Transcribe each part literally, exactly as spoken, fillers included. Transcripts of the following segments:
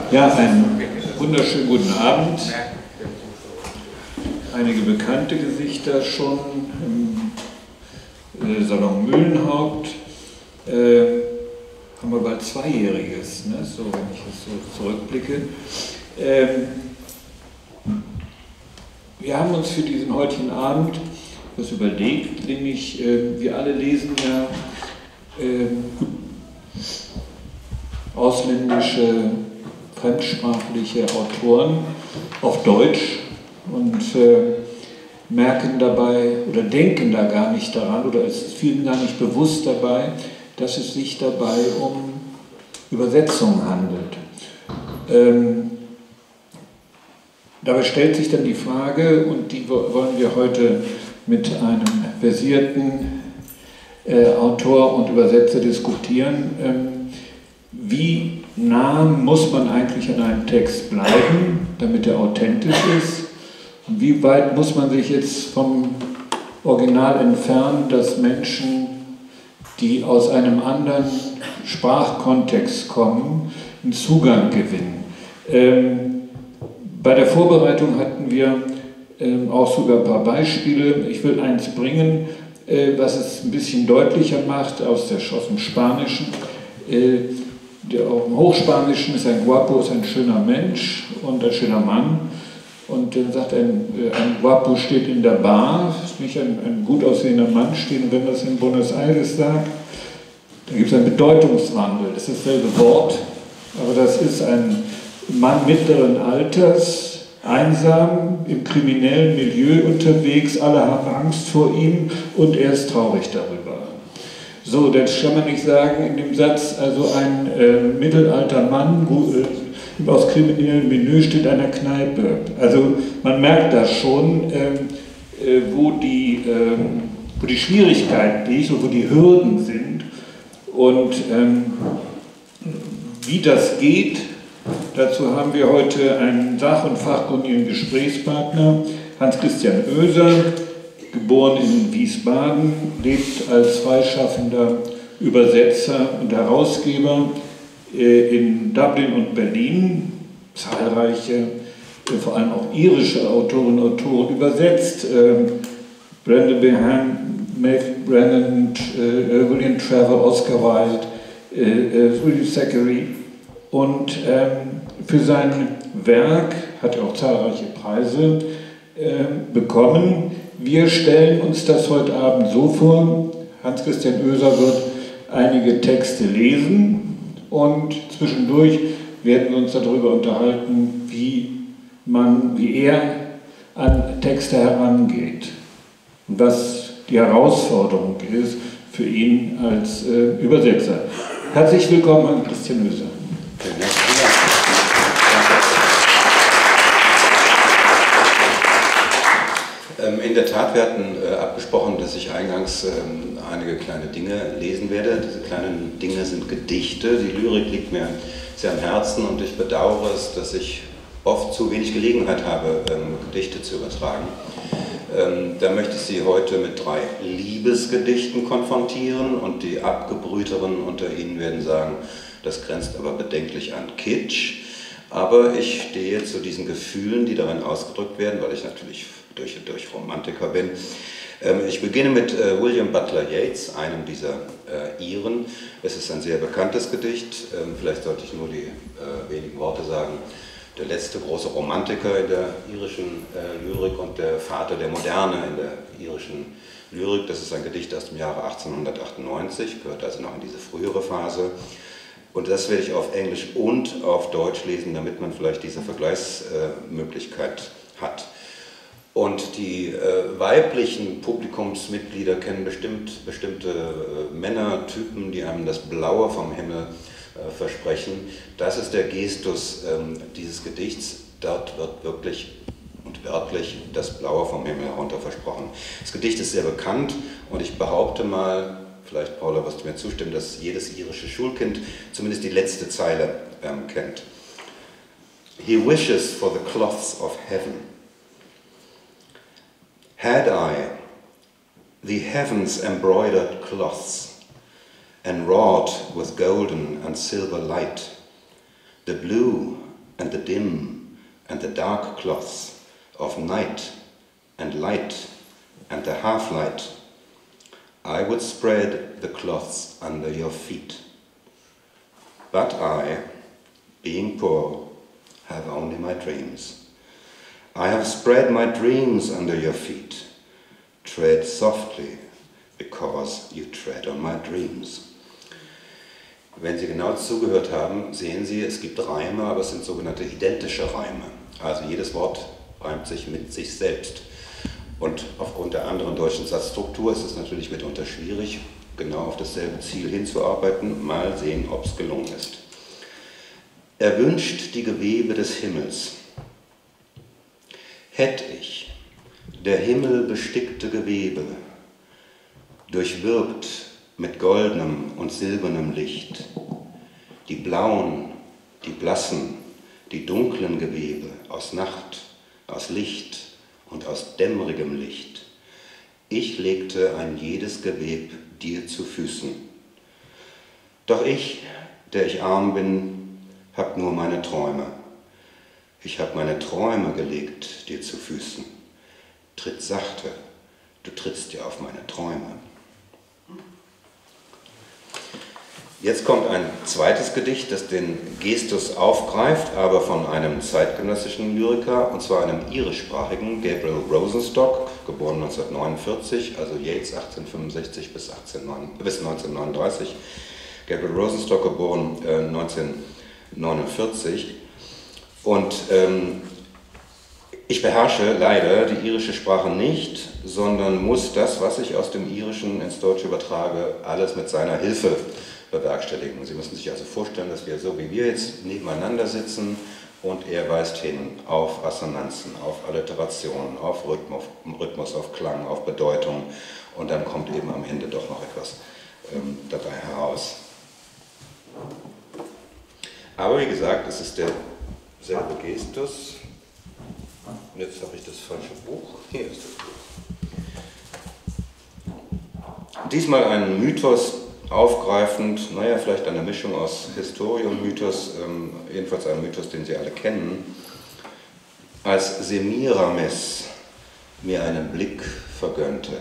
Ja, einen wunderschönen guten Abend. Einige bekannte Gesichter schon im äh, Salon Mühlenhaupt. Äh, haben wir bald Zweijähriges, ne? So, wenn ich das so zurückblicke. Ähm, wir haben uns für diesen heutigen Abend was überlegt, nämlich äh, wir alle lesen ja äh, ausländische, fremdsprachliche Autoren auf Deutsch und äh, merken dabei oder denken da gar nicht daran oder es ist vielen gar nicht bewusst dabei, dass es sich dabei um Übersetzung handelt. Ähm, dabei stellt sich dann die Frage, und die wollen wir heute mit einem versierten äh, Autor und Übersetzer diskutieren, ähm, wie nah muss man eigentlich an einem Text bleiben, damit er authentisch ist? Und wie weit muss man sich jetzt vom Original entfernen, dass Menschen, die aus einem anderen Sprachkontext kommen, einen Zugang gewinnen? Ähm, bei der Vorbereitung hatten wir ähm, auch sogar ein paar Beispiele. Ich will eins bringen, äh, was es ein bisschen deutlicher macht, aus, der, aus dem Spanischen. Äh, Der, auch im Hochspanischen ist ein Guapo, ist ein schöner Mensch und ein schöner Mann. Und dann sagt ein, ein Guapo steht in der Bar, ist nicht ein, ein gut aussehender Mann steht. Und wenn man das in Buenos Aires sagt, dann gibt es einen Bedeutungswandel. Das ist dasselbe Wort, aber das ist ein Mann mittleren Alters, einsam, im kriminellen Milieu unterwegs, alle haben Angst vor ihm und er ist traurig darüber. So, das kann man nicht sagen in dem Satz, also ein äh, mittelalter Mann gut, äh, aus kriminellem Milieu steht in einer Kneipe. Also man merkt das schon, äh, äh, wo, die, äh, wo die Schwierigkeiten liegen und wo die Hürden sind. Und ähm, wie das geht, dazu haben wir heute einen sach- und fachkundigen Gesprächspartner, Hans-Christian Oeser, geboren in Wiesbaden, lebt als freischaffender Übersetzer und Herausgeber äh, in Dublin und Berlin, zahlreiche, äh, vor allem auch irische Autorinnen und Autoren übersetzt, äh, Brenda Behan, Maeve Brennan, äh, William Trevor, Oscar Wilde, äh, äh, William Thackeray. Und ähm, für sein Werk hat er auch zahlreiche Preise äh, bekommen. Wir stellen uns das heute Abend so vor, Hans-Christian Oeser wird einige Texte lesen und zwischendurch werden wir uns darüber unterhalten, wie, man, wie er an Texte herangeht und was die Herausforderung ist für ihn als äh, Übersetzer. Herzlich willkommen, Hans-Christian Oeser. In der Tat, wir hatten äh, abgesprochen, dass ich eingangs ähm, einige kleine Dinge lesen werde. Diese kleinen Dinge sind Gedichte. Die Lyrik liegt mir sehr am Herzen und ich bedauere es, dass ich oft zu wenig Gelegenheit habe, ähm, Gedichte zu übertragen. Ähm, da möchte ich Sie heute mit drei Liebesgedichten konfrontieren und die Abgebrühteren unter Ihnen werden sagen, das grenzt aber bedenklich an Kitsch. Aber ich stehe zu diesen Gefühlen, die darin ausgedrückt werden, weil ich natürlich durch und durch Romantiker bin. Ähm, ich beginne mit äh, William Butler Yeats, einem dieser äh, Iren. Es ist ein sehr bekanntes Gedicht, ähm, vielleicht sollte ich nur die äh, wenigen Worte sagen. Der letzte große Romantiker in der irischen äh, Lyrik und der Vater der Moderne in der irischen Lyrik. Das ist ein Gedicht aus dem Jahre achtzehnhundertachtundneunzig, gehört also noch in diese frühere Phase. Und das werde ich auf Englisch und auf Deutsch lesen, damit man vielleicht diese Vergleichsmöglichkeit äh, hat. Und die äh, weiblichen Publikumsmitglieder kennen bestimmt, bestimmte äh, Männertypen, die einem das Blaue vom Himmel äh, versprechen. Das ist der Gestus ähm, dieses Gedichts. Dort wird wirklich und wörtlich das Blaue vom Himmel herunter versprochen. Das Gedicht ist sehr bekannt und ich behaupte mal, vielleicht Paula wirst du mir zustimmen, dass jedes irische Schulkind zumindest die letzte Zeile ähm, kennt. He wishes for the cloths of heaven. Had I the heavens embroidered cloths, enwrought with golden and silver light, the blue and the dim and the dark cloths of night and light and the half-light, I would spread the cloths under your feet. But I, being poor, have only my dreams. I have spread my dreams under your feet. Tread softly, because you tread on my dreams. Wenn Sie genau zugehört haben, sehen Sie, es gibt Reime, aber es sind sogenannte identische Reime. Also jedes Wort reimt sich mit sich selbst. Und aufgrund der anderen deutschen Satzstruktur ist es natürlich mitunter schwierig, genau auf dasselbe Ziel hinzuarbeiten. Mal sehen, ob es gelungen ist. Er wünscht die Gewebe des Himmels. Hätt ich der Himmel bestickte Gewebe, durchwirkt mit goldenem und silbernem Licht, die blauen, die blassen, die dunklen Gewebe aus Nacht, aus Licht und aus dämmerigem Licht. Ich legte ein jedes Geweb dir zu Füßen. Doch ich, der ich arm bin, hab nur meine Träume. Ich hab meine Träume gelegt dir zu Füßen. Tritt sachte, du trittst ja auf meine Träume. Jetzt kommt ein zweites Gedicht, das den Gestus aufgreift, aber von einem zeitgenössischen Lyriker, und zwar einem irischsprachigen, Gabriel Rosenstock, geboren neunzehnhundertneunundvierzig, also Yeats achtzehnhundertfünfundsechzig bis, neunzehnhundertneununddreißig, Gabriel Rosenstock geboren äh, neunzehnhundertneunundvierzig. Und ähm, ich beherrsche leider die irische Sprache nicht, sondern muss das, was ich aus dem Irischen ins Deutsche übertrage, alles mit seiner Hilfe bewerkstelligen. Sie müssen sich also vorstellen, dass wir so wie wir jetzt nebeneinander sitzen und er weist hin auf Assonanzen, auf Alliterationen, auf Rhythmus, Rhythmus, auf Klang, auf Bedeutung und dann kommt eben am Ende doch noch etwas ähm, dabei heraus. Aber wie gesagt, es ist derselbe Gestus. Und jetzt habe ich das falsche Buch. Hier ist das Buch. Diesmal ein Mythos aufgreifend, naja, vielleicht eine Mischung aus Historie und Mythos, ähm, jedenfalls ein Mythos, den Sie alle kennen. Als Semiramis mir einen Blick vergönnte,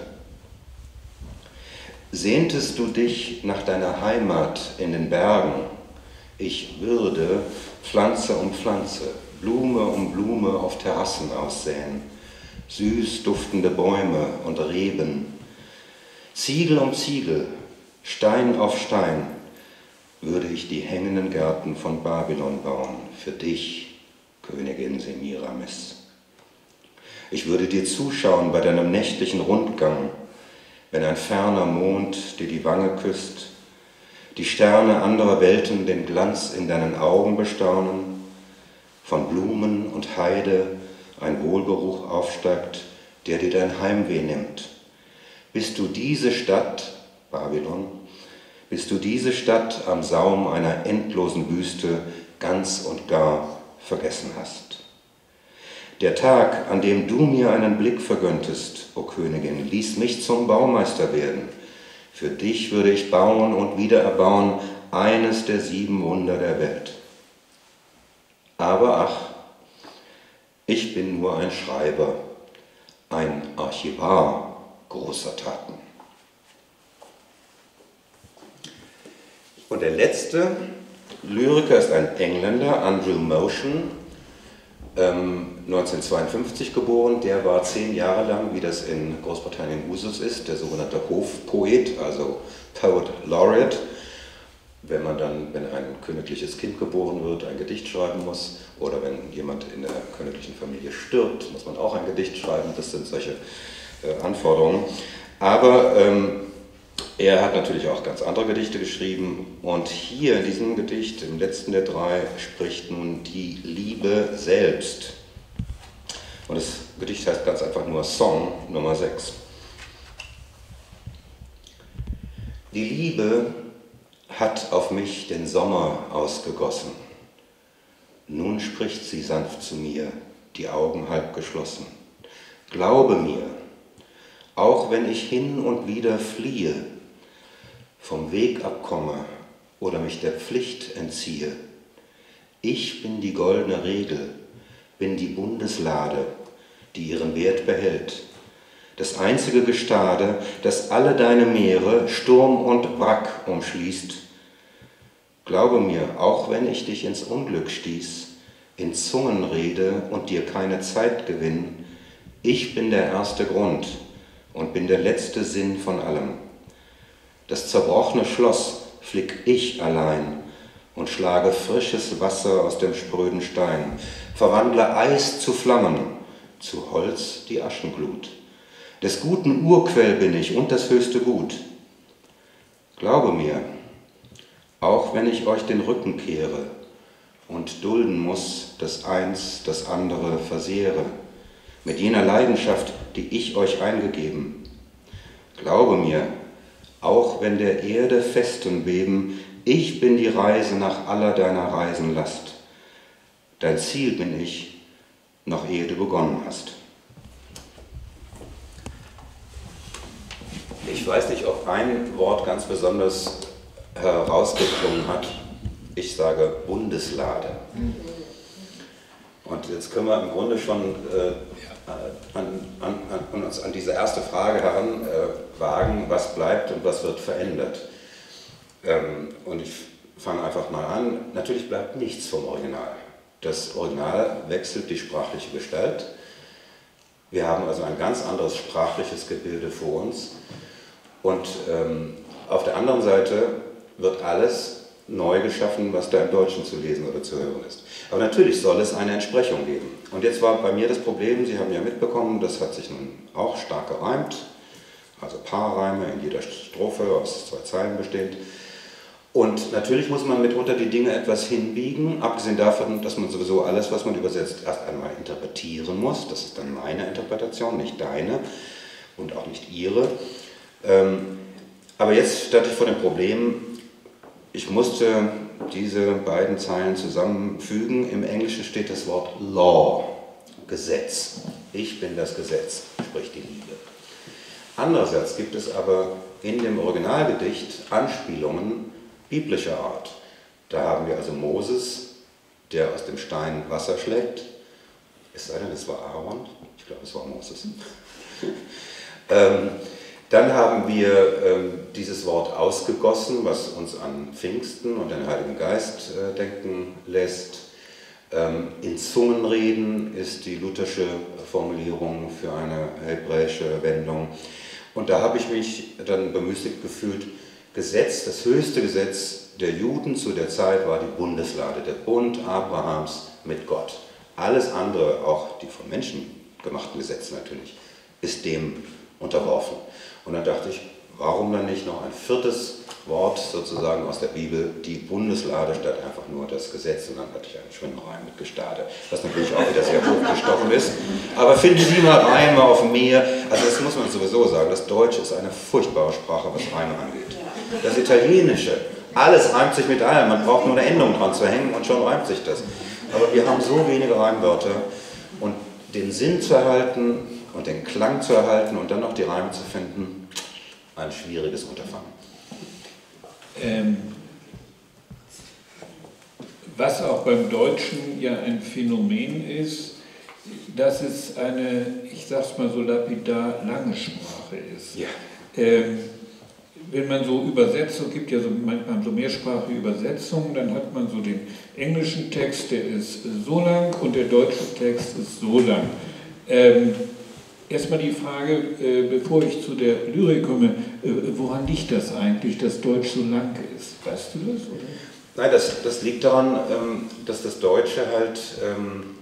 sehntest du dich nach deiner Heimat in den Bergen. Ich würde Pflanze um Pflanze, Blume um Blume auf Terrassen aussäen, süß duftende Bäume und Reben, Ziegel um Ziegel, Stein auf Stein, würde ich die hängenden Gärten von Babylon bauen, für dich, Königin Semiramis. Ich würde dir zuschauen bei deinem nächtlichen Rundgang, wenn ein ferner Mond dir die Wange küsst, die Sterne anderer Welten den Glanz in deinen Augen bestaunen, von Blumen und Heide ein Wohlgeruch aufsteigt, der dir dein Heimweh nimmt. Bist du diese Stadt, Babylon, bist du diese Stadt am Saum einer endlosen Wüste ganz und gar vergessen hast. Der Tag, an dem du mir einen Blick vergönntest, o Königin, ließ mich zum Baumeister werden. Für dich würde ich bauen und wieder erbauen eines der sieben Wunder der Welt. Aber ach, ich bin nur ein Schreiber, ein Archivar großer Taten. Und der letzte Lyriker ist ein Engländer, Andrew Motion, ähm, neunzehnhundertzweiundfünfzig geboren. Der war zehn Jahre lang, wie das in Großbritannien Usus ist, der sogenannte Hofpoet, also Poet Laureate. Wenn man dann, wenn ein königliches Kind geboren wird, ein Gedicht schreiben muss, oder wenn jemand in der königlichen Familie stirbt, muss man auch ein Gedicht schreiben. Das sind solche äh, Anforderungen. Aber ähm, er hat natürlich auch ganz andere Gedichte geschrieben und hier in diesem Gedicht, im letzten der drei, spricht nun die Liebe selbst. Und das Gedicht heißt ganz einfach nur Song Nummer sechs. Die Liebe hat auf mich den Sommer ausgegossen. Nun spricht sie sanft zu mir, die Augen halb geschlossen. Glaube mir, auch wenn ich hin und wieder fliehe, vom Weg abkomme oder mich der Pflicht entziehe, Ich bin die goldene Regel, bin die Bundeslade, die ihren Wert behält. Das einzige Gestade, das alle deine Meere, Sturm und Wrack umschließt. Glaube mir, auch wenn ich dich ins Unglück stieß, in Zungenrede und dir keine Zeit gewinn, ich bin der erste Grund und bin der letzte Sinn von allem. Das zerbrochene Schloss flick ich allein und schlage frisches Wasser aus dem spröden Stein, verwandle Eis zu Flammen, zu Holz die Aschenglut. Des guten Urquell bin ich und das höchste Gut. Glaube mir, auch wenn ich euch den Rücken kehre und dulden muss, dass eins das andere versehre, mit jener Leidenschaft, die ich euch eingegeben. Glaube mir, auch wenn der Erde Festen beben, ich bin die Reise nach aller deiner Reisen Last. Dein Ziel bin ich, noch ehe du begonnen hast. Ich weiß nicht, ob ein Wort ganz besonders herausgeklungen hat. Ich sage Bundeslade. Und jetzt können wir im Grunde schon äh, an, an, an uns an diese erste Frage heranwagen, äh, was bleibt und was wird verändert. Ähm, und ich fange einfach mal an. Natürlich bleibt nichts vom Original. Das Original wechselt die sprachliche Gestalt. Wir haben also ein ganz anderes sprachliches Gebilde vor uns. Und ähm, auf der anderen Seite wird alles neu geschaffen, was da im Deutschen zu lesen oder zu hören ist. Aber natürlich soll es eine Entsprechung geben. Und jetzt war bei mir das Problem, Sie haben ja mitbekommen, das hat sich nun auch stark gereimt, also Paarreime in jeder Strophe aus zwei Zeilen bestehend. Und natürlich muss man mitunter die Dinge etwas hinbiegen, abgesehen davon, dass man sowieso alles, was man übersetzt, erst einmal interpretieren muss. Das ist dann meine Interpretation, nicht deine und auch nicht ihre. Ähm, aber jetzt stand ich vor dem Problem, ich musste diese beiden Zeilen zusammenfügen. Im Englischen steht das Wort Law, Gesetz. Ich bin das Gesetz, spricht die Liebe. Andererseits gibt es aber in dem Originalgedicht Anspielungen biblischer Art. Da haben wir also Moses, der aus dem Stein Wasser schlägt. Es sei denn, es war Aaron. Ich glaube, es war Moses. ähm, Dann haben wir ähm, dieses Wort ausgegossen, was uns an Pfingsten und den Heiligen Geist äh, denken lässt. Ähm, in Zungenreden ist die luthersche Formulierung für eine hebräische Wendung. Und da habe ich mich dann bemüßigt gefühlt, Gesetz, das höchste Gesetz der Juden zu der Zeit war die Bundeslade, der Bund Abrahams mit Gott. Alles andere, auch die von Menschen gemachten Gesetze natürlich, ist dem unterworfen. Und dann dachte ich, warum dann nicht noch ein viertes Wort sozusagen aus der Bibel, die Bundeslade, statt einfach nur das Gesetz. Und dann hatte ich einen schönen Reim mit Gestade, was natürlich auch wieder sehr hochgestochen ist. Aber finden Sie mal Reime auf mir. Also das muss man sowieso sagen, das Deutsche ist eine furchtbare Sprache, was Reime angeht. Das Italienische, alles reimt sich mit allem, man braucht nur eine Endung dran zu hängen und schon reimt sich das. Aber wir haben so wenige Reimwörter und den Sinn zu erhalten und den Klang zu erhalten und dann noch die Reime zu finden, ein schwieriges Unterfangen. Ähm, was auch beim Deutschen ja ein Phänomen ist, dass es eine, ich sag's mal so lapidar, lange Sprache ist. Ja. Ähm, wenn man so übersetzt, es gibt ja so manchmal so mehrsprachige Übersetzungen, dann hat man so den englischen Text, der ist so lang und der deutsche Text ist so lang. Ähm, Erstmal die Frage, äh, bevor ich zu der Lyrik komme, äh, woran liegt das eigentlich, dass Deutsch so lang ist? Weißt du das? Oder? Nein, das, das liegt daran, ähm, dass das Deutsche halt ähm,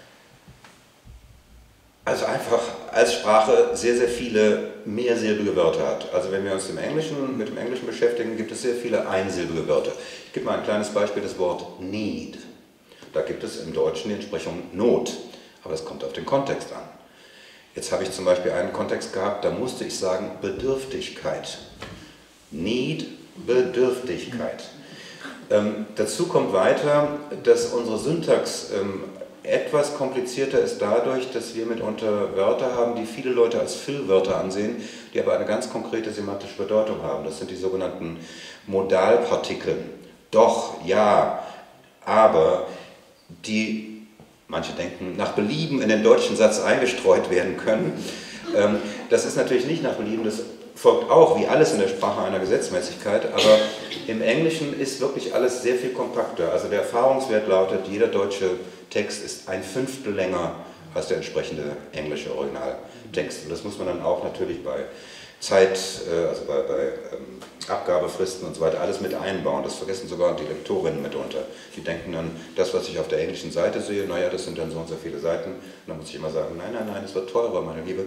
also einfach als Sprache sehr, sehr viele mehrsilbige Wörter hat. Also wenn wir uns im Englischen, mit dem Englischen beschäftigen, gibt es sehr viele einsilbige Wörter. Ich gebe mal ein kleines Beispiel, das Wort need. Da gibt es im Deutschen die Entsprechung Not, aber es kommt auf den Kontext an. Jetzt habe ich zum Beispiel einen Kontext gehabt, da musste ich sagen Bedürftigkeit. Need, Bedürftigkeit. Ähm, dazu kommt weiter, dass unsere Syntax ähm, etwas komplizierter ist dadurch, dass wir mitunter Wörter haben, die viele Leute als Füllwörter ansehen, die aber eine ganz konkrete semantische Bedeutung haben. Das sind die sogenannten Modalpartikel. Doch, ja, aber, die, manche denken, nach Belieben in den deutschen Satz eingestreut werden können. Ähm, das ist natürlich nicht nach Belieben, das folgt auch, wie alles in der Sprache, einer Gesetzmäßigkeit, aber im Englischen ist wirklich alles sehr viel kompakter. Also der Erfahrungswert lautet, jeder deutsche Text ist ein Fünftel länger als der entsprechende englische Originaltext. Und das muss man dann auch natürlich bei Zeit, also bei, bei ähm, Abgabefristen und so weiter, alles mit einbauen. Das vergessen sogar die Lektorinnen mitunter. Die denken dann, das, was ich auf der englischen Seite sehe, naja, das sind dann so und so viele Seiten. Und dann muss ich immer sagen, nein, nein, nein, es wird teurer, meine Liebe.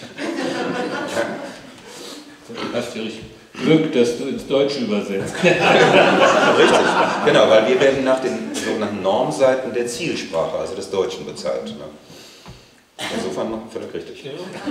Du hast ja Glück, dass du ins Deutsche übersetzt. Richtig, genau, weil wir werden nach den sogenannten Normseiten der Zielsprache, also des Deutschen, bezahlt. Ne? Insofern völlig richtig.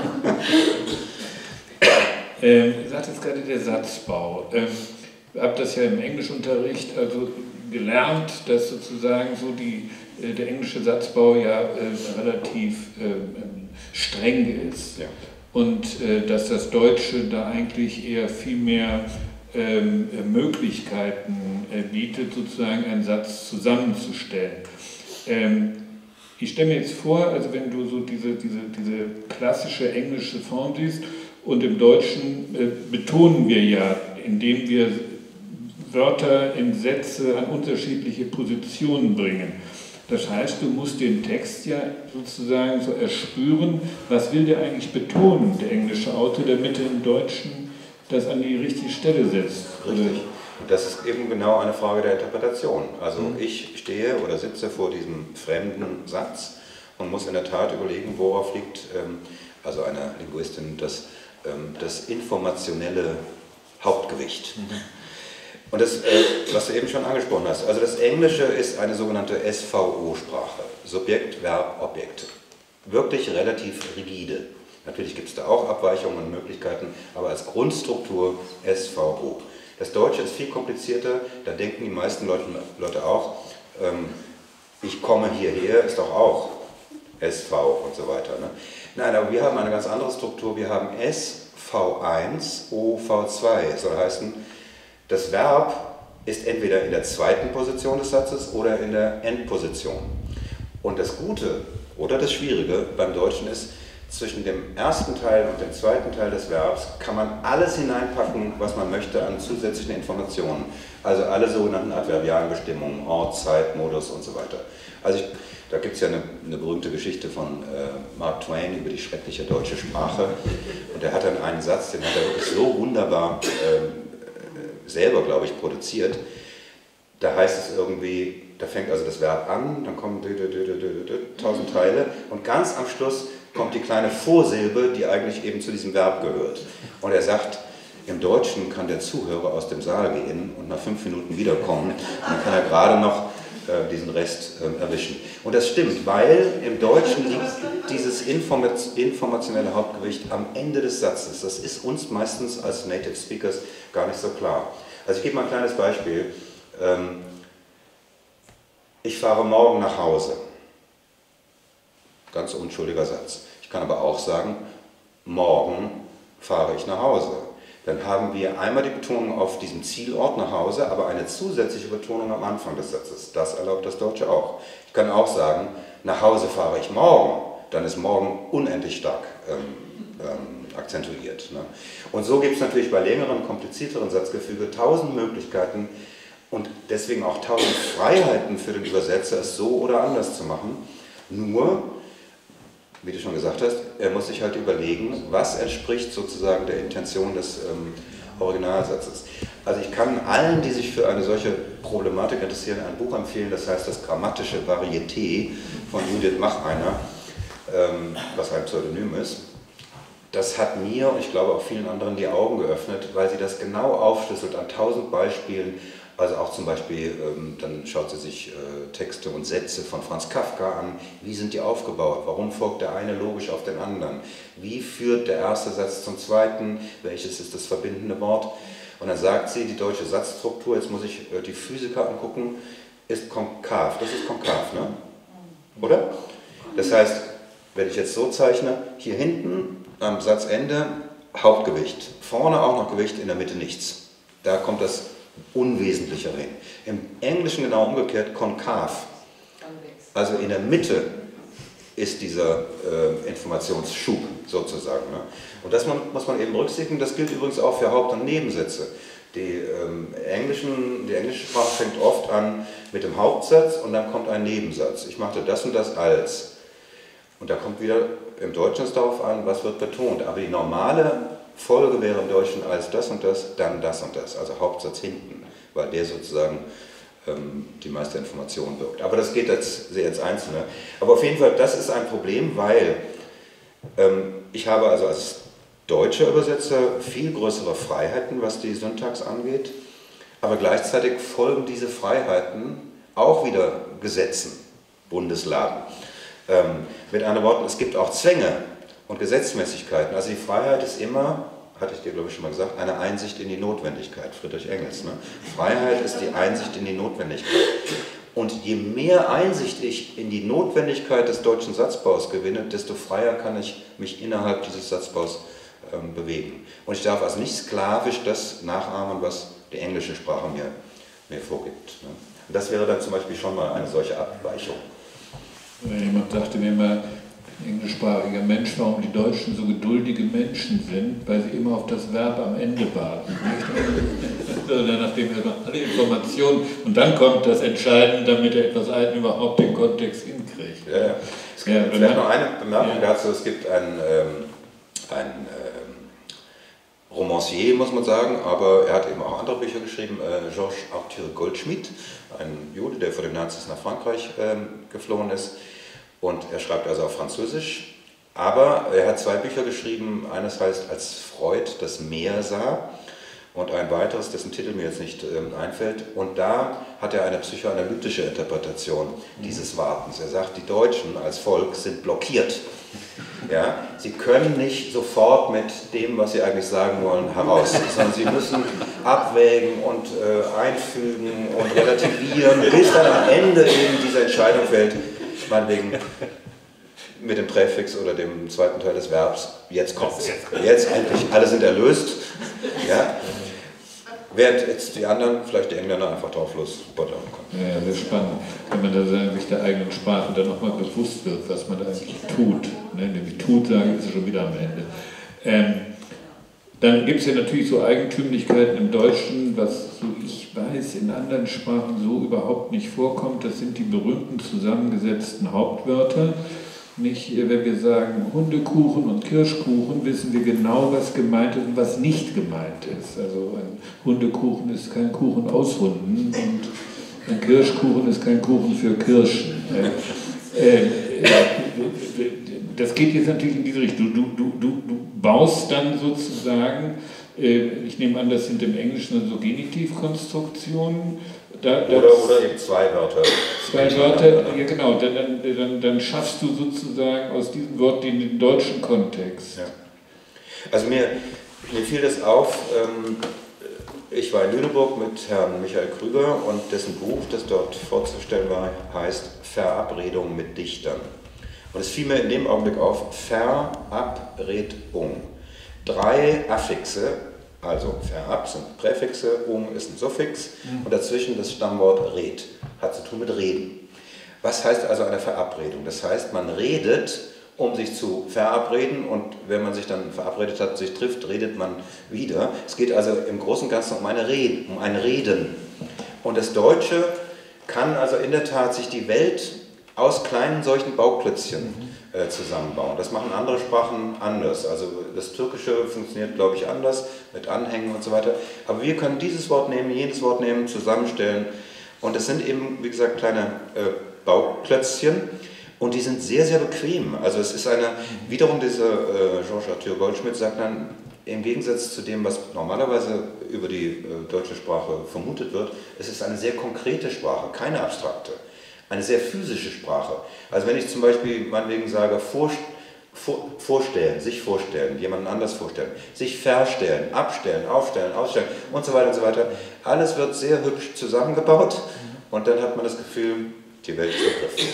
Ähm, du sagtest gerade der Satzbau. Ähm, ich habe das ja im Englischunterricht also gelernt, dass sozusagen so die, äh, der englische Satzbau ja äh, relativ äh, streng ist. Ja. Und äh, dass das Deutsche da eigentlich eher viel mehr ähm, Möglichkeiten äh, bietet, sozusagen einen Satz zusammenzustellen. Ähm, ich stelle mir jetzt vor, also wenn du so diese, diese, diese klassische englische Form siehst, und im Deutschen äh, betonen wir ja, indem wir Wörter in Sätze an unterschiedliche Positionen bringen. Das heißt, du musst den Text ja sozusagen so erspüren, was will der eigentlich betonen, der englische Autor, damit er im Deutschen das an die richtige Stelle setzt. Richtig. Das ist eben genau eine Frage der Interpretation. Also mhm. ich stehe oder sitze vor diesem fremden Satz und muss in der Tat überlegen, worauf liegt, ähm, also eine Linguistin, das, ähm, das informationelle Hauptgewicht. Mhm. Und das, äh, was du eben schon angesprochen hast, also das Englische ist eine sogenannte S V O-Sprache, Subjekt, Verb, Objekt. Wirklich relativ rigide. Natürlich gibt es da auch Abweichungen und Möglichkeiten, aber als Grundstruktur S V O. Das Deutsche ist viel komplizierter, da denken die meisten Leute, Leute auch, ähm, ich komme hierher, ist doch auch S V und so weiter. Ne? Nein, aber wir haben eine ganz andere Struktur, wir haben S V eins, O V zwei, soll heißen, das Verb ist entweder in der zweiten Position des Satzes oder in der Endposition. Und das Gute oder das Schwierige beim Deutschen ist, zwischen dem ersten Teil und dem zweiten Teil des Verbs kann man alles hineinpacken, was man möchte an zusätzlichen Informationen. Also alle sogenannten adverbialen Bestimmungen, Ort, Zeit, Modus und so weiter. Also ich, da gibt es ja eine, eine berühmte Geschichte von äh, Mark Twain über die schreckliche deutsche Sprache. Und er hat dann einen Satz, den hat er wirklich so wunderbar äh, selber, glaube ich, produziert. Da heißt es irgendwie, da fängt also das Verb an, dann kommen tausend Teile und ganz am Schluss kommt die kleine Vorsilbe, die eigentlich eben zu diesem Verb gehört. Und er sagt, im Deutschen kann der Zuhörer aus dem Saal gehen und nach fünf Minuten wiederkommen und dann kann er gerade noch äh, diesen Rest äh, erwischen. Und das stimmt, weil im Deutschen liegt dieses informationelle Hauptgewicht am Ende des Satzes. Das ist uns meistens als Native Speakers gar nicht so klar. Also ich gebe mal ein kleines Beispiel. Ähm, ich fahre morgen nach Hause. Ganz unschuldiger Satz. Ich kann aber auch sagen, morgen fahre ich nach Hause. Dann haben wir einmal die Betonung auf diesem Zielort nach Hause, aber eine zusätzliche Betonung am Anfang des Satzes. Das erlaubt das Deutsche auch. Ich kann auch sagen, nach Hause fahre ich morgen. Dann ist morgen unendlich stark ähm, ähm, akzentuiert. Ne? Und so gibt es natürlich bei längeren, komplizierteren Satzgefüge tausend Möglichkeiten und deswegen auch tausend Freiheiten für den Übersetzer, es so oder anders zu machen. Nur, wie du schon gesagt hast, er muss sich halt überlegen, was entspricht sozusagen der Intention des ähm, Originalsatzes. Also ich kann allen, die sich für eine solche Problematik interessieren, ein Buch empfehlen, das heißt Das grammatische Varieté von Judith Macheiner, ähm, was ein Pseudonym ist. Das hat mir und ich glaube auch vielen anderen die Augen geöffnet, weil sie das genau aufschlüsselt an tausend Beispielen. Also auch zum Beispiel, ähm, dann schaut sie sich äh, Texte und Sätze von Franz Kafka an. Wie sind die aufgebaut? Warum folgt der eine logisch auf den anderen? Wie führt der erste Satz zum zweiten? Welches ist das verbindende Wort? Und dann sagt sie, die deutsche Satzstruktur, jetzt muss ich äh, die Physiker angucken, ist konkav. Das ist konkav, ne? Oder? Das heißt, wenn ich jetzt so zeichne, hier hinten am Satzende Hauptgewicht, vorne auch noch Gewicht, in der Mitte nichts. Da kommt das Unwesentlichere hin. Im Englischen genau umgekehrt, konkav. Also in der Mitte ist dieser äh, Informationsschub sozusagen. Ne? Und das man, muss man eben berücksichtigen, das gilt übrigens auch für Haupt- und Nebensätze. Die, ähm, englischen, die englische Sprache fängt oft an mit dem Hauptsatz und dann kommt ein Nebensatz. Ich machte das und das als. Und da kommt wieder im Deutschen es darauf an, was wird betont. Aber die normale Folge wäre im Deutschen als das und das, dann das und das. Also Hauptsatz hinten, weil der sozusagen ähm, die meiste Information wirkt. Aber das geht jetzt sehr ins Einzelne. Aber auf jeden Fall, das ist ein Problem, weil ähm, ich habe also als deutscher Übersetzer viel größere Freiheiten, was die Syntax angeht, aber gleichzeitig folgen diese Freiheiten auch wieder Gesetzen, Bundeslagen. Ähm, mit anderen Worten, es gibt auch Zwänge und Gesetzmäßigkeiten. Also die Freiheit ist immer, hatte ich dir glaube ich schon mal gesagt, eine Einsicht in die Notwendigkeit, Friedrich Engels. Ne? Freiheit ist die Einsicht in die Notwendigkeit. Und je mehr Einsicht ich in die Notwendigkeit des deutschen Satzbaus gewinne, desto freier kann ich mich innerhalb dieses Satzbaus ähm, bewegen. Und ich darf also nicht sklavisch das nachahmen, was die englische Sprache mir, mir vorgibt. Ne? Und das wäre dann zum Beispiel schon mal eine solche Abweichung. Jemand sagte mir mal, ein englischsprachiger Mensch, warum die Deutschen so geduldige Menschen sind, weil sie immer auf das Verb am Ende warten. Also nachdem er alle Informationen und dann kommt das Entscheidende, damit er etwas ein überhaupt den Kontext hinkriegt. Ja, ja. Es gibt ja, vielleicht noch eine Bemerkung ja. dazu, es gibt ein, ähm, ein ähm, Romancier, muss man sagen, aber er hat eben auch andere Bücher geschrieben, äh, Georges Arthur Goldschmidt, ein Jude, der vor den Nazis nach Frankreich ähm, geflohen ist. Und er schreibt also auf Französisch, aber er hat zwei Bücher geschrieben. Eines heißt Als Freud das Meer sah und ein weiteres, dessen Titel mir jetzt nicht äh, einfällt. Und da hat er eine psychoanalytische Interpretation dieses Wartens. Er sagt, die Deutschen als Volk sind blockiert. Ja, sie können nicht sofort mit dem, was sie eigentlich sagen wollen, heraus, sondern sie müssen abwägen und äh, einfügen und relativieren, bis dann am Ende eben diese Entscheidung fällt, meinetwegen mit dem Präfix oder dem zweiten Teil des Verbs, jetzt kommt's, jetzt endlich, alle sind erlöst. Ja? Während jetzt die anderen, vielleicht die Engländer, einfach drauf los buttern können. Ja, sehr spannend, wenn man da sich der eigenen Sprache dann nochmal bewusst wird, was man da eigentlich tut. Ne? Nämlich tut sagen, ist es schon wieder am Ende. Ähm, dann gibt es ja natürlich so Eigentümlichkeiten im Deutschen, was, so ich weiß, in anderen Sprachen so überhaupt nicht vorkommt. Das sind die berühmten zusammengesetzten Hauptwörter. Nicht, wenn wir sagen Hundekuchen und Kirschkuchen, wissen wir genau, was gemeint ist und was nicht gemeint ist. Also ein Hundekuchen ist kein Kuchen aus Hunden und ein Kirschkuchen ist kein Kuchen für Kirschen. Das geht jetzt natürlich in diese Richtung. Du, du, du, du baust dann sozusagen, ich nehme an, das sind im Englischen so Genitivkonstruktionen. Da, oder, oder eben zwei Wörter. Zwei Wörter, ja genau, dann, dann, dann schaffst du sozusagen aus diesem Wort den, den deutschen Kontext. Ja. Also mir, mir fiel das auf, ähm, ich war in Lüneburg mit Herrn Michael Krüger und dessen Buch, das dort vorzustellen war, heißt Verabredung mit Dichtern. Und es fiel mir in dem Augenblick auf, Verabredung. Drei Affixe, also verab sind Präfixe, um ist ein Suffix und dazwischen das Stammwort red, hat zu tun mit reden. Was heißt also eine Verabredung? Das heißt, man redet, um sich zu verabreden und wenn man sich dann verabredet hat, sich trifft, redet man wieder. Es geht also im Großen und Ganzen um, eine Rede, um ein Reden. Und das Deutsche kann also in der Tat sich die Welt aus kleinen solchen Bauklötzchen äh, zusammenbauen. Das machen andere Sprachen anders. Also das Türkische funktioniert, glaube ich, anders, mit Anhängen und so weiter. Aber wir können dieses Wort nehmen, jenes Wort nehmen, zusammenstellen. Und es sind eben, wie gesagt, kleine äh, Bauklötzchen. Und die sind sehr, sehr bequem. Also es ist eine, wiederum dieser äh, Georges Arthur Goldschmidt sagt dann, im Gegensatz zu dem, was normalerweise über die äh, deutsche Sprache vermutet wird, es ist eine sehr konkrete Sprache, keine abstrakte. Eine sehr physische Sprache. Also wenn ich zum Beispiel meinetwegen sage, vor, vor, vorstellen, sich vorstellen, jemanden anders vorstellen, sich verstellen, abstellen, aufstellen, ausstellen und so weiter und so weiter. Alles wird sehr hübsch zusammengebaut und dann hat man das Gefühl, die Welt ist begriffen.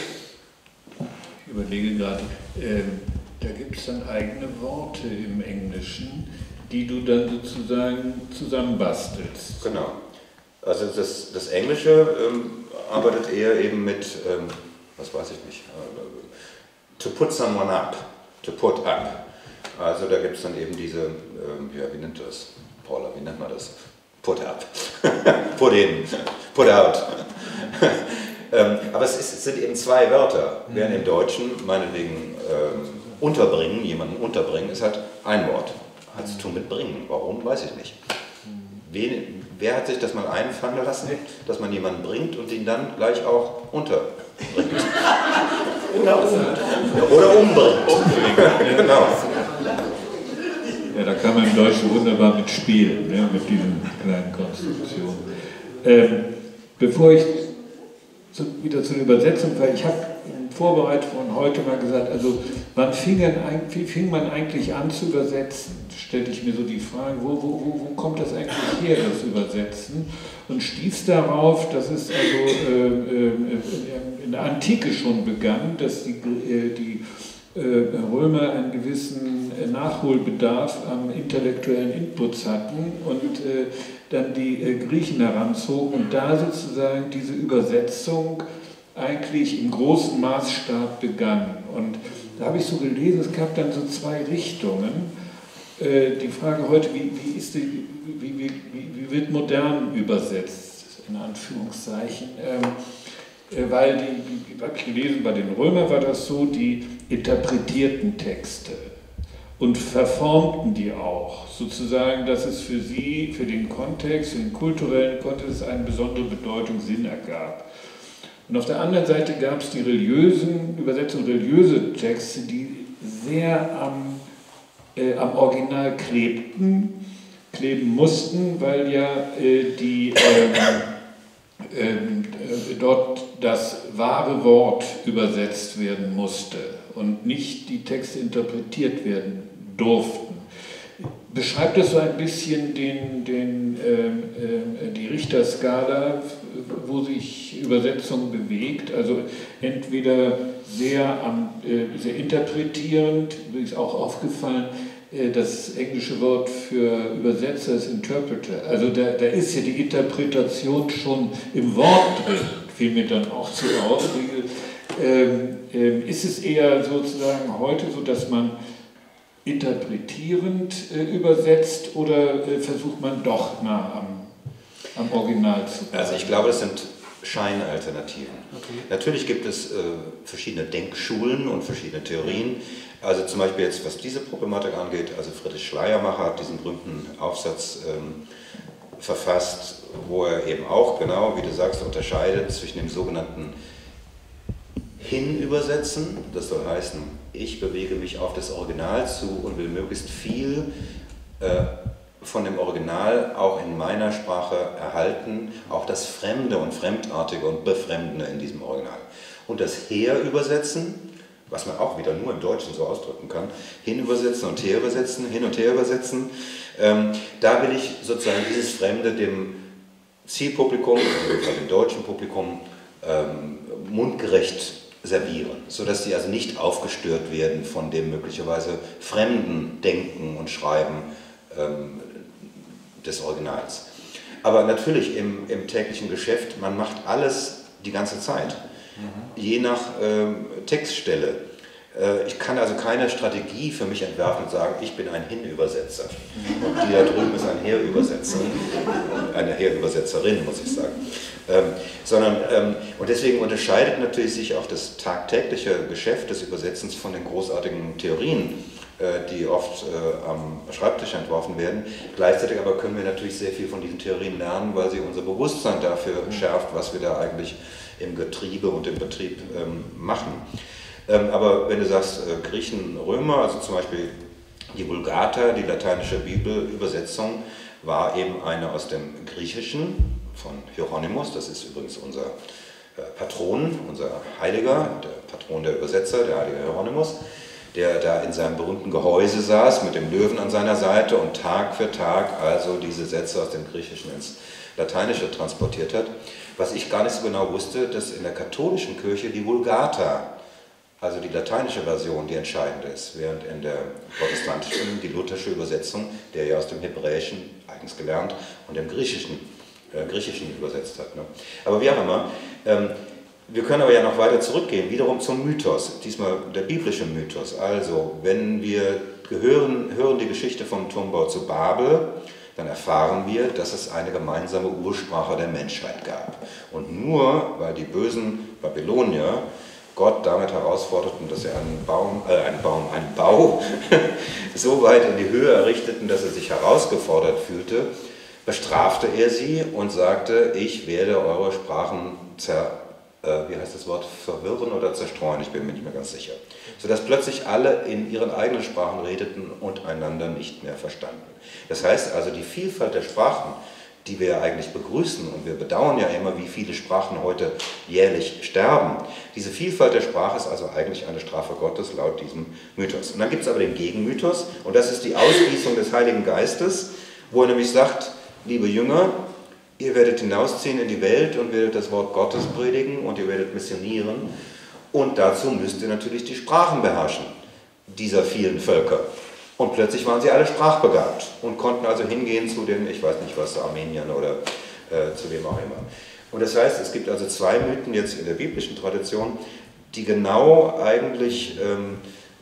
Ich überlege gerade, äh, da gibt es dann eigene Worte im Englischen, die du dann sozusagen zusammenbastelst. Genau. Also das, das Englische ähm, arbeitet eher eben mit, ähm, was weiß ich nicht, to put someone up, to put up. Also da gibt es dann eben diese, ähm, ja, wie nennt das? Paula, wie nennt man das? Put up. Put in, put out. ähm, aber es, ist, es sind eben zwei Wörter, während im Deutschen meinetwegen ähm, unterbringen, jemanden unterbringen, ist halt ein Wort. Hat zu tun mit bringen. Warum, weiß ich nicht. Wen, wer hat sich das mal einfallen lassen, dass man jemanden bringt und ihn dann gleich auch unterbringt? Oder, um, oder umbringt. Genau. Ja, da kann man im Deutschen wunderbar mitspielen, ne, mit diesen kleinen Konstruktionen. Ähm, bevor ich zu, wieder zu der Übersetzung war, ich habe in Vorbereitung von heute mal gesagt, also wann fing, wie fing man eigentlich an zu übersetzen? Stellte ich mir so die Frage, wo, wo, wo, wo kommt das eigentlich her, das Übersetzen? Und stieß darauf, dass es also äh, äh, in der Antike schon begann, dass die, äh, die äh, Römer einen gewissen Nachholbedarf am intellektuellen Inputs hatten und äh, dann die äh, Griechen heranzogen und da sozusagen diese Übersetzung eigentlich im großen Maßstab begann. Und da habe ich so gelesen, es gab dann so zwei Richtungen. Äh, die Frage heute, wie, wie, ist die, wie, wie, wie wird modern übersetzt, in Anführungszeichen, ähm, äh, weil die, die habe ich gelesen, bei den Römern war das so, die interpretierten Texte und verformten die auch, sozusagen, dass es für sie, für den Kontext, für den kulturellen Kontext eine besondere Bedeutung, Sinn ergab. Und auf der anderen Seite gab es die religiösen Übersetzungen, religiöse Texte, die sehr am, äh, am Original klebten, kleben mussten, weil ja äh, die, ähm, äh, dort das wahre Wort übersetzt werden musste und nicht die Texte interpretiert werden durften. Beschreibt das so ein bisschen den, den, äh, äh, die Richterskala, wo sich Übersetzung bewegt, also entweder sehr, am, äh, sehr interpretierend, mir ist auch aufgefallen, äh, das englische Wort für Übersetzer ist Interpreter, also da, da ist ja die Interpretation schon im Wort drin, fiel mir dann auch so auf. Ähm, äh, ist es eher sozusagen heute so, dass man interpretierend äh, übersetzt oder äh, versucht man doch nah am, am Original zu bleiben? Also ich glaube, das sind Scheinalternativen. Okay. Natürlich gibt es äh, verschiedene Denkschulen und verschiedene Theorien. Also zum Beispiel jetzt, was diese Problematik angeht, also Friedrich Schleiermacher hat diesen berühmten Aufsatz ähm, verfasst, wo er eben auch, genau wie du sagst, unterscheidet zwischen dem sogenannten Hinübersetzen, das soll heißen, ich bewege mich auf das Original zu und will möglichst viel äh, von dem Original auch in meiner Sprache erhalten, auch das Fremde und Fremdartige und Befremdende in diesem Original. Und das Herübersetzen, was man auch wieder nur im Deutschen so ausdrücken kann, hinübersetzen und herübersetzen, hin und her übersetzen, ähm, da will ich sozusagen dieses Fremde dem Zielpublikum, also dem deutschen Publikum, ähm, mundgerecht servieren, sodass sie also nicht aufgestört werden von dem möglicherweise fremden Denken und Schreiben ähm, des Originals. Aber natürlich im, im täglichen Geschäft, man macht alles die ganze Zeit, mhm. je nach ähm, Textstelle. Äh, ich kann also keine Strategie für mich entwerfen und sagen, ich bin ein Hinübersetzer und die da drüben ist ein Herübersetzer, eine Herübersetzerin, muss ich sagen. Ähm, sondern, ähm, und deswegen unterscheidet natürlich sich auch das tagtägliche Geschäft des Übersetzens von den großartigen Theorien, äh, die oft äh, am Schreibtisch entworfen werden. Gleichzeitig aber können wir natürlich sehr viel von diesen Theorien lernen, weil sie unser Bewusstsein dafür schärft, was wir da eigentlich im Getriebe und im Betrieb ähm, machen. Ähm, aber wenn du sagst, äh, Griechen, Römer, also zum Beispiel die Vulgata, die lateinische Bibelübersetzung, war eben eine aus dem Griechischen, von Hieronymus, das ist übrigens unser Patron, unser Heiliger, der Patron der Übersetzer, der heilige Hieronymus, der da in seinem berühmten Gehäuse saß, mit dem Löwen an seiner Seite und Tag für Tag also diese Sätze aus dem Griechischen ins Lateinische transportiert hat. Was ich gar nicht so genau wusste, dass in der katholischen Kirche die Vulgata, also die lateinische Version, die entscheidende ist, während in der protestantischen die lutherische Übersetzung, der ja aus dem Hebräischen eigens gelernt und dem Griechischen Äh, Griechischen übersetzt hat. Ne? Aber wie auch immer, ähm, Wir können aber ja noch weiter zurückgehen, wiederum zum Mythos, diesmal der biblische Mythos. Also, wenn wir gehören, hören die Geschichte vom Turmbau zu Babel, dann erfahren wir, dass es eine gemeinsame Ursprache der Menschheit gab. Und nur weil die bösen Babylonier Gott damit herausforderten, dass er einen Baum, äh, einen Baum, einen Bau so weit in die Höhe errichteten, dass er sich herausgefordert fühlte, bestrafte er sie und sagte, ich werde eure Sprachen zer, äh, wie heißt das Wort, verwirren oder zerstreuen, ich bin mir nicht mehr ganz sicher. Sodass plötzlich alle in ihren eigenen Sprachen redeten und einander nicht mehr verstanden. Das heißt also, die Vielfalt der Sprachen, die wir ja eigentlich begrüßen, und wir bedauern ja immer, wie viele Sprachen heute jährlich sterben. Diese Vielfalt der Sprache ist also eigentlich eine Strafe Gottes laut diesem Mythos. Und dann gibt es aber den Gegenmythos, und das ist die Ausgießung des Heiligen Geistes, wo er nämlich sagt, liebe Jünger, ihr werdet hinausziehen in die Welt und werdet das Wort Gottes predigen und ihr werdet missionieren. Und dazu müsst ihr natürlich die Sprachen beherrschen, dieser vielen Völker. Und plötzlich waren sie alle sprachbegabt und konnten also hingehen zu den, ich weiß nicht was, Armeniern oder äh, zu wem auch immer. Und das heißt, es gibt also zwei Mythen jetzt in der biblischen Tradition, die genau eigentlich ähm,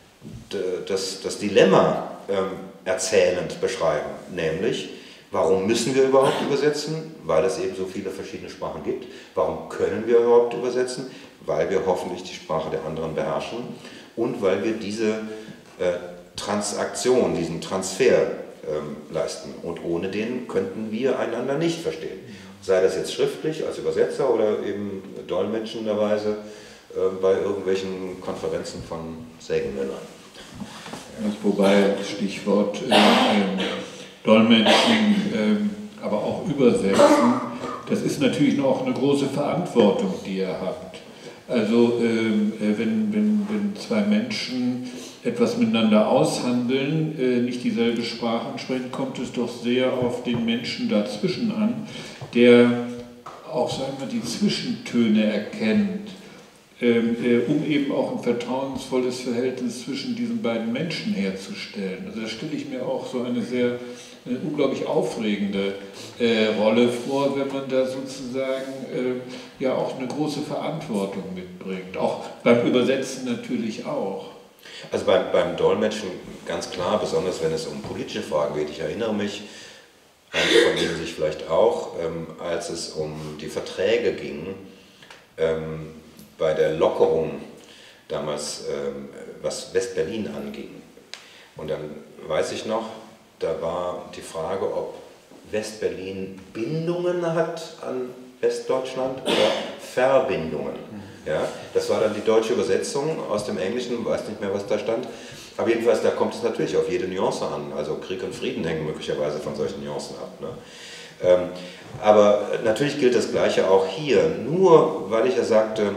das, das Dilemma ähm, erzählend beschreiben. Nämlich, warum müssen wir überhaupt übersetzen? Weil es eben so viele verschiedene Sprachen gibt. Warum können wir überhaupt übersetzen? Weil wir hoffentlich die Sprache der anderen beherrschen und weil wir diese äh, Transaktion, diesen Transfer ähm, leisten. Und ohne den könnten wir einander nicht verstehen. Sei das jetzt schriftlich als Übersetzer oder eben dolmetschenderweise äh, bei irgendwelchen Konferenzen von Sägenmännern. Ja, wobei Stichwort äh, äh, Dolmetschen, äh, aber auch Übersetzen, das ist natürlich noch eine große Verantwortung, die ihr habt. Also ähm, äh, wenn, wenn, wenn zwei Menschen etwas miteinander aushandeln, äh, nicht dieselbe Sprache sprechen, kommt es doch sehr auf den Menschen dazwischen an, der auch, sagen wir, die Zwischentöne erkennt, ähm, äh, um eben auch ein vertrauensvolles Verhältnis zwischen diesen beiden Menschen herzustellen. Also da stelle ich mir auch so eine sehr eine unglaublich aufregende äh, Rolle vor, wenn man da sozusagen äh, ja auch eine große Verantwortung mitbringt. Auch beim Übersetzen natürlich auch. Also beim, beim Dolmetschen ganz klar, besonders wenn es um politische Fragen geht. Ich erinnere mich, einige von Ihnen sich vielleicht auch, ähm, als es um die Verträge ging, ähm, bei der Lockerung damals, ähm, was West-Berlin anging. Und dann weiß ich noch, da war die Frage, ob West-Berlin Bindungen hat an Westdeutschland oder Verbindungen. Ja, das war dann die deutsche Übersetzung aus dem Englischen, weiß nicht mehr, was da stand. Aber jedenfalls, da kommt es natürlich auf jede Nuance an. Also Krieg und Frieden hängen möglicherweise von solchen Nuancen ab. Ne? Ähm, aber natürlich gilt das Gleiche auch hier. Nur, weil ich ja sagte,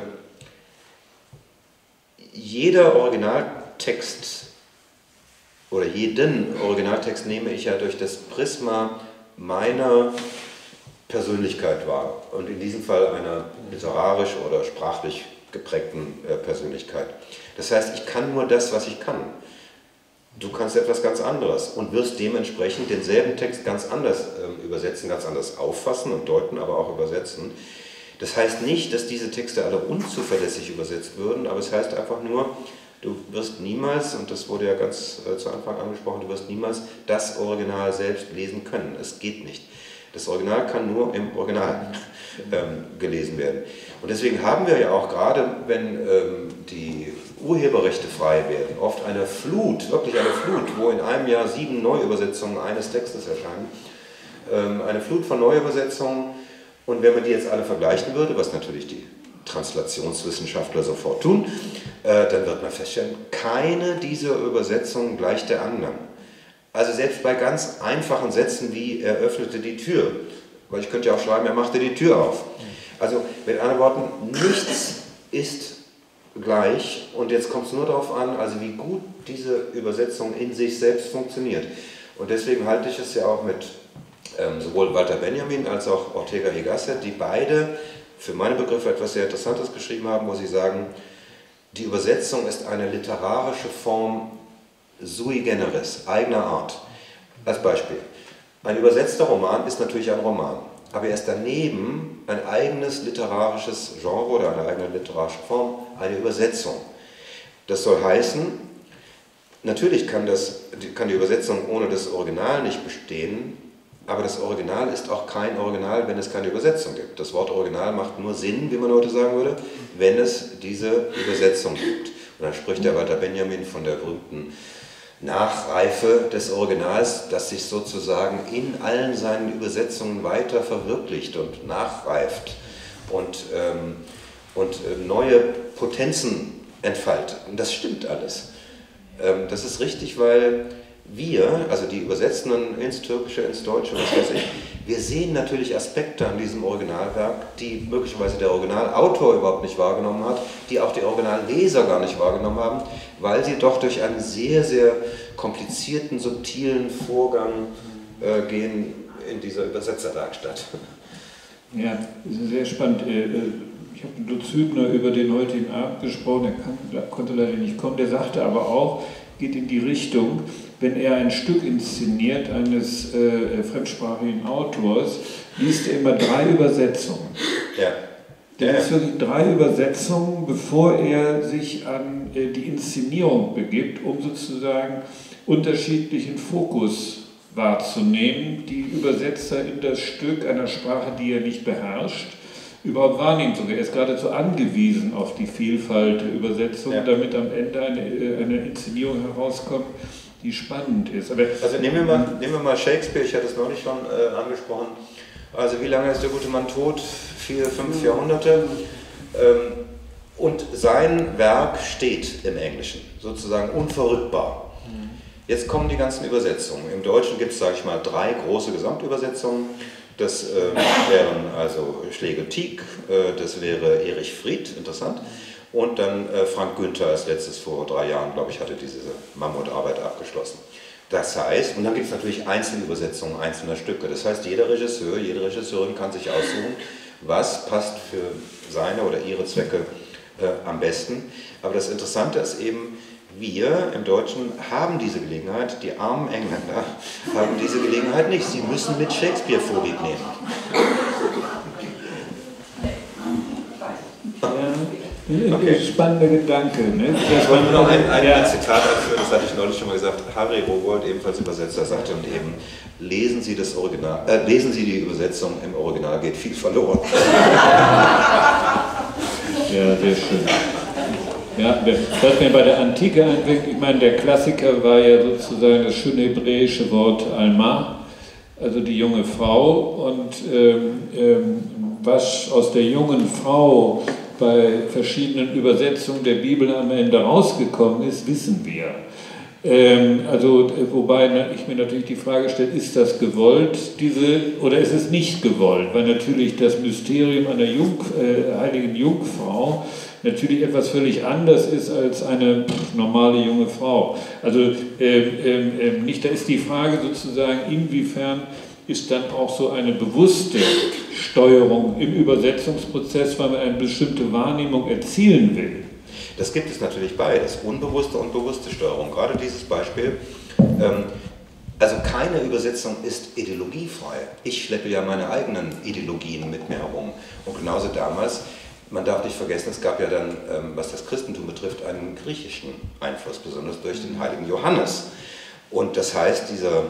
jeder Originaltext oder jeden Originaltext nehme ich ja durch das Prisma meiner Persönlichkeit wahr. Und in diesem Fall einer literarisch oder sprachlich geprägten äh, Persönlichkeit. Das heißt, ich kann nur das, was ich kann. Du kannst etwas ganz anderes und wirst dementsprechend denselben Text ganz anders äh, übersetzen, ganz anders auffassen und deuten, aber auch übersetzen. Das heißt nicht, dass diese Texte alle unzuverlässig übersetzt würden, aber es heißt einfach nur, du wirst niemals, und das wurde ja ganz äh, zu Anfang angesprochen, du wirst niemals das Original selbst lesen können. Es geht nicht. Das Original kann nur im Original ähm, gelesen werden. Und deswegen haben wir ja auch gerade, wenn ähm, die Urheberrechte frei werden, oft eine Flut, wirklich eine Flut, wo in einem Jahr sieben Neuübersetzungen eines Textes erscheinen, ähm, eine Flut von Neuübersetzungen. Und wenn man die jetzt alle vergleichen würde, was natürlich die Translationswissenschaftler sofort tun, äh, dann wird man feststellen, keine dieser Übersetzungen gleicht der anderen. Also selbst bei ganz einfachen Sätzen wie er öffnete die Tür, weil ich könnte ja auch schreiben, er machte die Tür auf. Also mit anderen Worten, nichts ist gleich und jetzt kommt es nur darauf an, also wie gut diese Übersetzung in sich selbst funktioniert. Und deswegen halte ich es ja auch mit ähm, sowohl Walter Benjamin als auch Ortega y Gasset, die beide für meine Begriffe etwas sehr Interessantes geschrieben haben, wo sie sagen, die Übersetzung ist eine literarische Form sui generis, eigener Art. Als Beispiel, ein übersetzter Roman ist natürlich ein Roman, aber er ist daneben ein eigenes literarisches Genre oder eine eigene literarische Form, eine Übersetzung. Das soll heißen, natürlich kann, das, kann die Übersetzung ohne das Original nicht bestehen, aber das Original ist auch kein Original, wenn es keine Übersetzung gibt. Das Wort Original macht nur Sinn, wie man heute sagen würde, wenn es diese Übersetzung gibt. Und dann spricht der Walter Benjamin von der berühmten Nachreife des Originals, das sich sozusagen in allen seinen Übersetzungen weiter verwirklicht und nachreift und, ähm, und äh, neue Potenzen entfaltet. Und das stimmt alles. Ähm, das ist richtig, weil wir, also die Übersetzenden ins Türkische, ins Deutsche, was weiß ich, wir sehen natürlich Aspekte an diesem Originalwerk, die möglicherweise der Originalautor überhaupt nicht wahrgenommen hat, die auch die Originalleser gar nicht wahrgenommen haben, weil sie doch durch einen sehr, sehr komplizierten, subtilen Vorgang äh, gehen in dieser Übersetzerwerkstatt. Ja, das ist sehr spannend. Ich habe mit Lutz Hübner über den heutigen Abend gesprochen, er kann, konnte leider nicht kommen, der sagte aber auch, geht in die Richtung, wenn er ein Stück inszeniert eines äh, fremdsprachigen Autors, liest er immer drei Übersetzungen. Ja. Der liest wirklich drei Übersetzungen, bevor er sich an äh, die Inszenierung begibt, um sozusagen unterschiedlichen Fokus wahrzunehmen, die Übersetzer in das Stück einer Sprache, die er nicht beherrscht, überhaupt wahrnehmen zu können. Er ist geradezu angewiesen auf die Vielfalt der Übersetzung, ja, damit am Ende eine, eine Inszenierung herauskommt, die spannend ist. Aber also nehmen wir, mal, nehmen wir mal Shakespeare, ich hatte es neulich schon äh, angesprochen. Also wie lange ist der gute Mann tot? Vier, fünf Jahrhunderte. Ähm, und sein Werk steht im Englischen, sozusagen unverrückbar. Jetzt kommen die ganzen Übersetzungen. Im Deutschen gibt es, sage ich mal, drei große Gesamtübersetzungen. Das äh, wären also Schlegel-Tieck, äh, das wäre Erich Fried, interessant. Und dann äh, Frank Günther als letztes vor drei Jahren, glaube ich, hatte diese Mammutarbeit abgeschlossen. Das heißt, und dann gibt es natürlich Einzelübersetzungen einzelner Stücke. Das heißt, jeder Regisseur, jede Regisseurin kann sich aussuchen, was passt für seine oder ihre Zwecke äh, am besten. Aber das Interessante ist eben, wir im Deutschen haben diese Gelegenheit, die armen Engländer haben diese Gelegenheit nicht. Sie müssen mit Shakespeare vorlieb nehmen. Ja, okay. Spannender Gedanke. Ne? Ich wollte nur noch ein, ein, ein Zitat anführen, das hatte ich neulich schon mal gesagt. Harry Rowohlt, ebenfalls Übersetzer, sagte und eben, lesen Sie, das Original, äh, lesen Sie die Übersetzung, im Original geht viel verloren. Ja, sehr schön. Ja, was mir bei der Antike einfällt, ich meine, der Klassiker war ja sozusagen das schöne hebräische Wort Alma, also die junge Frau, und ähm, ähm, was aus der jungen Frau bei verschiedenen Übersetzungen der Bibel am Ende rausgekommen ist, wissen wir. Ähm, also, wobei ich mir natürlich die Frage stelle, ist das gewollt, diese, oder ist es nicht gewollt? Weil natürlich das Mysterium einer Jung, äh, heiligen Jungfrau natürlich etwas völlig anders ist als eine normale junge Frau. Also ähm, ähm, nicht, da ist die Frage sozusagen, inwiefern ist dann auch so eine bewusste Steuerung im Übersetzungsprozess, weil man eine bestimmte Wahrnehmung erzielen will. Das gibt es natürlich beides, unbewusste und bewusste Steuerung. Gerade dieses Beispiel, ähm, also keine Übersetzung ist ideologiefrei. Ich schleppe ja meine eigenen Ideologien mit mir herum. Und genauso damals, man darf nicht vergessen, es gab ja dann, ähm, was das Christentum betrifft, einen griechischen Einfluss, besonders durch den heiligen Johannes. Und das heißt, dieser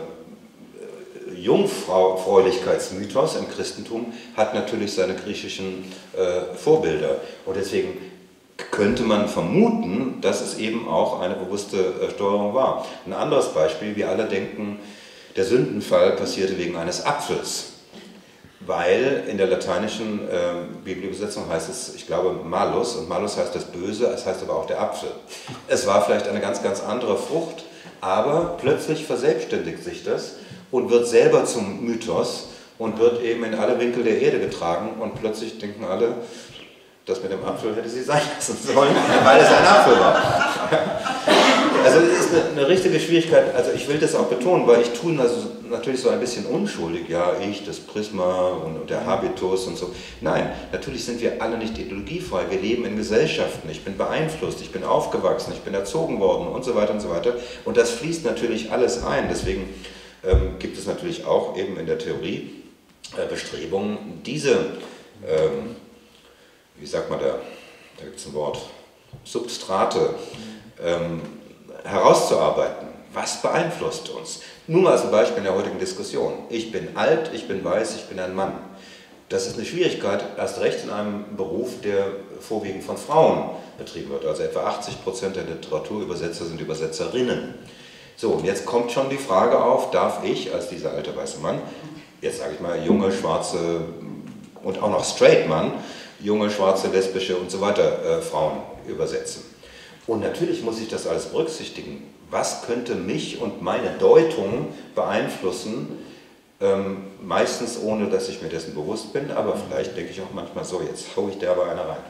Jungfräulichkeitsmythos im Christentum hat natürlich seine griechischen äh, Vorbilder. Und deswegen könnte man vermuten, dass es eben auch eine bewusste äh, Steuerung war. Ein anderes Beispiel, wir alle denken, der Sündenfall passierte wegen eines Apfels. Weil in der lateinischen äh, Bibelübersetzung heißt es, ich glaube, Malus, und Malus heißt das Böse, es heißt aber auch der Apfel. Es war vielleicht eine ganz, ganz andere Frucht, aber plötzlich verselbstständigt sich das und wird selber zum Mythos und wird eben in alle Winkel der Erde getragen und plötzlich denken alle, das mit dem Apfel hätte sie sein lassen sollen, weil es ein Apfel war. Also es ist eine, eine richtige Schwierigkeit, also ich will das auch betonen, weil ich tue also natürlich so ein bisschen unschuldig, ja, ich, das Prisma und, und der Habitus und so. Nein, natürlich sind wir alle nicht ideologiefrei, wir leben in Gesellschaften, ich bin beeinflusst, ich bin aufgewachsen, ich bin erzogen worden und so weiter und so weiter. Und das fließt natürlich alles ein, deswegen ähm, gibt es natürlich auch eben in der Theorie äh, Bestrebungen, diese ähm, wie sagt man da, da gibt es ein Wort, Substrate ähm, herauszuarbeiten. Was beeinflusst uns? Nur mal als ein Beispiel in der heutigen Diskussion. Ich bin alt, ich bin weiß, ich bin ein Mann. Das ist eine Schwierigkeit, erst recht in einem Beruf, der vorwiegend von Frauen betrieben wird. Also etwa achtzig Prozent der Literaturübersetzer sind Übersetzerinnen. So, und jetzt kommt schon die Frage auf, darf ich als dieser alte weiße Mann, jetzt sage ich mal junge, schwarze und auch noch straight Mann, junge, schwarze, lesbische und so weiter äh, Frauen übersetzen? Und natürlich muss ich das alles berücksichtigen. Was könnte mich und meine Deutung beeinflussen? Ähm, meistens ohne, dass ich mir dessen bewusst bin, aber vielleicht denke ich auch manchmal so, jetzt hau ich der aber einer rein.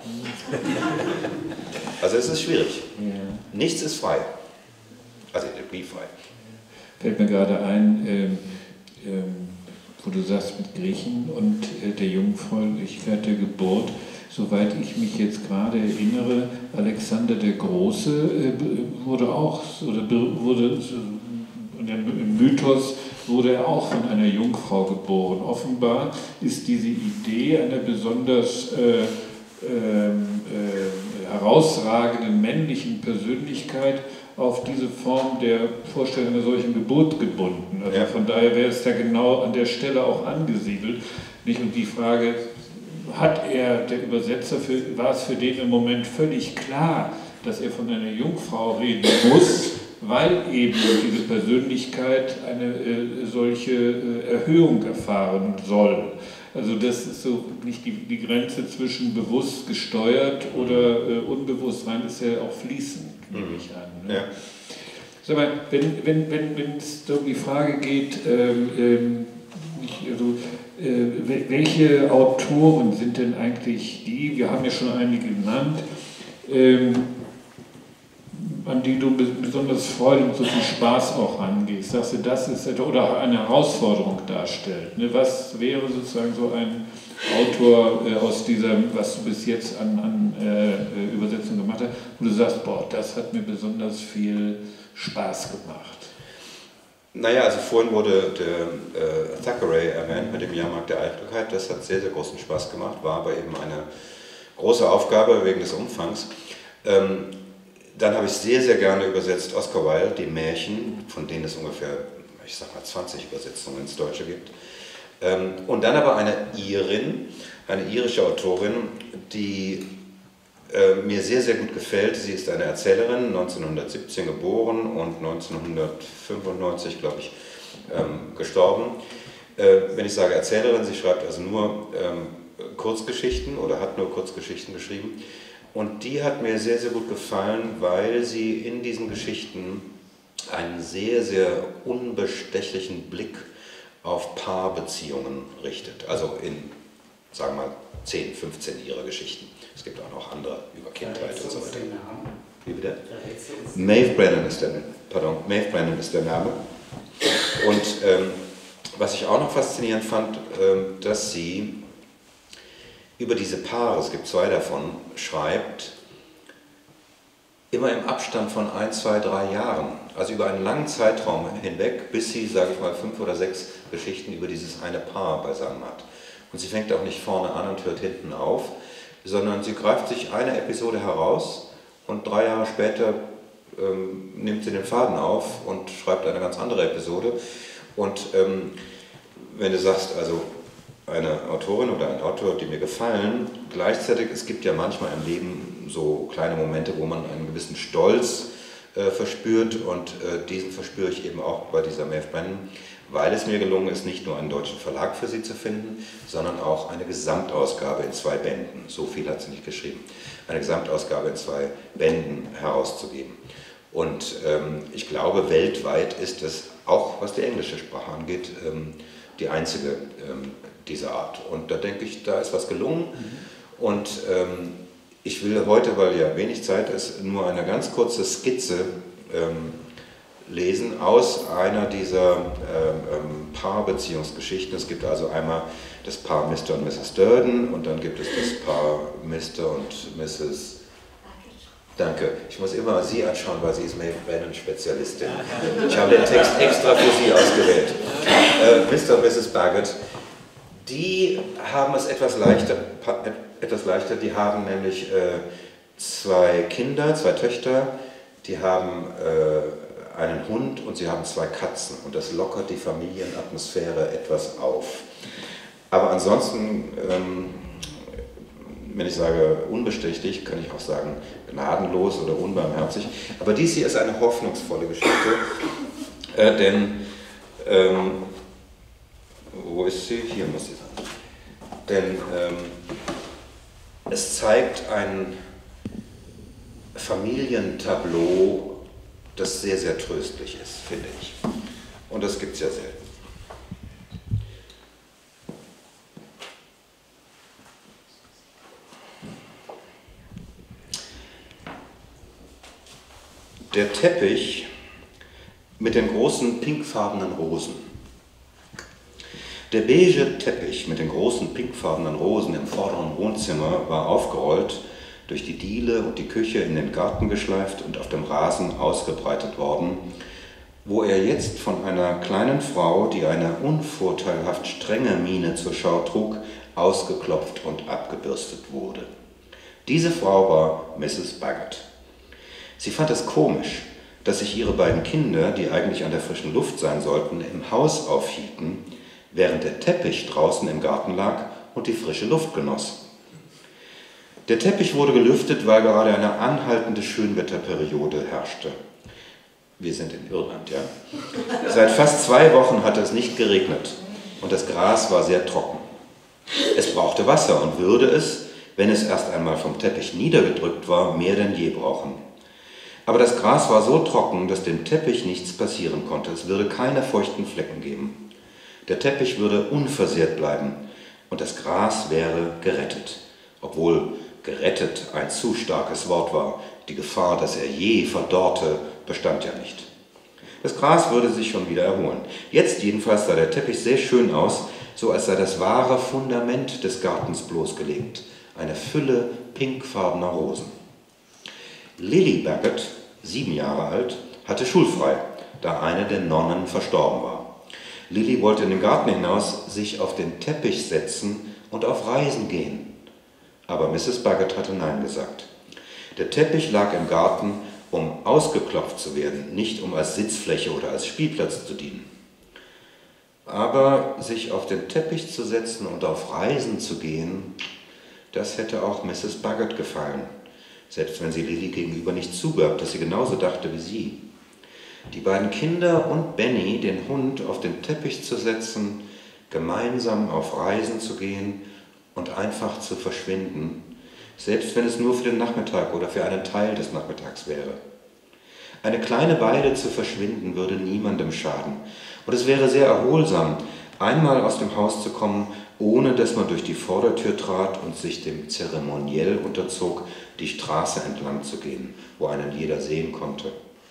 Also es ist schwierig. Ja. Nichts ist frei. Also wie frei. Fällt mir gerade ein, ähm, ähm, wo du sagst mit Griechen und äh, der Jungfräulichkeit der Geburt. Soweit ich mich jetzt gerade erinnere, Alexander der Große äh, wurde auch, oder wurde im Mythos wurde er auch von einer Jungfrau geboren. Offenbar ist diese Idee einer besonders äh, äh, äh, herausragenden männlichen Persönlichkeit auf diese Form der Vorstellung einer solchen Geburt gebunden. Also ja. Von daher wäre es da genau an der Stelle auch angesiedelt. Nicht? Und die Frage, hat er, der Übersetzer, für, war es für den im Moment völlig klar, dass er von einer Jungfrau reden muss, weil eben diese Persönlichkeit eine äh, solche äh, Erhöhung erfahren soll. Also das ist so nicht die, die Grenze zwischen bewusst gesteuert oder äh, unbewusst, rein ist ja auch fließend, nehme ich an. Ne? Ja. Sag mal, wenn, wenn, wenn, wenn es um die Frage geht, ähm, ähm, ich, also, äh, welche Autoren sind denn eigentlich die, wir haben ja schon einige genannt, ähm, an die du besonders Freude und so viel Spaß auch rangehst? Sagst du, das ist oder eine Herausforderung darstellt? Ne? Was wäre sozusagen so ein Autor äh, aus diesem, was du bis jetzt an, an äh, Übersetzung gemacht hast, wo du sagst, boah, das hat mir besonders viel Spaß gemacht? Naja, also vorhin wurde der äh, Thackeray erwähnt mit dem Jahrmarkt der Eitelkeit. Das hat sehr, sehr großen Spaß gemacht, war aber eben eine große Aufgabe wegen des Umfangs. Ähm, Dann habe ich sehr, sehr gerne übersetzt Oscar Wilde, die Märchen, von denen es ungefähr, ich sag mal, zwanzig Übersetzungen ins Deutsche gibt. Und dann aber eine Irin, eine irische Autorin, die mir sehr, sehr gut gefällt. Sie ist eine Erzählerin, neunzehnhundertsiebzehn geboren und neunzehnhundertfünfundneunzig, glaube ich, gestorben. Wenn ich sage Erzählerin, sie schreibt also nur Kurzgeschichten oder hat nur Kurzgeschichten geschrieben. Und die hat mir sehr, sehr gut gefallen, weil sie in diesen Geschichten einen sehr, sehr unbestechlichen Blick auf Paarbeziehungen richtet. Also in, sagen wir mal, zehn, fünfzehn ihrer Geschichten. Es gibt auch noch andere über Kindheit und so weiter. Wie bitte? Maeve Brennan ist der, pardon, Maeve Brennan ist der Name. Und ähm, was ich auch noch faszinierend fand, ähm, dass sie über diese Paare, es gibt zwei davon, schreibt, immer im Abstand von ein, zwei, drei Jahren, also über einen langen Zeitraum hinweg, bis sie, sage ich mal, fünf oder sechs Geschichten über dieses eine Paar beisammen hat. Und sie fängt auch nicht vorne an und hört hinten auf, sondern sie greift sich eine Episode heraus und drei Jahre später ähm, nimmt sie den Faden auf und schreibt eine ganz andere Episode. Und ähm, wenn du sagst, also eine Autorin oder ein Autor, die mir gefallen, gleichzeitig, es gibt ja manchmal im Leben so kleine Momente, wo man einen gewissen Stolz äh, verspürt und äh, diesen verspüre ich eben auch bei dieser Maeve Brennan, weil es mir gelungen ist, nicht nur einen deutschen Verlag für sie zu finden, sondern auch eine Gesamtausgabe in zwei Bänden, so viel hat sie nicht geschrieben, eine Gesamtausgabe in zwei Bänden herauszugeben. Und ähm, ich glaube, weltweit ist es, auch was die englische Sprache angeht, ähm, die einzige ähm, dieser Art. Und da denke ich, da ist was gelungen. Mhm. Und ähm, ich will heute, weil ja wenig Zeit ist, nur eine ganz kurze Skizze ähm, lesen aus einer dieser ähm, Paarbeziehungsgeschichten. Es gibt also einmal das Paar Mister und Misses Durden und dann gibt es das Paar Mister und Misses Danke. Ich muss immer Sie anschauen, weil sie ist Maeve Brennan Spezialistin. Ich habe den Text extra für Sie ausgewählt. Äh, Mister und Misses Bagot, Die haben es etwas leichter, etwas leichter. Die haben nämlich äh, zwei Kinder, zwei Töchter, die haben äh, einen Hund und sie haben zwei Katzen und das lockert die Familienatmosphäre etwas auf. Aber ansonsten, ähm, wenn ich sage unbestechlich, kann ich auch sagen gnadenlos oder unbarmherzig. Aber dies hier ist eine hoffnungsvolle Geschichte, äh, denn, ähm, wo ist sie? Hier muss sie sein. Denn ähm, es zeigt ein Familientableau, das sehr, sehr tröstlich ist, finde ich. Und das gibt es ja selten. Der Teppich mit den großen pinkfarbenen Rosen. Der beige Teppich mit den großen pinkfarbenen Rosen im vorderen Wohnzimmer war aufgerollt, durch die Diele und die Küche in den Garten geschleift und auf dem Rasen ausgebreitet worden, wo er jetzt von einer kleinen Frau, die eine unvorteilhaft strenge Miene zur Schau trug, ausgeklopft und abgebürstet wurde. Diese Frau war Misses Baggett. Sie fand es komisch, dass sich ihre beiden Kinder, die eigentlich an der frischen Luft sein sollten, im Haus aufhielten, während der Teppich draußen im Garten lag und die frische Luft genoss. Der Teppich wurde gelüftet, weil gerade eine anhaltende Schönwetterperiode herrschte. Wir sind in Irland, ja? Seit fast zwei Wochen hatte es nicht geregnet und das Gras war sehr trocken. Es brauchte Wasser und würde es, wenn es erst einmal vom Teppich niedergedrückt war, mehr denn je brauchen. Aber das Gras war so trocken, dass dem Teppich nichts passieren konnte. Es würde keine feuchten Flecken geben. Der Teppich würde unversehrt bleiben und das Gras wäre gerettet. Obwohl gerettet ein zu starkes Wort war. Die Gefahr, dass er je verdorrte, bestand ja nicht. Das Gras würde sich schon wieder erholen. Jetzt jedenfalls sah der Teppich sehr schön aus, so als sei das wahre Fundament des Gartens bloßgelegt. Eine Fülle pinkfarbener Rosen. Lily Baggett, sieben Jahre alt, hatte schulfrei, da eine der Nonnen verstorben war. Lily wollte in den Garten hinaus sich auf den Teppich setzen und auf Reisen gehen. Aber Misses Baggett hatte Nein gesagt. Der Teppich lag im Garten, um ausgeklopft zu werden, nicht um als Sitzfläche oder als Spielplatz zu dienen. Aber sich auf den Teppich zu setzen und auf Reisen zu gehen, das hätte auch Misses Baggett gefallen. Selbst wenn sie Lily gegenüber nicht zugab, dass sie genauso dachte wie sie. Die beiden Kinder und Benny, den Hund, auf den Teppich zu setzen, gemeinsam auf Reisen zu gehen und einfach zu verschwinden, selbst wenn es nur für den Nachmittag oder für einen Teil des Nachmittags wäre. Eine kleine Weile zu verschwinden würde niemandem schaden. Und es wäre sehr erholsam, einmal aus dem Haus zu kommen, ohne dass man durch die Vordertür trat und sich dem Zeremoniell unterzog, die Straße entlang zu gehen, wo einen jeder sehen konnte.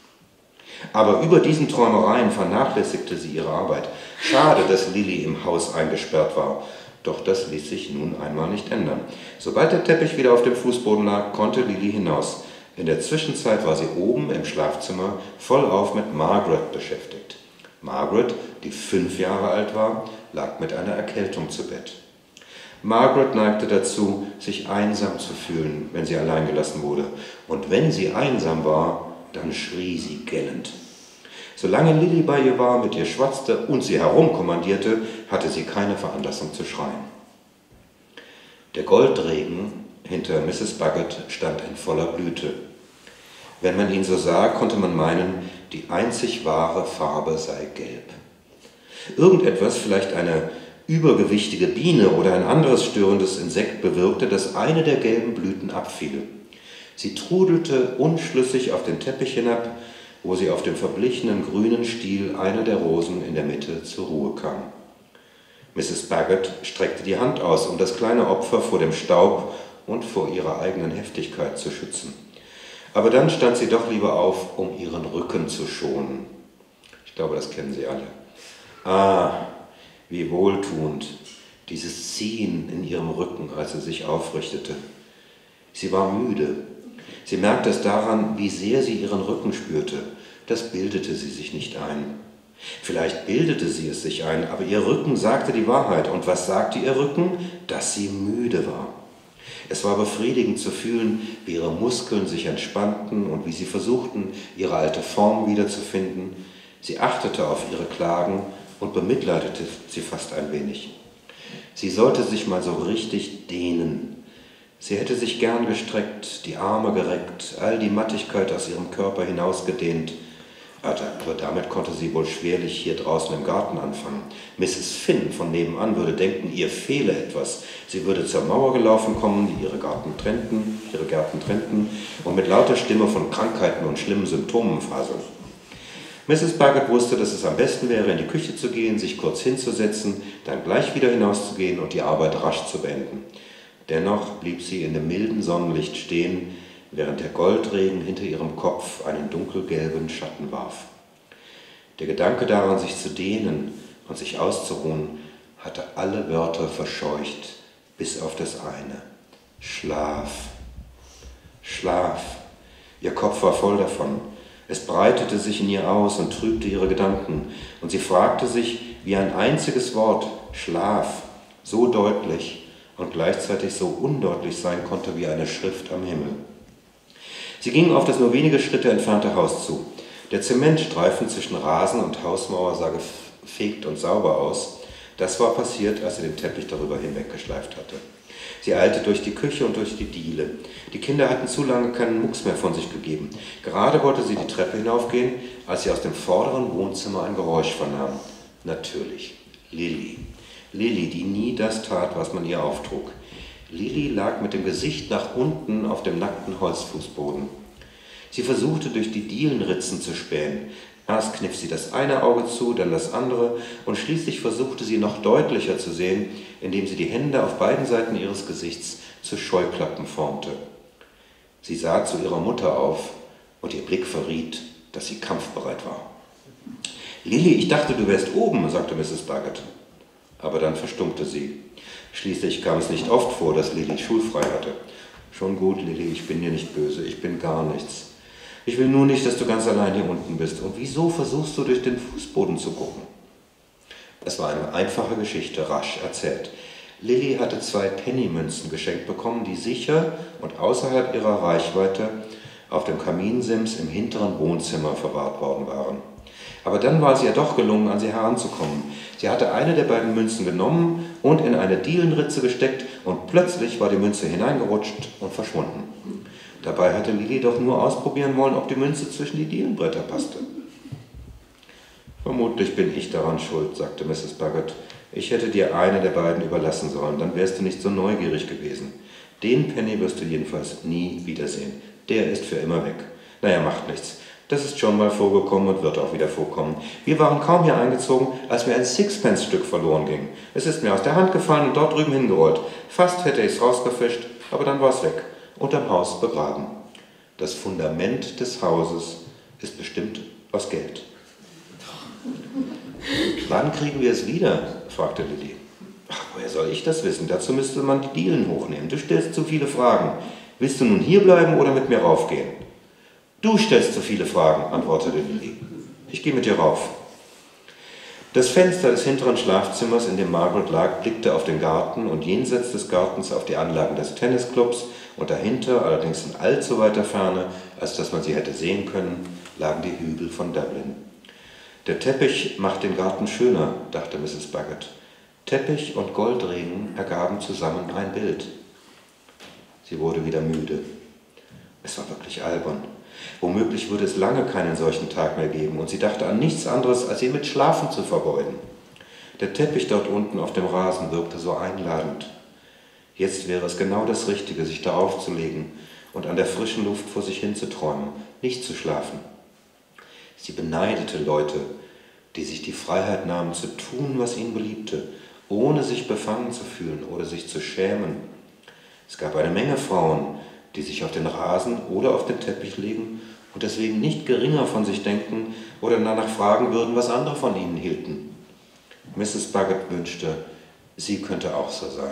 Aber über diesen Träumereien vernachlässigte sie ihre Arbeit. Schade, dass Lily im Haus eingesperrt war. Doch das ließ sich nun einmal nicht ändern. Sobald der Teppich wieder auf dem Fußboden lag, konnte Lily hinaus. In der Zwischenzeit war sie oben im Schlafzimmer vollauf mit Margaret beschäftigt. Margaret, die fünf Jahre alt war, lag mit einer Erkältung zu Bett. Margaret neigte dazu, sich einsam zu fühlen, wenn sie allein gelassen wurde. Und wenn sie einsam war, dann schrie sie gellend. Solange Lily bei ihr war, mit ihr schwatzte und sie herumkommandierte, hatte sie keine Veranlassung zu schreien. Der Goldregen hinter Misses Baggett stand in voller Blüte. Wenn man ihn so sah, konnte man meinen, die einzig wahre Farbe sei gelb. Irgendetwas, vielleicht eine übergewichtige Biene oder ein anderes störendes Insekt bewirkte, dass eine der gelben Blüten abfiel. Sie trudelte unschlüssig auf den Teppich hinab, wo sie auf dem verblichenen grünen Stiel einer der Rosen in der Mitte zur Ruhe kam. Misses Baggett streckte die Hand aus, um das kleine Opfer vor dem Staub und vor ihrer eigenen Heftigkeit zu schützen. Aber dann stand sie doch lieber auf, um ihren Rücken zu schonen. Ich glaube, das kennen Sie alle. Ah, wie wohltuend, dieses Ziehen in ihrem Rücken, als sie sich aufrichtete. Sie war müde. Sie merkte es daran, wie sehr sie ihren Rücken spürte. Das bildete sie sich nicht ein. Vielleicht bildete sie es sich ein, aber ihr Rücken sagte die Wahrheit. Und was sagte ihr Rücken? Dass sie müde war. Es war befriedigend zu fühlen, wie ihre Muskeln sich entspannten und wie sie versuchten, ihre alte Form wiederzufinden. Sie achtete auf ihre Klagen und bemitleidete sie fast ein wenig. Sie sollte sich mal so richtig dehnen. Sie hätte sich gern gestreckt, die Arme gereckt, all die Mattigkeit aus ihrem Körper hinausgedehnt. Aber damit konnte sie wohl schwerlich hier draußen im Garten anfangen. Misses Finn von nebenan würde denken, ihr fehle etwas. Sie würde zur Mauer gelaufen kommen, die ihre Garten trennten, ihre Gärten trennten und mit lauter Stimme von Krankheiten und schlimmen Symptomen faseln. Misses Baggett wusste, dass es am besten wäre, in die Küche zu gehen, sich kurz hinzusetzen, dann gleich wieder hinauszugehen und die Arbeit rasch zu beenden. Dennoch blieb sie in dem milden Sonnenlicht stehen, während der Goldregen hinter ihrem Kopf einen dunkelgelben Schatten warf. Der Gedanke daran, sich zu dehnen und sich auszuruhen, hatte alle Wörter verscheucht, bis auf das eine. Schlaf. Schlaf. Ihr Kopf war voll davon. Es breitete sich in ihr aus und trübte ihre Gedanken. Und sie fragte sich, wie ein einziges Wort, Schlaf, so deutlich und gleichzeitig so undeutlich sein konnte wie eine Schrift am Himmel. Sie ging auf das nur wenige Schritte entfernte Haus zu. Der Zementstreifen zwischen Rasen und Hausmauer sah gefegt und sauber aus. Das war passiert, als sie den Teppich darüber hinweggeschleift hatte. Sie eilte durch die Küche und durch die Diele. Die Kinder hatten zu lange keinen Mucks mehr von sich gegeben. Gerade wollte sie die Treppe hinaufgehen, als sie aus dem vorderen Wohnzimmer ein Geräusch vernahm. Natürlich, Lilli. Lilli, die nie das tat, was man ihr auftrug. Lilli lag mit dem Gesicht nach unten auf dem nackten Holzfußboden. Sie versuchte, durch die Dielenritzen zu spähen. Erst kniff sie das eine Auge zu, dann das andere und schließlich versuchte sie noch deutlicher zu sehen, indem sie die Hände auf beiden Seiten ihres Gesichts zu Scheuklappen formte. Sie sah zu ihrer Mutter auf und ihr Blick verriet, dass sie kampfbereit war. »Lilli, ich dachte, du wärst oben«, sagte Misses Baggett. Aber dann verstummte sie. Schließlich kam es nicht oft vor, dass Lilli schulfrei hatte. »Schon gut, Lilli, ich bin dir nicht böse, ich bin gar nichts. Ich will nur nicht, dass du ganz allein hier unten bist. Und wieso versuchst du, durch den Fußboden zu gucken?« Es war eine einfache Geschichte, rasch erzählt. Lilli hatte zwei Pennymünzen geschenkt bekommen, die sicher und außerhalb ihrer Reichweite auf dem Kaminsims im hinteren Wohnzimmer verwahrt worden waren. Aber dann war es ihr doch gelungen, an sie heranzukommen. Sie hatte eine der beiden Münzen genommen und in eine Dielenritze gesteckt und plötzlich war die Münze hineingerutscht und verschwunden. Dabei hatte Lilli doch nur ausprobieren wollen, ob die Münze zwischen die Dielenbretter passte. »Vermutlich bin ich daran schuld«, sagte Misses Baggett. »Ich hätte dir eine der beiden überlassen sollen, dann wärst du nicht so neugierig gewesen. Den Penny wirst du jedenfalls nie wiedersehen. Der ist für immer weg. Naja, macht nichts. Das ist schon mal vorgekommen und wird auch wieder vorkommen. Wir waren kaum hier eingezogen, als mir ein Sixpence-Stück verloren ging. Es ist mir aus der Hand gefallen und dort drüben hingerollt. Fast hätte ich es rausgefischt, aber dann war es weg. Unterm Haus begraben. Das Fundament des Hauses ist bestimmt aus Geld.« »Wann kriegen wir es wieder?«, fragte Lilli. »Ach, woher soll ich das wissen? Dazu müsste man die Dielen hochnehmen. Du stellst zu viele Fragen. Willst du nun hier bleiben oder mit mir raufgehen?« »Du stellst zu viele Fragen«, antwortete Lilli. »Ich gehe mit dir rauf.« Das Fenster des hinteren Schlafzimmers, in dem Margaret lag, blickte auf den Garten und jenseits des Gartens auf die Anlagen des Tennisclubs und dahinter, allerdings in allzu weiter Ferne, als dass man sie hätte sehen können, lagen die Hügel von Dublin. Der Teppich macht den Garten schöner, dachte Misses Baggett. Teppich und Goldregen ergaben zusammen ein Bild. Sie wurde wieder müde. Es war wirklich albern. Womöglich würde es lange keinen solchen Tag mehr geben, und sie dachte an nichts anderes, als ihn mit Schlafen zu vergeuden. Der Teppich dort unten auf dem Rasen wirkte so einladend. Jetzt wäre es genau das Richtige, sich darauf zu legen und an der frischen Luft vor sich hin zu träumen, nicht zu schlafen. Sie beneidete Leute, die sich die Freiheit nahmen, zu tun, was ihnen beliebte, ohne sich befangen zu fühlen oder sich zu schämen. Es gab eine Menge Frauen, die sich auf den Rasen oder auf den Teppich legen und deswegen nicht geringer von sich denken oder danach fragen würden, was andere von ihnen hielten. Misses Baggett wünschte, sie könnte auch so sein.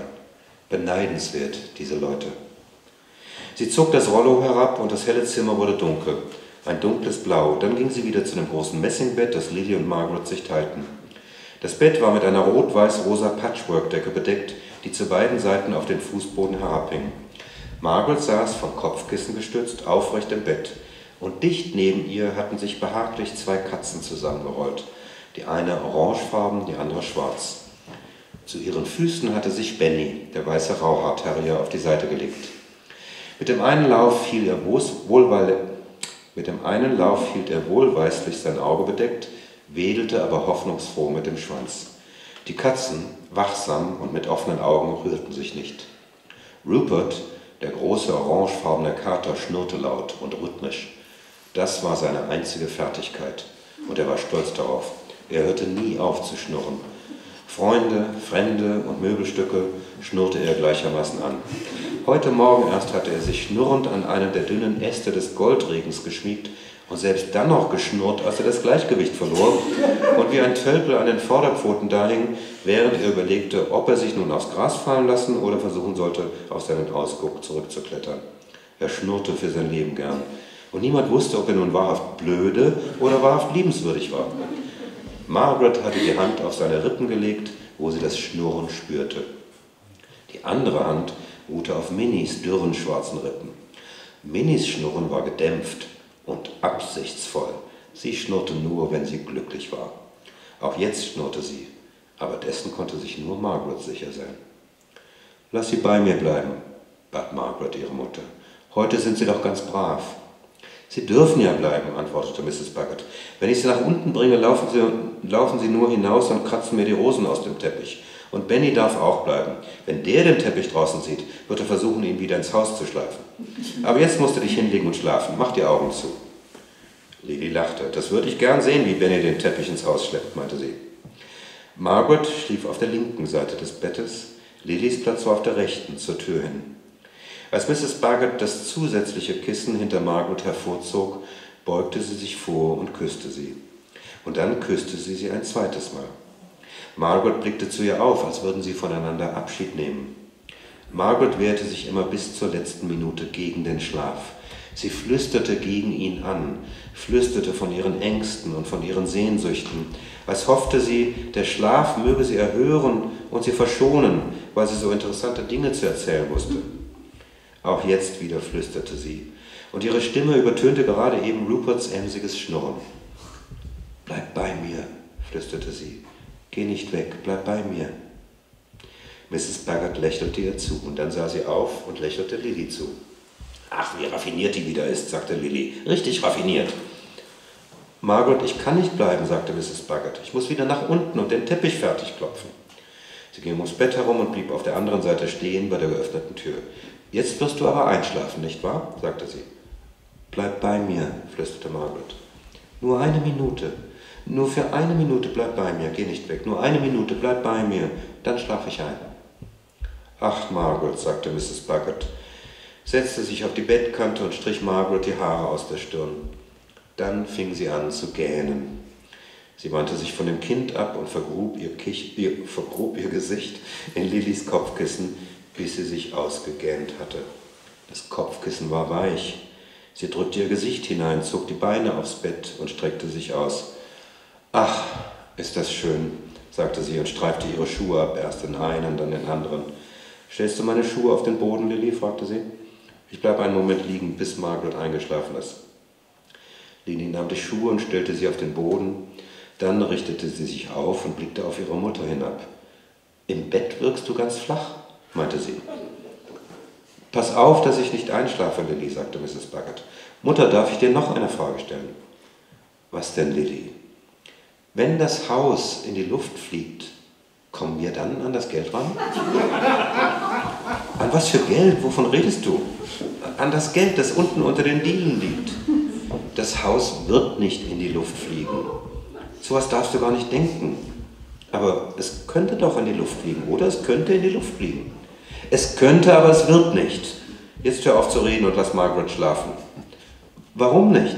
Beneidenswert, diese Leute. Sie zog das Rollo herab und das helle Zimmer wurde dunkel. Ein dunkles Blau. Dann ging sie wieder zu dem großen Messingbett, das Lily und Margaret sich teilten. Das Bett war mit einer rot-weiß-rosa Patchwork-Decke bedeckt, die zu beiden Seiten auf den Fußboden herabhing. Margaret saß, von Kopfkissen gestützt, aufrecht im Bett. Und dicht neben ihr hatten sich behaglich zwei Katzen zusammengerollt. Die eine orangefarben, die andere schwarz. Zu ihren Füßen hatte sich Benny, der weiße Rauhaar-Terrier, auf die Seite gelegt. Mit dem einen Lauf hielt er wohlweil, mit dem einen Lauf hielt er wohlweislich sein Auge bedeckt, wedelte aber hoffnungsfroh mit dem Schwanz. Die Katzen, wachsam und mit offenen Augen, rührten sich nicht. Rupert, der große orangefarbene Kater, schnurrte laut und rhythmisch. Das war seine einzige Fertigkeit und er war stolz darauf. Er hörte nie auf zu schnurren. Freunde, Fremde und Möbelstücke schnurrte er gleichermaßen an. Heute Morgen erst hatte er sich schnurrend an einen der dünnen Äste des Goldregens geschmiegt und selbst dann noch geschnurrt, als er das Gleichgewicht verlor und wie ein Tölpel an den Vorderpfoten dahing, während er überlegte, ob er sich nun aufs Gras fallen lassen oder versuchen sollte, auf seinen Ausguck zurückzuklettern. Er schnurrte für sein Leben gern. Und niemand wusste, ob er nun wahrhaft blöde oder wahrhaft liebenswürdig war. Margaret hatte die Hand auf seine Rippen gelegt, wo sie das Schnurren spürte. Die andere Hand ruhte auf Minnys dürren schwarzen Rippen. Minnys Schnurren war gedämpft und absichtsvoll. Sie schnurrte nur, wenn sie glücklich war. Auch jetzt schnurrte sie, aber dessen konnte sich nur Margaret sicher sein. »Lass sie bei mir bleiben«, bat Margaret ihre Mutter. »Heute sind sie doch ganz brav.« »Sie dürfen ja bleiben«, antwortete Misses Baggett. »Wenn ich sie nach unten bringe, laufen sie, laufen sie nur hinaus und kratzen mir die Rosen aus dem Teppich. Und Benny darf auch bleiben. Wenn der den Teppich draußen sieht, wird er versuchen, ihn wieder ins Haus zu schleifen. Aber jetzt musst du dich hinlegen und schlafen. Mach die Augen zu.« Lily lachte. »Das würde ich gern sehen, wie Benny den Teppich ins Haus schleppt«, meinte sie. Margaret schlief auf der linken Seite des Bettes. Lillys Platz war auf der rechten, zur Tür hin. Als Misses Baggett das zusätzliche Kissen hinter Margaret hervorzog, beugte sie sich vor und küsste sie. Und dann küsste sie sie ein zweites Mal. Margaret blickte zu ihr auf, als würden sie voneinander Abschied nehmen. Margaret wehrte sich immer bis zur letzten Minute gegen den Schlaf. Sie flüsterte gegen ihn an, flüsterte von ihren Ängsten und von ihren Sehnsüchten, als hoffte sie, der Schlaf möge sie erhören und sie verschonen, weil sie so interessante Dinge zu erzählen wusste. Auch jetzt wieder flüsterte sie, und ihre Stimme übertönte gerade eben Ruperts emsiges Schnurren. »Bleib bei mir«, flüsterte sie. »Geh nicht weg, bleib bei mir.« Misses Baggett lächelte ihr zu, und dann sah sie auf und lächelte Lily zu. »Ach, wie raffiniert die wieder ist«, sagte Lily. »Richtig raffiniert.« »Margaret, ich kann nicht bleiben«, sagte Misses Baggett. »Ich muss wieder nach unten und den Teppich fertig klopfen.« Sie ging ums Bett herum und blieb auf der anderen Seite stehen bei der geöffneten Tür. »Jetzt wirst du aber einschlafen, nicht wahr?«, sagte sie. »Bleib bei mir«, flüsterte Margaret. »Nur eine Minute. Nur für eine Minute bleib bei mir. Geh nicht weg. Nur eine Minute bleib bei mir. Dann schlafe ich ein.« »Ach, Margaret«, sagte Misses Baggett, setzte sich auf die Bettkante und strich Margaret die Haare aus der Stirn. Dann fing sie an zu gähnen. Sie wandte sich von dem Kind ab und vergrub ihr, Kich, ihr, vergrub ihr Gesicht in Lillys Kopfkissen, bis sie sich ausgegähnt hatte. Das Kopfkissen war weich. Sie drückte ihr Gesicht hinein, zog die Beine aufs Bett und streckte sich aus. »Ach, ist das schön«, sagte sie und streifte ihre Schuhe ab, erst den einen, dann den anderen. »Stellst du meine Schuhe auf den Boden, Lily?«, fragte sie. »Ich bleibe einen Moment liegen, bis Margaret eingeschlafen ist.« Lily nahm die Schuhe und stellte sie auf den Boden. Dann richtete sie sich auf und blickte auf ihre Mutter hinab. »Im Bett wirkst du ganz flach«, meinte sie. »Pass auf, dass ich nicht einschlafe, Lily«, sagte Misses Baggett. »Mutter, darf ich dir noch eine Frage stellen?« »Was denn, Lily?« »Wenn das Haus in die Luft fliegt, kommen wir dann an das Geld ran?« »An was für Geld? Wovon redest du?« »An das Geld, das unten unter den Dielen liegt. Das Haus wird nicht in die Luft fliegen. So was darfst du gar nicht denken. Aber es könnte doch in die Luft fliegen, oder? Es könnte in die Luft fliegen. Es könnte, aber es wird nicht. Jetzt hör auf zu reden und lass Margaret schlafen.« »Warum nicht?«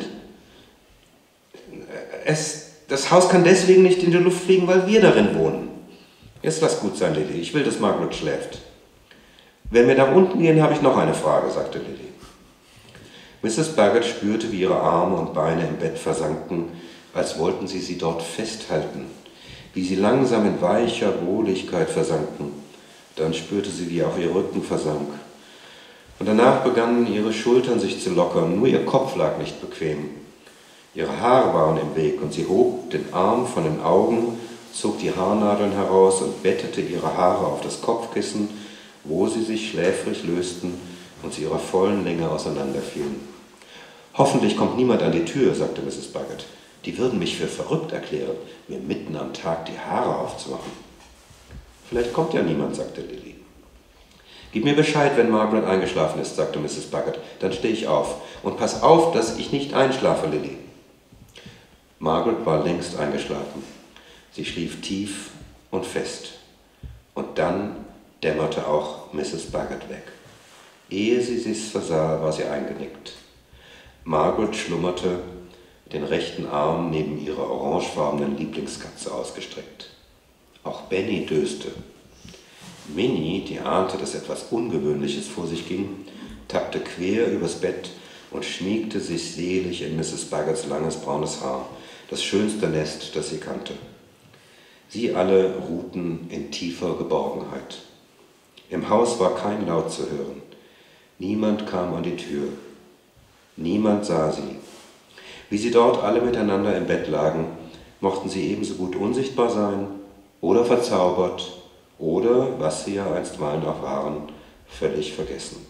es, »Das Haus kann deswegen nicht in die Luft fliegen, weil wir darin wohnen.« »Jetzt lass gut sein, Lily. Ich will, dass Margaret schläft.« »Wenn wir nach unten gehen, habe ich noch eine Frage«, sagte Lily. Misses Baggett spürte, wie ihre Arme und Beine im Bett versanken, als wollten sie sie dort festhalten, wie sie langsam in weicher Wohligkeit versanken. Dann spürte sie, wie auch ihr Rücken versank. Und danach begannen ihre Schultern sich zu lockern, nur ihr Kopf lag nicht bequem. Ihre Haare waren im Weg und sie hob den Arm von den Augen, zog die Haarnadeln heraus und bettete ihre Haare auf das Kopfkissen, wo sie sich schläfrig lösten und zu ihrer vollen Länge auseinanderfielen. »Hoffentlich kommt niemand an die Tür«, sagte Misses Baggett. »Die würden mich für verrückt erklären, mir mitten am Tag die Haare aufzumachen.« »Vielleicht kommt ja niemand«, sagte Lily. »Gib mir Bescheid, wenn Margaret eingeschlafen ist«, sagte Misses Baggett. »Dann stehe ich auf. Und pass auf, dass ich nicht einschlafe, Lily.« Margaret war längst eingeschlafen. Sie schlief tief und fest. Und dann dämmerte auch Misses Baggett weg. Ehe sie sich's versah, war sie eingenickt. Margaret schlummerte, den rechten Arm neben ihrer orangefarbenen Lieblingskatze ausgestreckt. Auch Benny döste. Minnie, die ahnte, dass etwas Ungewöhnliches vor sich ging, tappte quer übers Bett und schmiegte sich selig in Misses Baggetts langes braunes Haar, das schönste Nest, das sie kannte. Sie alle ruhten in tiefer Geborgenheit. Im Haus war kein Laut zu hören. Niemand kam an die Tür. Niemand sah sie. Wie sie dort alle miteinander im Bett lagen, mochten sie ebenso gut unsichtbar sein oder verzaubert oder, was sie ja einstweilen auch waren, völlig vergessen.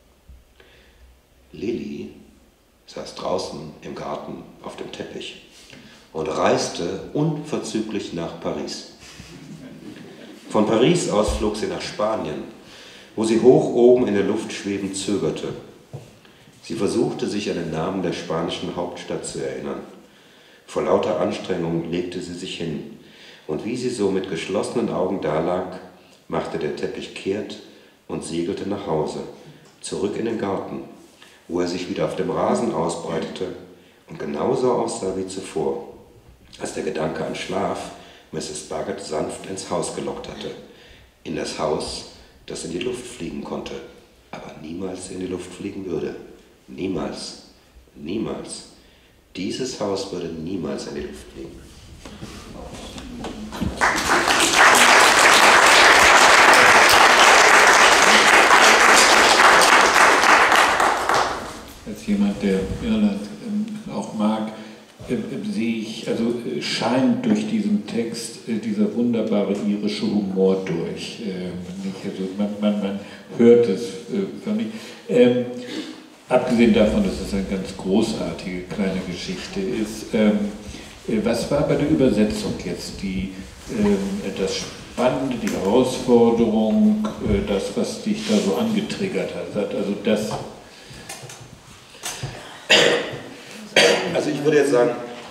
Lily saß draußen im Garten auf dem Teppich und reiste unverzüglich nach Paris. Von Paris aus flog sie nach Spanien, wo sie hoch oben in der Luft schwebend zögerte. Sie versuchte, sich an den Namen der spanischen Hauptstadt zu erinnern. Vor lauter Anstrengung legte sie sich hin, und wie sie so mit geschlossenen Augen dalag, machte der Teppich kehrt und segelte nach Hause, zurück in den Garten, wo er sich wieder auf dem Rasen ausbreitete und genauso aussah wie zuvor, als der Gedanke an Schlaf Misses Baggett sanft ins Haus gelockt hatte, in das Haus, das in die Luft fliegen konnte, aber niemals in die Luft fliegen würde. Niemals, niemals. Dieses Haus würde niemals in die Luft fliegen. Als jemand, der Irland ähm, auch mag, äh, sehe ich, also äh, scheint durch diesen Text äh, dieser wunderbare irische Humor durch. Äh, nicht, also man, man, man hört es äh, förmlich. Ähm, abgesehen davon, dass es eine ganz großartige kleine Geschichte ist. Ähm, äh, was war bei der Übersetzung jetzt die, äh, das Spannende, die Herausforderung, äh, das, was dich da so angetriggert hat? Also das... Also ich würde jetzt sagen,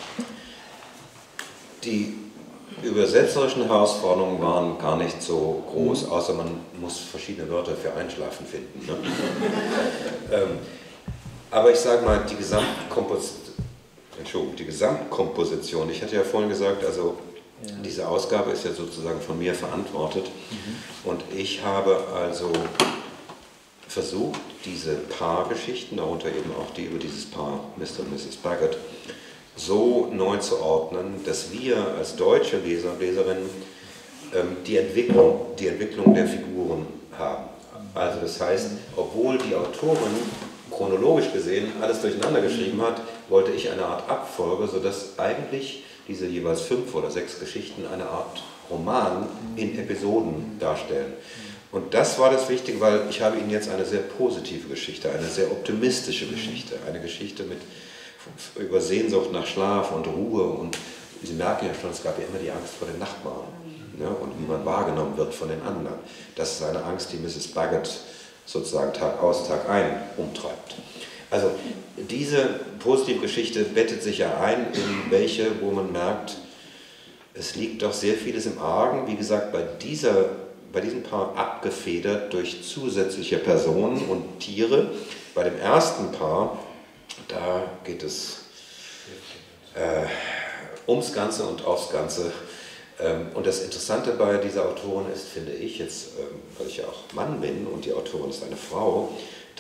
die übersetzerischen Herausforderungen waren gar nicht so groß, außer man muss verschiedene Wörter für Einschlafen finden. Ne? ähm, aber ich sage mal, die Gesamtkomposition, Entschuldigung, die Gesamtkomposition, ich hatte ja vorhin gesagt, also ja. Diese Ausgabe ist ja sozusagen von mir verantwortet, mhm. Und ich habe also versucht, diese Paargeschichten, darunter eben auch die über dieses Paar Mister und Misses Baggett, so neu zu ordnen, dass wir als deutsche Leser und Leserinnen ähm, die, Entwicklung, die Entwicklung der Figuren haben. Also das heißt, obwohl die Autorin chronologisch gesehen alles durcheinander geschrieben hat, wollte ich eine Art Abfolge, sodass eigentlich diese jeweils fünf oder sechs Geschichten eine Art Roman in Episoden darstellen. Und das war das Wichtige, weil ich habe Ihnen jetzt eine sehr positive Geschichte, eine sehr optimistische Geschichte, eine Geschichte mit, über Sehnsucht nach Schlaf und Ruhe. Und Sie merken ja schon, es gab ja immer die Angst vor den Nachbarn, ne, und wie man wahrgenommen wird von den anderen. Das ist eine Angst, die Misses Baggett sozusagen Tag aus, Tag ein umtreibt. Also diese positive Geschichte bettet sich ja ein in welche, wo man merkt, es liegt doch sehr vieles im Argen. Wie gesagt, bei dieser bei diesem Paar abgefedert durch zusätzliche Personen und Tiere. Bei dem ersten Paar, da geht es äh, ums Ganze und aufs Ganze. Ähm, und das Interessante bei dieser Autorin ist, finde ich, jetzt, ähm, weil ich ja auch Mann bin und die Autorin ist eine Frau,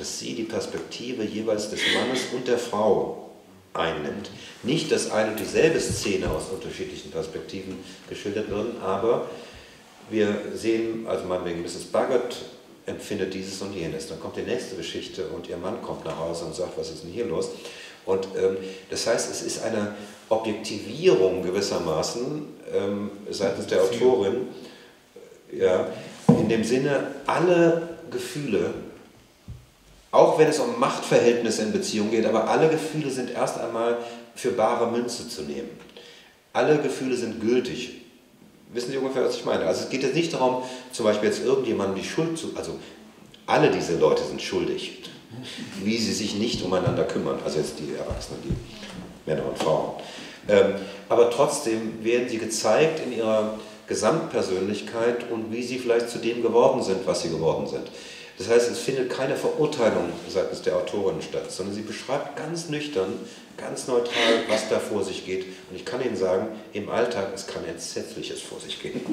dass sie die Perspektive jeweils des Mannes und der Frau einnimmt. Nicht, dass eine und dieselbe Szene aus unterschiedlichen Perspektiven geschildert wird, aber wir sehen, also meinetwegen Misses Baggett empfindet dieses und jenes. Dann kommt die nächste Geschichte und ihr Mann kommt nach Hause und sagt, was ist denn hier los? Und ähm, das heißt, es ist eine Objektivierung gewissermaßen ähm, seitens der Autorin, ja, in dem Sinne, alle Gefühle, auch wenn es um Machtverhältnisse in Beziehungen geht, aber alle Gefühle sind erst einmal für bare Münze zu nehmen. Alle Gefühle sind gültig. Wissen Sie ungefähr, was ich meine? Also es geht jetzt nicht darum, zum Beispiel jetzt irgendjemandem die Schuld zu... Also alle diese Leute sind schuldig, wie sie sich nicht umeinander kümmern. Also jetzt die Erwachsenen, die Männer und Frauen. Ähm, aber trotzdem werden sie gezeigt in ihrer Gesamtpersönlichkeit und wie sie vielleicht zu dem geworden sind, was sie geworden sind. Das heißt, es findet keine Verurteilung seitens der Autorin statt, sondern sie beschreibt ganz nüchtern, ganz neutral, was da vor sich geht. Und ich kann Ihnen sagen, im Alltag, es kann Entsetzliches vor sich gehen.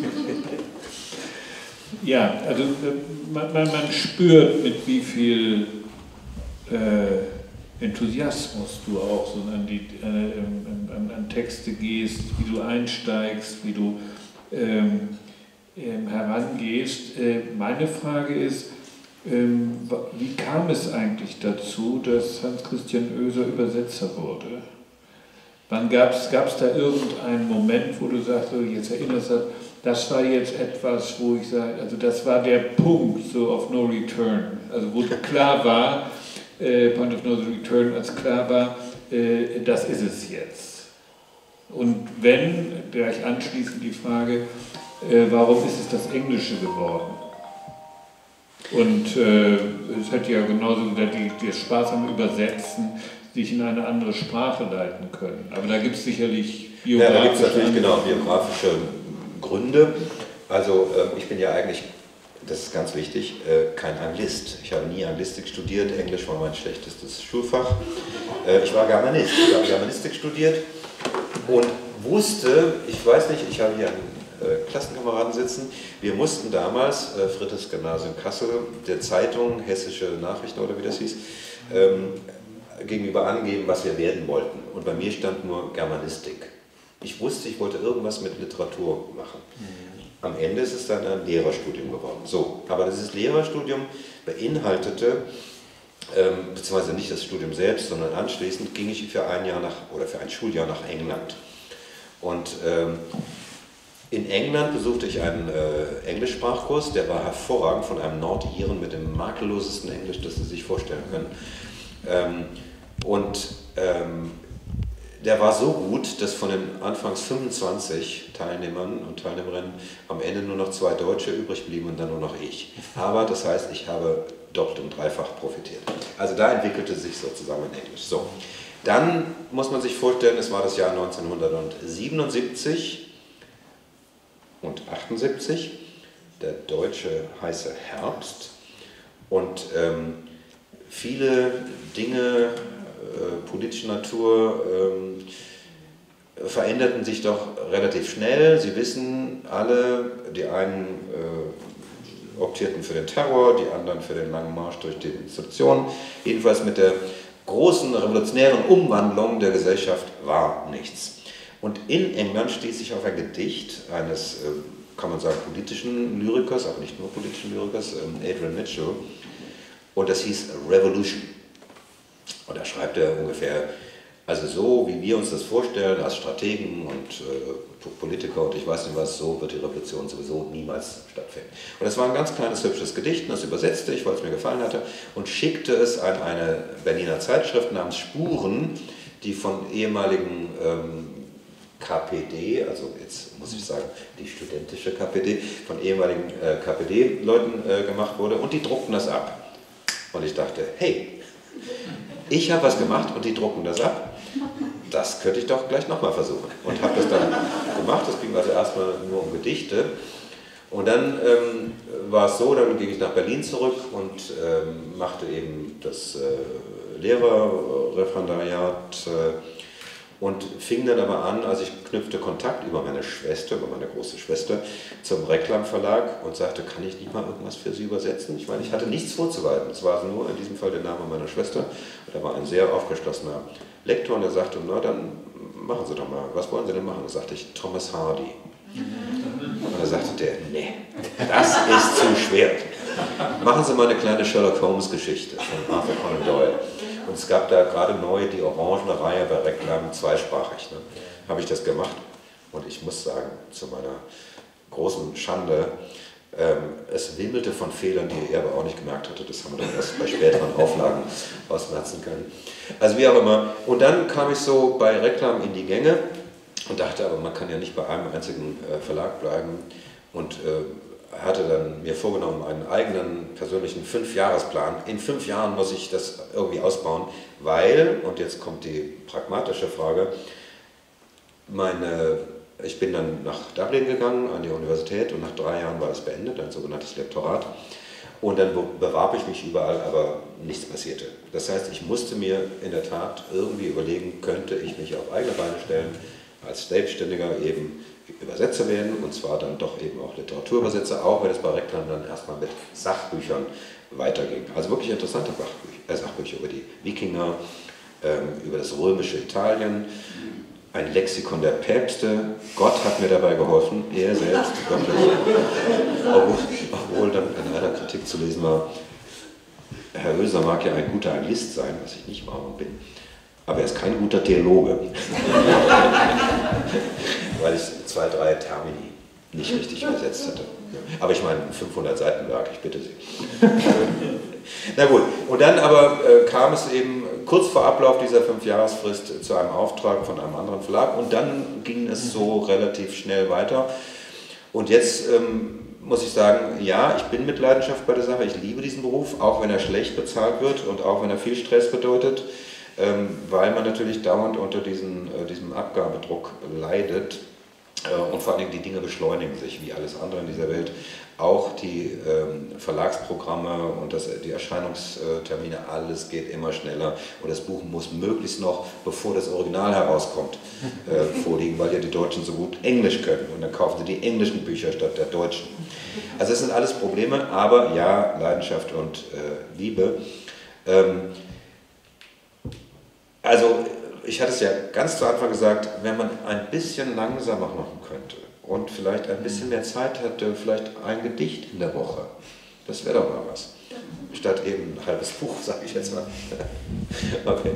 Ja, also man, man, man spürt, mit wie viel äh, Enthusiasmus du auch so an, die, äh, an, an Texte gehst, wie du einsteigst, wie du ähm, ähm, herangehst. Äh, meine Frage ist, ähm, wie kam es eigentlich dazu, dass Hans Christian Oeser Übersetzer wurde? Wann gab es da irgendeinen Moment, wo du sagst, so, jetzt erinnerst du, das war jetzt etwas, wo ich sage, also das war der Punkt so of no return, also wo klar war, äh, Point of no return, als klar war, äh, das ist es jetzt. Und wenn, gleich anschließend die Frage, äh, warum ist es das Englische geworden? Und äh, es hat ja genauso die, die Spaß am Übersetzen, sich in eine andere Sprache leiten können. Aber da gibt es sicherlich biografische... Ja, da gibt es natürlich genau biografische Gründe. Also äh, ich bin ja eigentlich, das ist ganz wichtig, äh, kein Anglist. Ich habe nie Anglistik studiert, Englisch war mein schlechtestes Schulfach. Äh, ich war Germanist, ich habe Germanistik studiert und wusste, ich weiß nicht, ich habe hier einen äh, Klassenkameraden sitzen, wir mussten damals, äh, Friedrichs Gymnasium Kassel, der Zeitung, Hessische Nachrichten oder wie das hieß, ähm, gegenüber angeben, was wir werden wollten. Und bei mir stand nur Germanistik. Ich wusste, ich wollte irgendwas mit Literatur machen. Am Ende ist es dann ein Lehrerstudium geworden. So, aber dieses Lehrerstudium beinhaltete, ähm, beziehungsweise nicht das Studium selbst, sondern anschließend ging ich für ein Jahr nach, oder für ein Schuljahr nach England. Und ähm, in England besuchte ich einen äh, Englischsprachkurs, der war hervorragend von einem Nordiren mit dem makellosesten Englisch, das Sie sich vorstellen können. Ähm, und ähm, der war so gut, dass von den anfangs fünfundzwanzig Teilnehmern und Teilnehmerinnen am Ende nur noch zwei Deutsche übrig blieben und dann nur noch ich. Aber das heißt, ich habe doppelt und dreifach profitiert. Also da entwickelte sich sozusagen mein Englisch. So. Dann muss man sich vorstellen, es war das Jahr neunzehnhundertsiebenundsiebzig und achtundsiebzig, der deutsche heiße Herbst, und ähm, viele Dinge äh, politischer Natur ähm, veränderten sich doch relativ schnell. Sie wissen alle, die einen äh, optierten für den Terror, die anderen für den langen Marsch durch die Institutionen. Jedenfalls mit der großen revolutionären Umwandlung der Gesellschaft war nichts. Und in England stieß ich auf ein Gedicht eines, äh, kann man sagen, politischen Lyrikers, aber nicht nur politischen Lyrikers, ähm, Adrian Mitchell, und das hieß Revolution. Und da schreibt er ungefähr, also so wie wir uns das vorstellen als Strategen und äh, Politiker und ich weiß nicht was, so wird die Revolution sowieso niemals stattfinden. Und das war ein ganz kleines, hübsches Gedicht, und das übersetzte ich, weil es mir gefallen hatte, und schickte es an eine Berliner Zeitschrift namens Spuren, die von ehemaligen ähm, K P D, also jetzt muss ich sagen, die studentische K P D, von ehemaligen äh, K P D-Leuten äh, gemacht wurde, und die druckten das ab. Und ich dachte, hey, ich habe was gemacht und die drucken das ab. Das könnte ich doch gleich nochmal versuchen. Und habe das dann gemacht. Das ging also erstmal nur um Gedichte. Und dann ähm, war es so, dann ging ich nach Berlin zurück und ähm, machte eben das äh, Lehrerreferendariat. Äh, und fing dann aber an, also ich knüpfte Kontakt über meine Schwester, über meine große Schwester zum Reklam Verlag und sagte, kann ich nicht mal irgendwas für Sie übersetzen? Ich meine, ich hatte nichts vorzuweisen, es war nur in diesem Fall der Name meiner Schwester. Und da war ein sehr aufgeschlossener Lektor und der sagte, na dann machen Sie doch mal, was wollen Sie denn machen? Da sagte ich, Thomas Hardy. Und da sagte der, nee, das ist zu schwer. Machen Sie mal eine kleine Sherlock Holmes Geschichte von Arthur Conan Doyle. Und es gab da gerade neu die Orangene Reihe bei Reklam zweisprachig. Ne? Habe ich das gemacht und ich muss sagen, zu meiner großen Schande, ähm, es wimmelte von Fehlern, die er aber auch nicht gemerkt hatte. Das haben wir dann erst bei späteren Auflagen ausmerzen können. Also wie auch immer. Und dann kam ich so bei Reklam in die Gänge und dachte, aber man kann ja nicht bei einem einzigen äh, Verlag bleiben und äh, hatte dann mir vorgenommen, einen eigenen persönlichen Fünfjahresplan. In fünf Jahren muss ich das irgendwie ausbauen, weil, und jetzt kommt die pragmatische Frage, meine, ich bin dann nach Dublin gegangen, an die Universität, und nach drei Jahren war es beendet, ein sogenanntes Lektorat. Und dann bewarb ich mich überall, aber nichts passierte. Das heißt, ich musste mir in der Tat irgendwie überlegen, könnte ich mich auf eigene Beine stellen, als Selbstständiger eben Übersetzer werden, und zwar dann doch eben auch Literaturübersetzer, auch wenn es bei Reklam dann erstmal mit Sachbüchern weiterging. Also wirklich interessante Sachbücher, äh, Sachbücher über die Wikinger, ähm, über das römische Italien, ein Lexikon der Päpste. Gott hat mir dabei geholfen, er selbst, wirklich. Obwohl, obwohl dann in einer Kritik zu lesen war, Herr Oeser mag ja ein guter Anglist sein, was ich nicht war und bin, aber er ist kein guter Theologe. Weil ich zwei, drei Termini nicht richtig übersetzt hatte. Aber ich meine, fünfhundert Seiten Werk, ich bitte Sie. Na gut, und dann aber äh, kam es eben kurz vor Ablauf dieser Fünfjahresfrist zu einem Auftrag von einem anderen Verlag, und dann ging es so relativ schnell weiter. Und jetzt ähm, muss ich sagen, ja, ich bin mit Leidenschaft bei der Sache, ich liebe diesen Beruf, auch wenn er schlecht bezahlt wird und auch wenn er viel Stress bedeutet, ähm, weil man natürlich dauernd unter diesen, äh, diesem Abgabedruck leidet. Und vor allem die Dinge beschleunigen sich, wie alles andere in dieser Welt. Auch die ähm, Verlagsprogramme und das, die Erscheinungstermine, alles geht immer schneller. Und das Buch muss möglichst noch, bevor das Original herauskommt, äh, vorliegen, weil ja die Deutschen so gut Englisch können. Und dann kaufen sie die englischen Bücher statt der deutschen. Also das sind alles Probleme, aber ja, Leidenschaft und äh, Liebe. Ähm, also ich hatte es ja ganz zu Anfang gesagt, wenn man ein bisschen langsamer machen könnte und vielleicht ein bisschen mehr Zeit hätte, vielleicht ein Gedicht in der Woche, das wäre doch mal was. Statt eben ein halbes Buch, sage ich jetzt mal. Okay.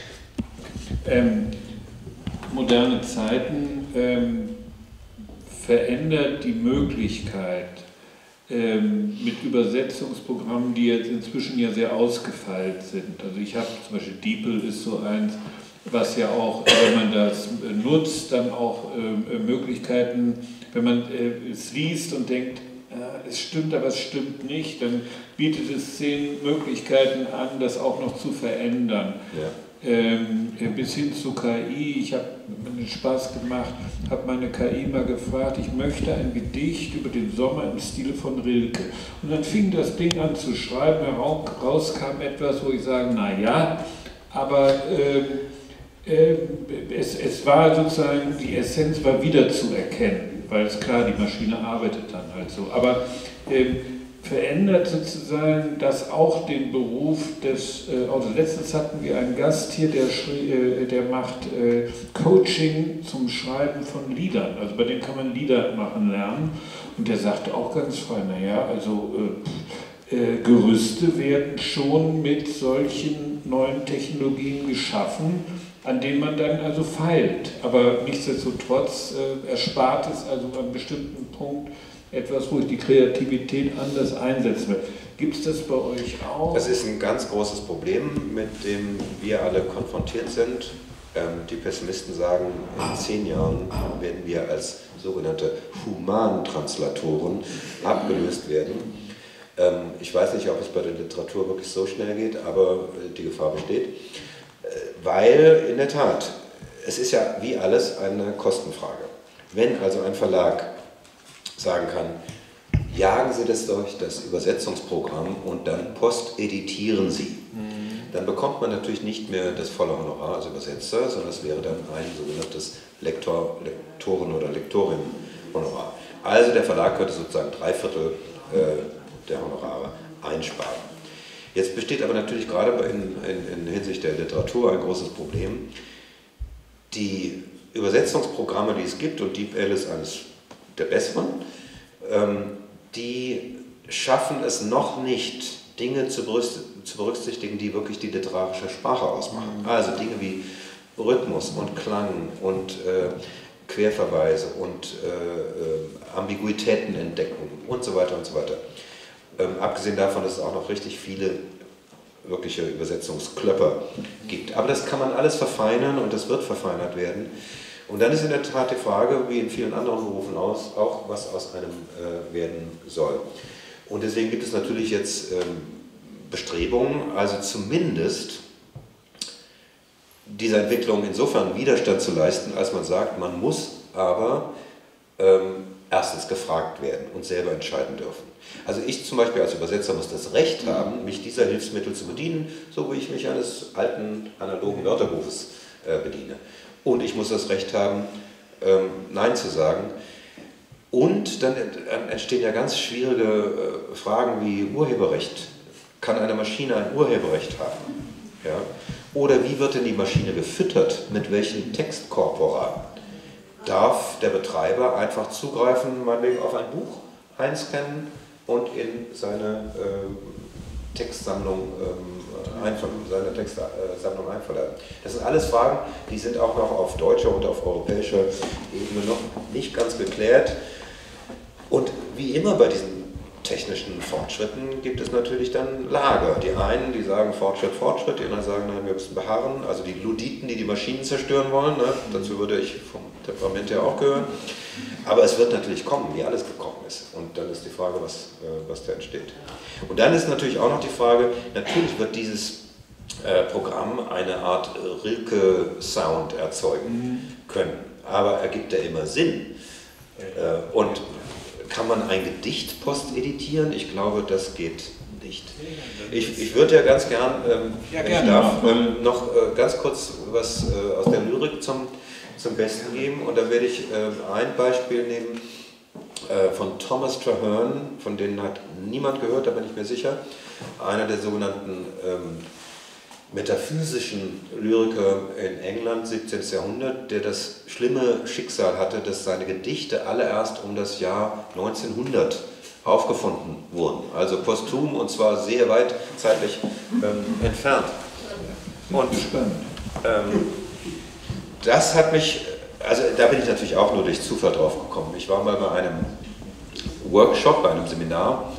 Ähm, moderne Zeiten ähm, verändert die Möglichkeit, ähm, mit Übersetzungsprogrammen, die jetzt inzwischen ja sehr ausgefeilt sind. Also ich habe zum Beispiel DeepL ist so eins, was ja auch, wenn man das nutzt, dann auch äh, Möglichkeiten, wenn man äh, es liest und denkt, äh, es stimmt, aber es stimmt nicht, dann bietet es zehn Möglichkeiten an, das auch noch zu verändern. Ja. Ähm, bis hin zu K I. Ich habe mir Spaß gemacht, habe meine K I mal gefragt, ich möchte ein Gedicht über den Sommer im Stil von Rilke. Und dann fing das Ding an zu schreiben, heraus kam etwas, wo ich sage, naja, aber ähm, Es, es war sozusagen, die Essenz war wiederzuerkennen, weil es klar, die Maschine arbeitet dann halt so. Aber ähm, verändert sozusagen das auch den Beruf des, äh, also letztens hatten wir einen Gast hier, der, äh, der macht äh, Coaching zum Schreiben von Liedern. Also bei dem kann man Lieder machen lernen. Und der sagte auch ganz frei, naja, also äh, äh, Gerüste werden schon mit solchen neuen Technologien geschaffen, an denen man dann also feilt. Aber nichtsdestotrotz äh, erspart es also an einem bestimmten Punkt etwas, wo ich die Kreativität anders einsetzen will. Gibt es das bei euch auch? Das ist ein ganz großes Problem, mit dem wir alle konfrontiert sind. Ähm, die Pessimisten sagen, in zehn Jahren werden wir als sogenannte Humantranslatoren abgelöst werden. Ähm, ich weiß nicht, ob es bei der Literatur wirklich so schnell geht, aber die Gefahr besteht. Weil in der Tat, es ist ja wie alles eine Kostenfrage. Wenn also ein Verlag sagen kann, jagen Sie das durch das Übersetzungsprogramm und dann posteditieren Sie, dann bekommt man natürlich nicht mehr das volle Honorar als Übersetzer, sondern es wäre dann ein sogenanntes Lektor, Lektoren- oder Lektorinnen-Honorar. Also der Verlag könnte sozusagen drei Viertel äh, der Honorare einsparen. Jetzt besteht aber natürlich gerade in, in, in Hinsicht der Literatur ein großes Problem. Die Übersetzungsprogramme, die es gibt, und DeepL ist eines der besseren, ähm, die schaffen es noch nicht, Dinge zu berücksichtigen, die wirklich die literarische Sprache ausmachen. Also Dinge wie Rhythmus und Klang und äh, Querverweise und äh, Ambiguitätenentdeckung und so weiter und so weiter. Ähm, abgesehen davon, dass es auch noch richtig viele wirkliche Übersetzungsklöpper gibt. Aber das kann man alles verfeinern und das wird verfeinert werden. Und dann ist in der Tat die Frage, wie in vielen anderen Berufen aus, auch was aus einem äh, werden soll. Und deswegen gibt es natürlich jetzt ähm, Bestrebungen, also zumindest dieser Entwicklung insofern Widerstand zu leisten, als man sagt, man muss aber ähm, erstens gefragt werden und selber entscheiden dürfen. Also ich zum Beispiel als Übersetzer muss das Recht haben, mich dieser Hilfsmittel zu bedienen, so wie ich mich eines alten analogen Wörterbuches äh, bediene. Und ich muss das Recht haben, ähm, Nein zu sagen. Und dann entstehen ja ganz schwierige äh, Fragen wie Urheberrecht. Kann eine Maschine ein Urheberrecht haben? Ja? Oder wie wird denn die Maschine gefüttert? Mit welchen Textkorpora? Darf der Betreiber einfach zugreifen, meinetwegen auf ein Buch einscannen und in seine äh, Textsammlung, ähm, einfach, seine Textsammlung einverleiben? Das sind alles Fragen, die sind auch noch auf deutscher und auf europäischer Ebene noch nicht ganz geklärt. Und wie immer bei diesen technischen Fortschritten gibt es natürlich dann Lager. Die einen, die sagen Fortschritt, Fortschritt, die anderen sagen, nein, wir müssen beharren. Also die Luditen, die die Maschinen zerstören wollen, ne? Dazu würde ich vom Temperament her auch gehören. Aber es wird natürlich kommen, wie alles gekommen ist. Und dann ist die Frage, was, äh, was da entsteht. Und dann ist natürlich auch noch die Frage, natürlich wird dieses äh, Programm eine Art Rilke-Sound erzeugen können. Aber ergibt er immer Sinn? Äh, und kann man ein Gedicht posteditieren? Ich glaube, das geht nicht. Ich, ich würde ja ganz gern, ähm, ja, wenn ich darf, ähm, noch äh, ganz kurz was äh, aus der Lyrik zum, zum Besten geben. Und da werde ich äh, ein Beispiel nehmen äh, von Thomas Traherne, von denen hat niemand gehört, da bin ich mir sicher. Einer der sogenannten ähm, metaphysischen Lyriker in England, siebzehnten. Jahrhundert, der das schlimme Schicksal hatte, dass seine Gedichte alle erst um das Jahr neunzehnhundert aufgefunden wurden. Also posthum und zwar sehr weit zeitlich ähm, entfernt. Und ähm, das hat mich, also da bin ich natürlich auch nur durch Zufall drauf gekommen. Ich war mal bei einem Workshop, bei einem Seminar,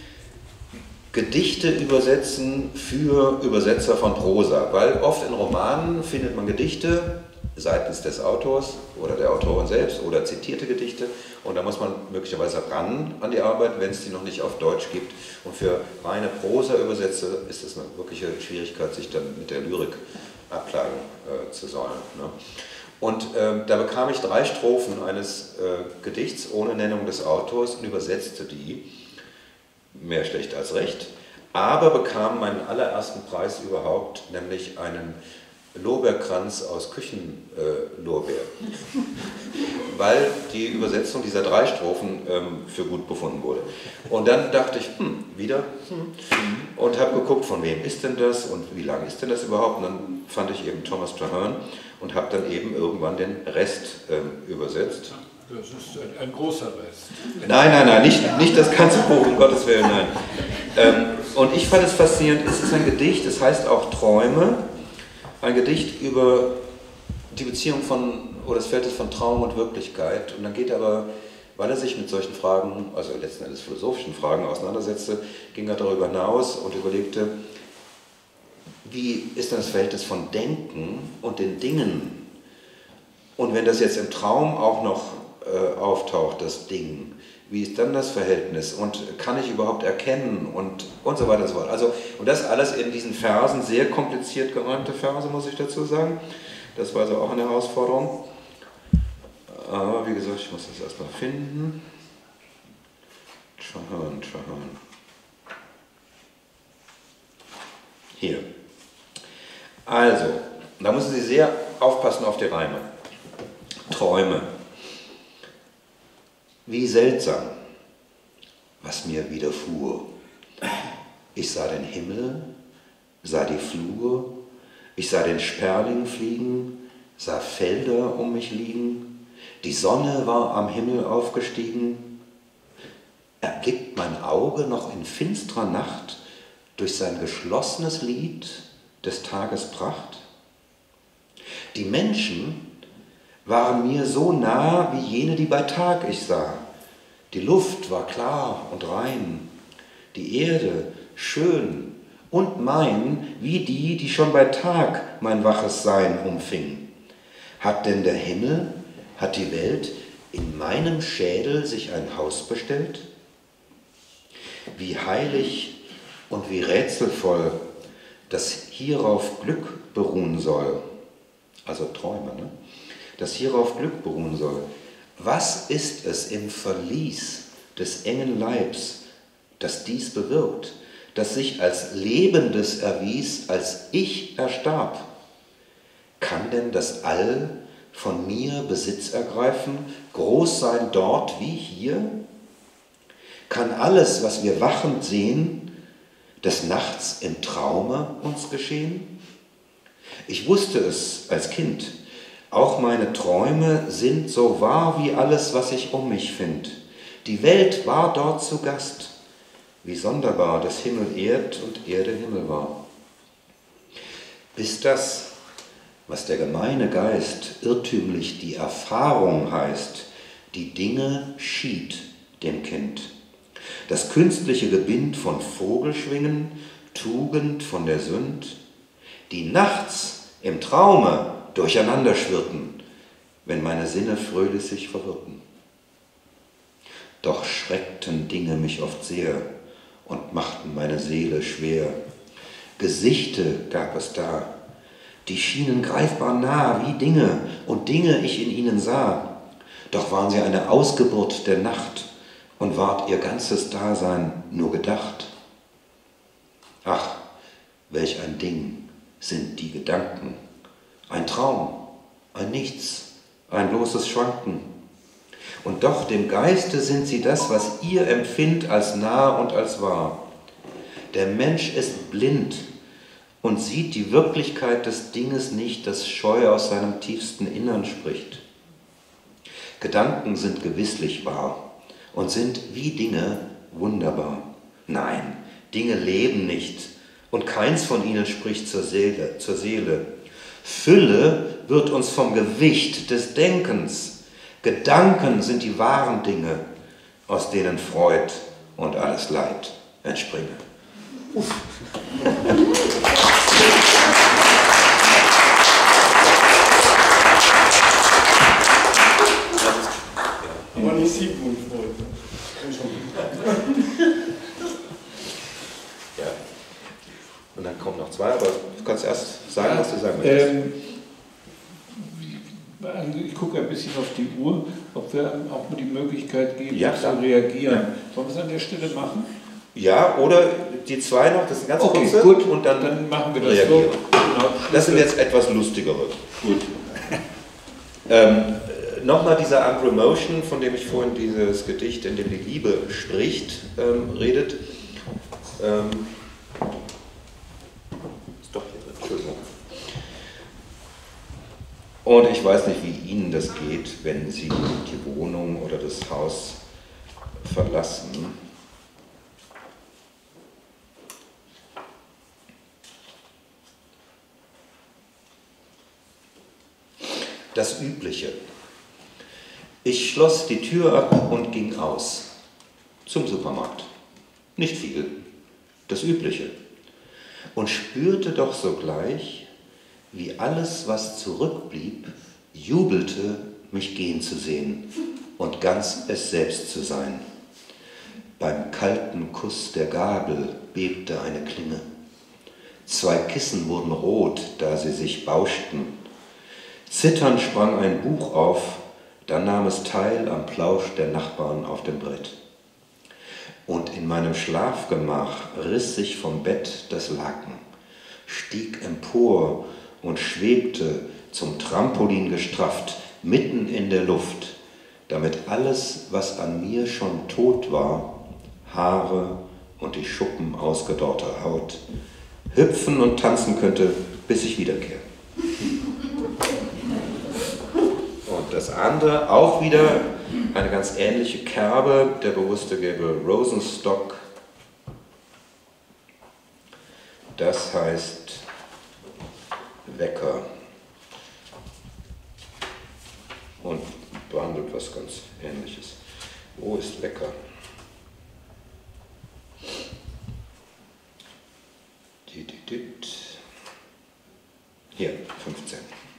Gedichte übersetzen für Übersetzer von Prosa, weil oft in Romanen findet man Gedichte seitens des Autors oder der Autorin selbst oder zitierte Gedichte und da muss man möglicherweise ran an die Arbeit, wenn es die noch nicht auf Deutsch gibt. Und für reine Prosa-Übersetzer ist es eine wirkliche Schwierigkeit, sich dann mit der Lyrik abklagen äh, zu sollen. Ne? Und ähm, da bekam ich drei Strophen eines äh, Gedichts ohne Nennung des Autors und übersetzte die. Mehr schlecht als recht, aber bekam meinen allerersten Preis überhaupt, nämlich einen Lorbeerkranz aus Küchenlorbeer, äh, weil die Übersetzung dieser drei Strophen ähm, für gut befunden wurde. Und dann dachte ich, hm, wieder, hm, und habe geguckt, von wem ist denn das und wie lang ist denn das überhaupt? Und dann fand ich eben Thomas Traherne und habe dann eben irgendwann den Rest ähm, übersetzt. Das ist ein, ein großer Rest. Nein, nein, nein, nicht, nicht das ganze Buch, um Gottes Willen, nein. Ähm, und ich fand es faszinierend, es ist ein Gedicht, es heißt auch Träume, ein Gedicht über die Beziehung von, oder das Verhältnis von Traum und Wirklichkeit. Und dann geht aber, weil er sich mit solchen Fragen, also letzten Endes philosophischen Fragen auseinandersetzte, ging er darüber hinaus und überlegte, wie ist denn das Verhältnis von Denken und den Dingen? Und wenn das jetzt im Traum auch noch äh, auftaucht, das Ding, wie ist dann das Verhältnis und kann ich überhaupt erkennen und, und so weiter und so fort. Also, und das alles in diesen Versen, sehr kompliziert geräumte Verse, muss ich dazu sagen. Das war also auch eine Herausforderung. Aber wie gesagt, ich muss das erstmal finden. Traherne, Traherne. Hier. Also, da müssen Sie sehr aufpassen auf die Reime. Träume. Wie seltsam, was mir widerfuhr. Ich sah den Himmel, sah die Flur, ich sah den Sperling fliegen, sah Felder um mich liegen, die Sonne war am Himmel aufgestiegen. Erblickt mein Auge noch in finstrer Nacht durch sein geschlossenes Lied des Tages Pracht? Die Menschen waren mir so nah wie jene, die bei Tag ich sah. Die Luft war klar und rein, die Erde schön und mein, wie die, die schon bei Tag mein waches Sein umfing. Hat denn der Himmel, hat die Welt in meinem Schädel sich ein Haus bestellt? Wie heilig und wie rätselvoll, dass hierauf Glück beruhen soll, also Träume, ne? Dass hierauf Glück beruhen soll. Was ist es im Verlies des engen Leibs, das dies bewirkt, das sich als Lebendes erwies, als ich erstarb? Kann denn das All von mir Besitz ergreifen, groß sein dort wie hier? Kann alles, was wir wachend sehen, des Nachts im Traume uns geschehen? Ich wusste es als Kind, auch meine Träume sind so wahr wie alles, was ich um mich find. Die Welt war dort zu Gast, wie sonderbar, dass Himmel Erd und Erde Himmel war. Bis das, was der gemeine Geist irrtümlich die Erfahrung heißt, die Dinge schied dem Kind. Das künstliche Gebind von Vogelschwingen, Tugend von der Sünd, die nachts im Traume durcheinander schwirrten, wenn meine Sinne fröhlich sich verwirrten. Doch schreckten Dinge mich oft sehr und machten meine Seele schwer. Gesichte gab es da, die schienen greifbar nah wie Dinge und Dinge ich in ihnen sah. Doch waren sie eine Ausgeburt der Nacht und ward ihr ganzes Dasein nur gedacht. Ach, welch ein Ding sind die Gedanken, ein Traum, ein Nichts, ein bloßes Schwanken. Und doch dem Geiste sind sie das, was ihr empfindt als nah und als wahr. Der Mensch ist blind und sieht die Wirklichkeit des Dinges nicht, das scheu aus seinem tiefsten Innern spricht. Gedanken sind gewisslich wahr und sind wie Dinge wunderbar. Nein, Dinge leben nicht und keins von ihnen spricht zur Seele, zur Seele. Fülle wird uns vom Gewicht des Denkens. Gedanken sind die wahren Dinge, aus denen Freud und alles Leid entspringe. Aber nicht Sigmund Freud. Ja. Und dann kommen noch zwei, aber du kannst erst sagen, was du sagen möchtest. Ähm, ich gucke ein bisschen auf die Uhr, ob wir auch mal die Möglichkeit geben, Ja, zu klar. reagieren. Ja. Sollen wir es an der Stelle machen? Ja, oder die zwei noch, das sind ganz Okay, kurze. gut, Und dann, dann machen wir das reagieren. so. Genau. Das sind jetzt etwas lustigere. Gut. Ähm, Nochmal dieser Andrew Motion, von dem ich vorhin dieses Gedicht, in dem die Liebe spricht, ähm, redet. Ähm, ist doch hier drin, Entschuldigung. Und ich weiß nicht, wie Ihnen das geht, wenn Sie die Wohnung oder das Haus verlassen. Das Übliche. Ich schloss die Tür ab und ging aus. Zum Supermarkt. Nicht viel. Das Übliche. Und spürte doch sogleich, wie alles, was zurückblieb, jubelte, mich gehen zu sehen und ganz es selbst zu sein. Beim kalten Kuss der Gabel bebte eine Klinge. Zwei Kissen wurden rot, da sie sich bauschten. Zitternd sprang ein Buch auf, dann nahm es teil am Plausch der Nachbarn auf dem Brett. Und in meinem Schlafgemach riss sich vom Bett das Laken. stieg empor und schwebte, zum Trampolin gestrafft, mitten in der Luft, damit alles, was an mir schon tot war, Haare und die Schuppen ausgedorrter Haut, hüpfen und tanzen könnte, bis ich wiederkehre. Und das andere, auch wieder eine ganz ähnliche Kerbe, der bewusste Gabriel Rosenstock. Das heißt Wecker und behandelt was ganz Ähnliches. Wo ist Wecker? Hier, fünfzehn.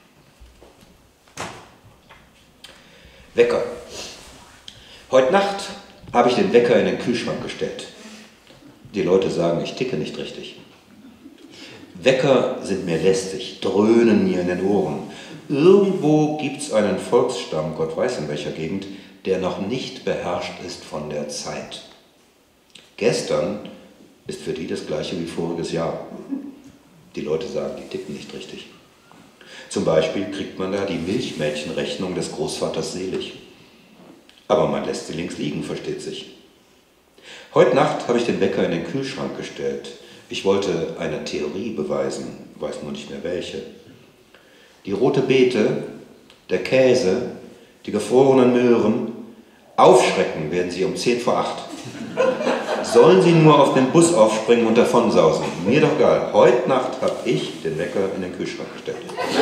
Wecker. Heute Nacht habe ich den Wecker in den Kühlschrank gestellt. Die Leute sagen, ich ticke nicht richtig. Wecker sind mir lästig, dröhnen mir in den Ohren. Irgendwo gibt es einen Volksstamm, Gott weiß in welcher Gegend, der noch nicht beherrscht ist von der Zeit. Gestern ist für die das gleiche wie voriges Jahr. Die Leute sagen, die ticken nicht richtig. Zum Beispiel kriegt man da die Milchmädchenrechnung des Großvaters Selig. Aber man lässt sie links liegen, versteht sich. Heute Nacht habe ich den Wecker in den Kühlschrank gestellt. Ich wollte eine Theorie beweisen, weiß nur nicht mehr welche. Die rote Beete, der Käse, die gefrorenen Möhren, aufschrecken werden sie um zehn vor acht. Sollen sie nur auf den Bus aufspringen und davonsausen? Mir doch egal. Heute Nacht habe ich den Wecker in den Kühlschrank gestellt.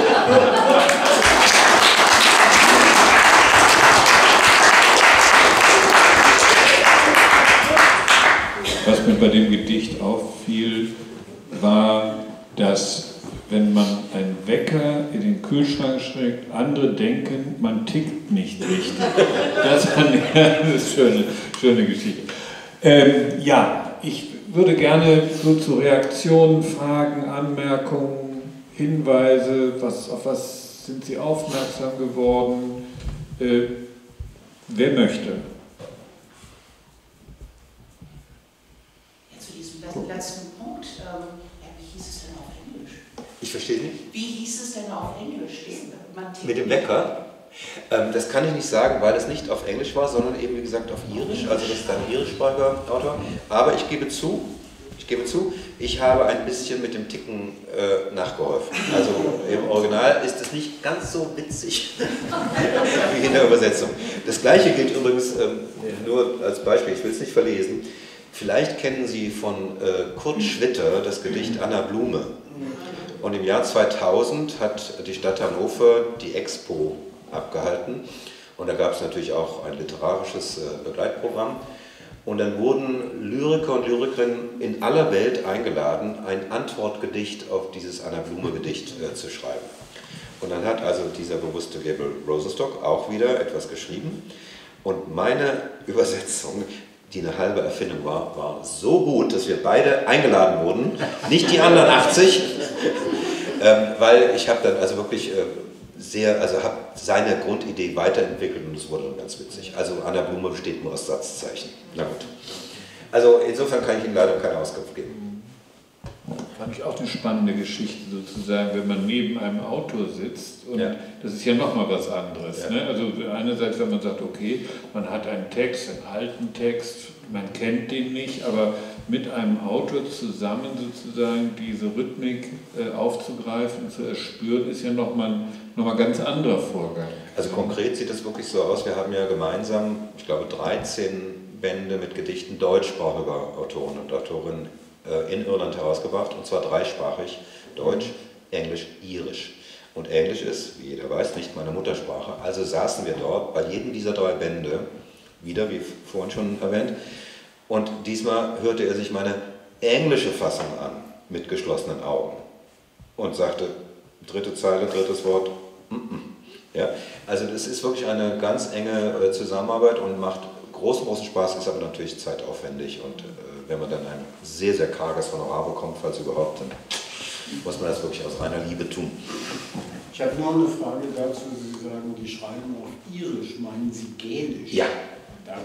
Was mir bei dem Gedicht auffiel, war, dass wenn man einen Wecker in den Kühlschrank steckt, andere denken, man tickt nicht richtig. Das ist eine, eine schöne, schöne Geschichte. Ähm, ja, ich würde gerne so zu Reaktionen, Fragen, Anmerkungen, Hinweise, was, auf was sind Sie aufmerksam geworden? Äh, wer möchte? Ja, zu diesem letzten Punkt, ähm, ja, wie hieß es denn auf Englisch? Ich verstehe nicht. Wie hieß es denn auf Englisch? Man Mit dem Wecker? Ähm, das kann ich nicht sagen, weil es nicht auf Englisch war, sondern eben wie gesagt auf Irisch. Also das ist ein irischsprachiger Autor. Aber ich gebe zu, ich gebe zu, ich habe ein bisschen mit dem Ticken äh, nachgeholfen. Also im Original ist es nicht ganz so witzig wie in der Übersetzung. Das Gleiche gilt übrigens, ähm, nur als Beispiel, ich will es nicht verlesen. Vielleicht kennen Sie von äh, Kurt Schwitter das Gedicht Anna Blume. Und im Jahr zweitausend hat die Stadt Hannover die Expo abgehalten und da gab es natürlich auch ein literarisches äh, Begleitprogramm und dann wurden Lyriker und Lyrikerinnen in aller Welt eingeladen, ein Antwortgedicht auf dieses Anna Blume Gedicht äh, zu schreiben. Und dann hat also dieser bewusste Gabriel Rosenstock auch wieder etwas geschrieben und meine Übersetzung, die eine halbe Erfindung war, war so gut, dass wir beide eingeladen wurden, nicht die anderen achtzig, ähm, weil ich habe dann also wirklich äh, sehr, also habe seine Grundidee weiterentwickelt und es wurde dann ganz witzig. Also Anna Blume besteht nur aus Satzzeichen. Na gut. Also insofern kann ich Ihnen leider keine Auskunft geben. Fand ich auch eine spannende Geschichte sozusagen, wenn man neben einem Auto sitzt und ja. Das ist ja nochmal was anderes. Ja. Ne? Also einerseits, wenn man sagt, okay, man hat einen Text, einen alten Text, man kennt den nicht, aber mit einem Auto zusammen sozusagen diese Rhythmik äh, aufzugreifen, zu erspüren, ist ja nochmal ein noch mal ganz anderer Vorgang. Also konkret sieht es wirklich so aus, wir haben ja gemeinsam, ich glaube, dreizehn Bände mit Gedichten deutschsprachiger Autoren und Autorinnen in Irland herausgebracht, und zwar dreisprachig, Deutsch, Englisch, Irisch. Und Englisch ist, wie jeder weiß, nicht meine Muttersprache. Also saßen wir dort bei jedem dieser drei Bände, wieder wie vorhin schon erwähnt, und diesmal hörte er sich meine englische Fassung an, mit geschlossenen Augen, und sagte, dritte Zeile, drittes Wort, mm -mm. Ja, also das ist wirklich eine ganz enge Zusammenarbeit und macht großen, großen Spaß, ist aber natürlich zeitaufwendig und äh, wenn man dann ein sehr, sehr karges Honorar bekommt, falls überhaupt, dann muss man das wirklich aus reiner Liebe tun. Ich habe noch eine Frage dazu. Sie sagen, die schreiben auf Irisch, meinen Sie Gälisch? Ja. Danke.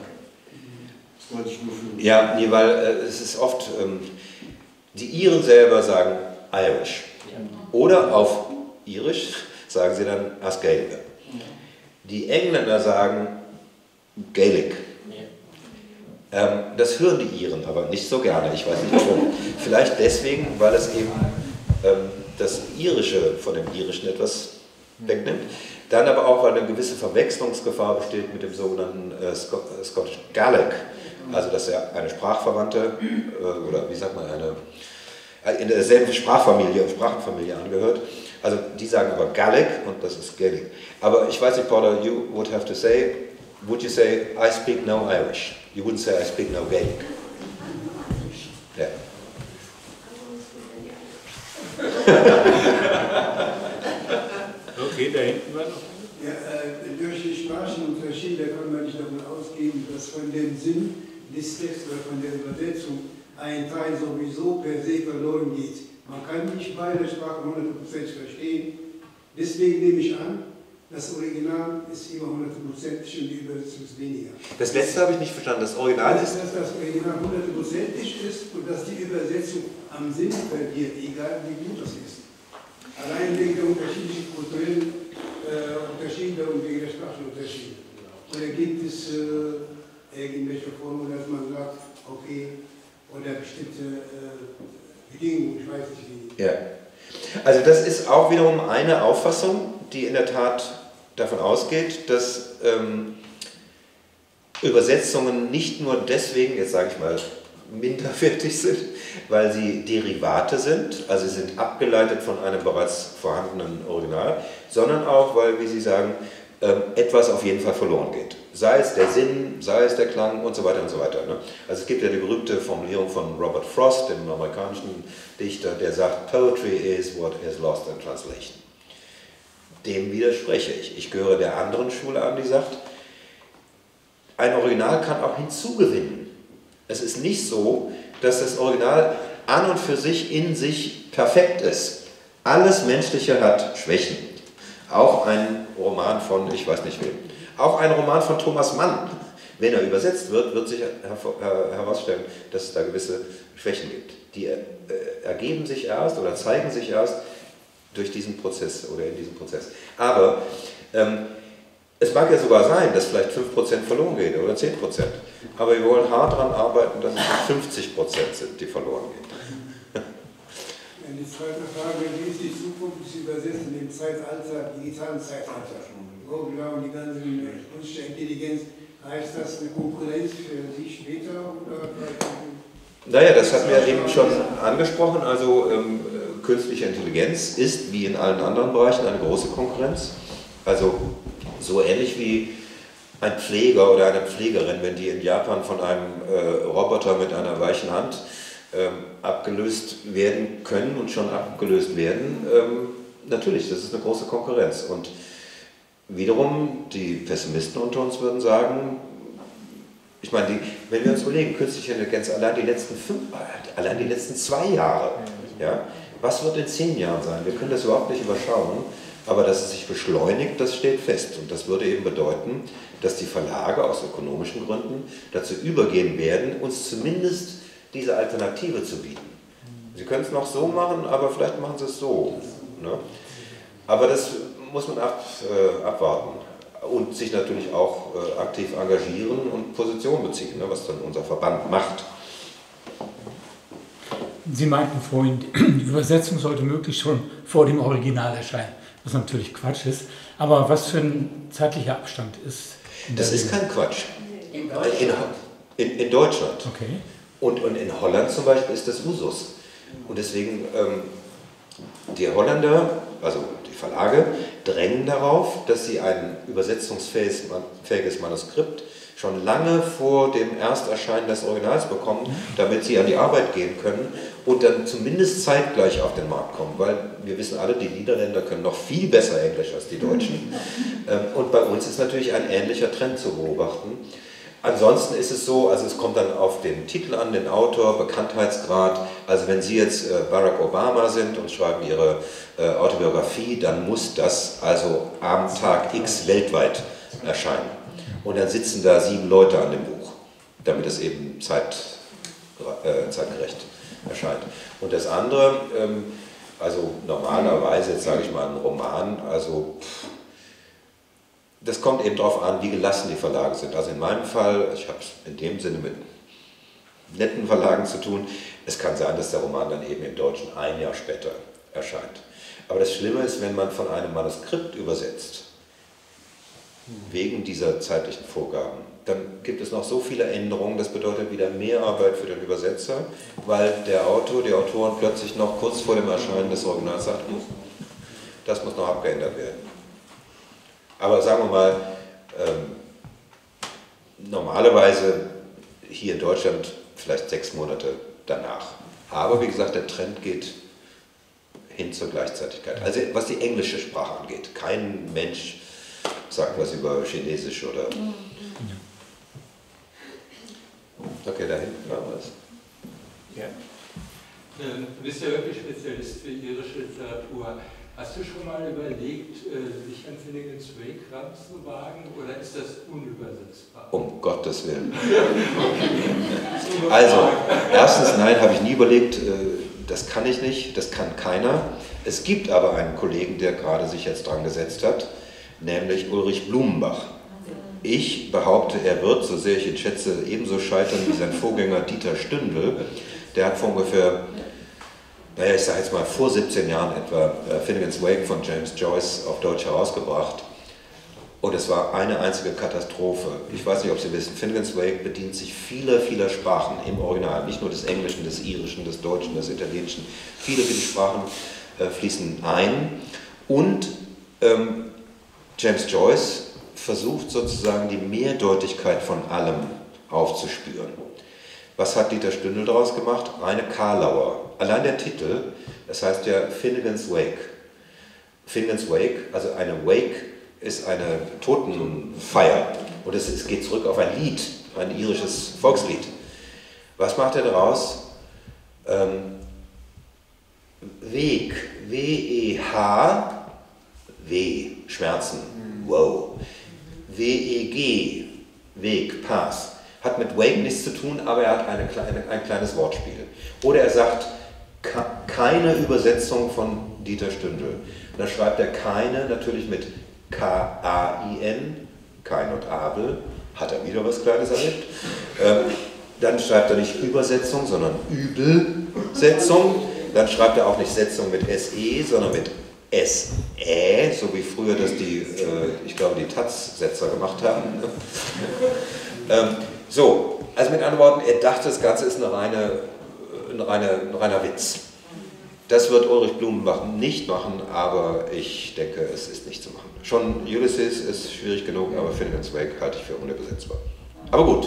Das wollte ich nur für mich. Ja, nee, weil äh, es ist oft, ähm, die Iren selber sagen Irish. Oder auf Irisch sagen sie dann as Gaelic. Die Engländer sagen Gaelic. Ähm, das hören die Iren aber nicht so gerne, ich weiß nicht warum. Vielleicht deswegen, weil es eben ähm, das Irische von dem Irischen etwas wegnimmt. Dann aber auch, weil eine gewisse Verwechslungsgefahr besteht mit dem sogenannten äh, Scottish Gaelic. Also dass er eine Sprachverwandte, äh, oder wie sagt man, eine in derselben Sprachfamilie, Sprachenfamilie angehört. Also die sagen aber Gaelic und das ist Gaelic. Aber ich weiß nicht, Paula, you would have to say, would you say, I speak no Irish? You wouldn't say, I speak no Gaelic. Ja. Okay, da hinten war noch. Ja, äh, durch die Sprachenunterschiede kann man nicht davon ausgehen, dass von dem Sinn des Textes oder von der Übersetzung ein Teil sowieso per se verloren geht. Man kann nicht beide Sprachen hundertprozentig verstehen. Deswegen nehme ich an, das Original ist immer hundertprozentig und die Übersetzung ist weniger. Das letzte habe ich nicht verstanden. Das Original ist, dass das Original hundertprozentig ist und dass die Übersetzung am Sinn verliert, egal wie gut es ist. Allein wegen der unterschiedlichen kulturellen äh, Unterschiede und wegen der Sprachenunterschiede. Oder gibt es äh, irgendwelche Formen, dass man sagt, okay, oder bestimmte äh, Bedingungen, ich weiß nicht wie. ja. Also das ist auch wiederum eine Auffassung, die in der Tat davon ausgeht, dass ähm, Übersetzungen nicht nur deswegen, jetzt sage ich mal, minderwertig sind, weil sie Derivate sind, also sie sind abgeleitet von einem bereits vorhandenen Original, sondern auch, weil, wie Sie sagen, ähm, etwas auf jeden Fall verloren geht. Sei es der Sinn, sei es der Klang und so weiter und so weiter. Ne? Also es gibt ja die berühmte Formulierung von Robert Frost, dem amerikanischen Dichter, der sagt, Poetry is what is lost in translation. Dem widerspreche ich. Ich gehöre der anderen Schule an, die sagt, ein Original kann auch hinzugewinnen. Es ist nicht so, dass das Original an und für sich in sich perfekt ist. Alles Menschliche hat Schwächen. Auch ein Roman von, ich weiß nicht wem, auch ein Roman von Thomas Mann, wenn er übersetzt wird, wird sich herausstellen, dass es da gewisse Schwächen gibt. Die ergeben sich erst oder zeigen sich erst durch diesen Prozess oder in diesem Prozess. Aber ähm, es mag ja sogar sein, dass vielleicht fünf Prozent verloren geht oder zehn Prozent. Aber wir wollen hart daran arbeiten, dass es fünfzig Prozent sind, die verloren gehen. Die zweite Frage, wie ist die Zukunft des Übersetzens im Zeitalter, digitalen Zeitalter? Wo glauben die ganzen künstliche Intelligenz, heißt das eine Konkurrenz für Sie später? Oder? Naja, das hatten wir eben schon angesprochen. Also ähm, künstliche Intelligenz ist, wie in allen anderen Bereichen, eine große Konkurrenz. Also so ähnlich wie ein Pfleger oder eine Pflegerin, wenn die in Japan von einem äh, Roboter mit einer weichen Hand ähm, abgelöst werden können und schon abgelöst werden, ähm, natürlich, das ist eine große Konkurrenz. Und wiederum, die Pessimisten unter uns würden sagen, ich meine, die, wenn wir uns überlegen, künstliche Intelligenz, allein die letzten fünf, allein die letzten zwei Jahre, ja, was wird in zehn Jahren sein? Wir können das überhaupt nicht überschauen, aber dass es sich beschleunigt, das steht fest. Und das würde eben bedeuten, dass die Verlage aus ökonomischen Gründen dazu übergehen werden, uns zumindest diese Alternative zu bieten. Sie können es noch so machen, aber vielleicht machen sie es so. Ne? Aber das muss man ab, äh, abwarten und sich natürlich auch äh, aktiv engagieren und Position beziehen, ne, was dann unser Verband macht. Sie meinten vorhin, die Übersetzung sollte möglichst schon vor dem Original erscheinen, was natürlich Quatsch ist. Aber was für ein zeitlicher Abstand ist? Das ist kein Quatsch. In Deutschland. In, in, in Deutschland. Okay. Und, und in Holland zum Beispiel ist das Usus. Und deswegen, ähm, die Holländer, also die Verlage, drängen darauf, dass sie ein übersetzungsfähiges Manuskript schon lange vor dem Ersterscheinen des Originals bekommen, damit sie an die Arbeit gehen können und dann zumindest zeitgleich auf den Markt kommen, weil wir wissen alle, die Niederländer können noch viel besser Englisch als die Deutschen. Und bei uns ist natürlich ein ähnlicher Trend zu beobachten. Ansonsten ist es so, also es kommt dann auf den Titel an, den Autor, Bekanntheitsgrad. Also wenn Sie jetzt Barack Obama sind und schreiben Ihre Autobiografie, dann muss das also am Tag X weltweit erscheinen. Und dann sitzen da sieben Leute an dem Buch, damit es eben zeit, äh, zeitgerecht erscheint. Und das andere, ähm, Also normalerweise, jetzt sage ich mal, ein Roman, also pff, das kommt eben darauf an, wie gelassen die Verlage sind. Also in meinem Fall, ich habe es in dem Sinne mit netten Verlagen zu tun, es kann sein, dass der Roman dann eben im Deutschen ein Jahr später erscheint. Aber das Schlimme ist, wenn man von einem Manuskript übersetzt, wegen dieser zeitlichen Vorgaben, dann gibt es noch so viele Änderungen, das bedeutet wieder mehr Arbeit für den Übersetzer, weil der Autor, die Autorin plötzlich noch kurz vor dem Erscheinen des Originals sagt, das muss noch abgeändert werden. Aber sagen wir mal, ähm, normalerweise hier in Deutschland vielleicht sechs Monate danach. Aber wie gesagt, der Trend geht hin zur Gleichzeitigkeit. Also was die englische Sprache angeht. Kein Mensch sagt was über Chinesisch oder... Okay, da hinten war was. Ja. Du bist ja wirklich Spezialist für irische Literatur. Hast du schon mal überlegt, sich an Finnegans Wake ranzuwagen, oder ist das unübersetzbar? Um Gottes Willen. Also, erstens, nein, habe ich nie überlegt, das kann ich nicht, das kann keiner. Es gibt aber einen Kollegen, der gerade sich jetzt dran gesetzt hat, nämlich Ulrich Blumenbach. Ich behaupte, er wird, so sehr ich ihn schätze, ebenso scheitern wie sein Vorgänger Dieter Stündel. Der hat vor ungefähr, naja, ich sage jetzt mal vor siebzehn Jahren etwa, Finnegans Wake von James Joyce auf Deutsch herausgebracht. Und es war eine einzige Katastrophe. Ich weiß nicht, ob Sie wissen, Finnegans Wake bedient sich vieler, vieler Sprachen im Original. Nicht nur des Englischen, des Irischen, des Deutschen, des Italienischen. Viele, viele Sprachen äh, fließen ein. Und ähm, James Joyce versucht sozusagen die Mehrdeutigkeit von allem aufzuspüren. Was hat Dieter Stündel daraus gemacht? Reine Karlauer. Allein der Titel, das heißt ja Finnegans Wake. Finnegans Wake, also eine Wake ist eine Totenfeier und es, es geht zurück auf ein Lied, ein irisches Volkslied. Was macht er daraus? Ähm, Weg, W E H, W, Schmerzen, wow. W E G, Weg, Pass. Hat mit Wake nichts zu tun, aber er hat eine kleine, ein kleines Wortspiel. Oder er sagt, keine Übersetzung von Dieter Stündel. Und dann schreibt er keine natürlich mit K A I N, Kain und Abel, hat er wieder was Kleines erlebt. Ähm, dann schreibt er nicht Übersetzung, sondern Übelsetzung. Dann schreibt er auch nicht Setzung mit S E, sondern mit S Ä, so wie früher das die, äh, ich glaube, die Taz-Setzer gemacht haben. ähm, so, also mit anderen Worten, er dachte, das Ganze ist eine reine, eine reine, ein reiner Witz. Das wird Ulrich Blumenbach nicht machen, aber ich denke, es ist nicht zu machen. Schon Ulysses ist schwierig genug, aber Finnegans Wake halte ich für unübersetzbar. Aber gut.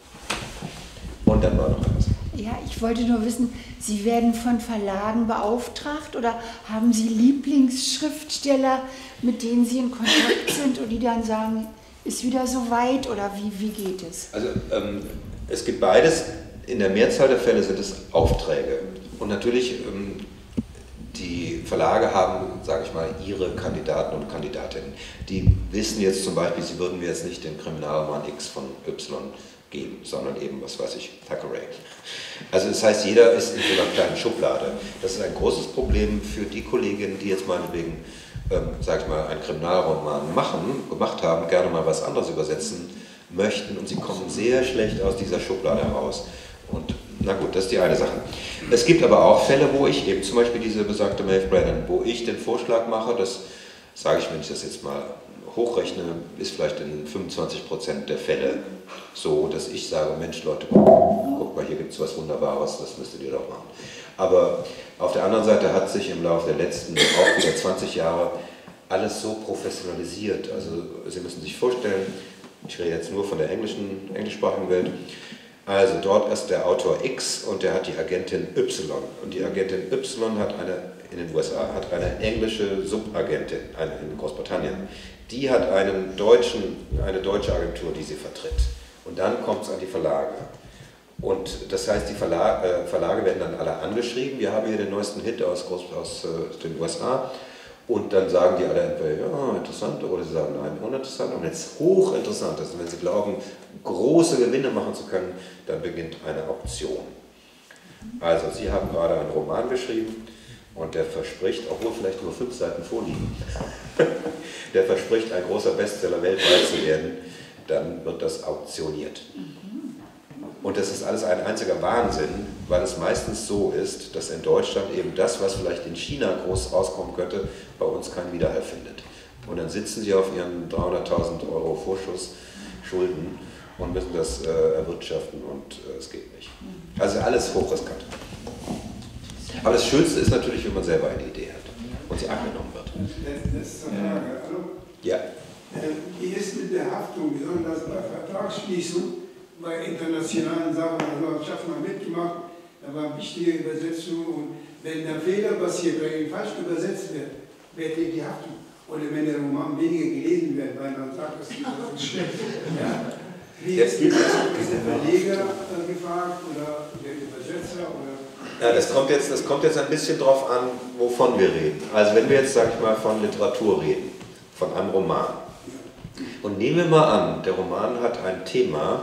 Und dann war noch etwas. Ja, ich wollte nur wissen, Sie werden von Verlagen beauftragt oder haben Sie Lieblingsschriftsteller, mit denen Sie in Kontakt sind und die dann sagen, ist wieder so weit oder wie, wie geht es? Also ähm, es gibt beides. In der Mehrzahl der Fälle sind es Aufträge. Und natürlich, ähm, die Verlage haben, sage ich mal, ihre Kandidaten und Kandidatinnen. Die wissen jetzt zum Beispiel, sie würden mir jetzt nicht den Kriminalroman X von Y geben, sondern eben, was weiß ich, Thackeray. Also das heißt, jeder ist in so einer kleinen Schublade. Das ist ein großes Problem für die Kolleginnen, die jetzt meinetwegen, ähm, sag ich mal, einen Kriminalroman machen, gemacht haben, gerne mal was anderes übersetzen möchten und sie kommen sehr schlecht aus dieser Schublade heraus. Und na gut, das ist die eine Sache. Es gibt aber auch Fälle, wo ich eben zum Beispiel diese besagte Maeve Brennan, wo ich den Vorschlag mache, das sage ich, wenn ich das jetzt mal hochrechne, ist vielleicht in fünfundzwanzig Prozent der Fälle so, dass ich sage, Mensch Leute, guck mal, hier gibt es was Wunderbares, das müsstet ihr doch machen. Aber auf der anderen Seite hat sich im Laufe der letzten, auch wieder zwanzig Jahre, alles so professionalisiert. Also Sie müssen sich vorstellen, ich rede jetzt nur von der englischen, englischsprachigen Welt, also dort ist der Autor X und der hat die Agentin Y. Und die Agentin Y hat eine, in den U S A, hat eine englische Subagentin, eine in Großbritannien. Die hat einen deutschen, eine deutsche Agentur, die sie vertritt. Und dann kommt es an die Verlage. Und das heißt, die Verlage, äh, Verlage werden dann alle angeschrieben. Wir haben hier den neuesten Hit aus, Groß, aus äh, den U S A. Und dann sagen die alle entweder, ja, interessant, oder sie sagen, nein, uninteressant. Und wenn es hochinteressant ist, und wenn sie glauben, große Gewinne machen zu können, dann beginnt eine Auktion. Also, Sie haben gerade einen Roman geschrieben, Und der verspricht, obwohl vielleicht nur fünf Seiten vorliegen, der verspricht, ein großer Bestseller weltweit zu werden, dann wird das auktioniert. Und das ist alles ein einziger Wahnsinn, weil es meistens so ist, dass in Deutschland eben das, was vielleicht in China groß rauskommen könnte, bei uns keinen Widerhall findet. Und dann sitzen sie auf ihren dreihunderttausend Euro Vorschussschulden und müssen das äh, erwirtschaften und äh, es geht nicht. Also alles hochriskant. Aber das Schönste ist natürlich, wenn man selber eine Idee hat und sie angenommen wird. Letzte Frage. Hallo? Ja. Wie ist mit der Haftung? Wie soll das bei Vertragsschließung, bei internationalen Sachen, also ich habe mal mitgemacht, da war wichtige Übersetzung und wenn der Fehler passiert, weil ihn falsch übersetzt wird, wer trägt die Haftung? Oder wenn der Roman weniger gelesen wird, weil man sagt, das ist schlecht. Ja. Wie ist, ist der Verleger gefragt oder der Übersetzer? Oder ja, das kommt jetzt, das kommt jetzt ein bisschen drauf an, wovon wir reden. Also wenn wir jetzt, sage ich mal, von Literatur reden, von einem Roman. Und nehmen wir mal an, der Roman hat ein Thema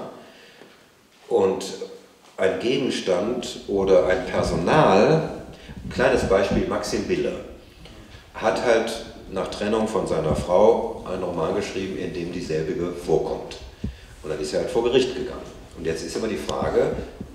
und ein Gegenstand oder ein Personal, ein kleines Beispiel, Maxim Biller, hat halt nach Trennung von seiner Frau einen Roman geschrieben, in dem dieselbige vorkommt. Und dann ist er halt vor Gericht gegangen. Und jetzt ist immer die Frage,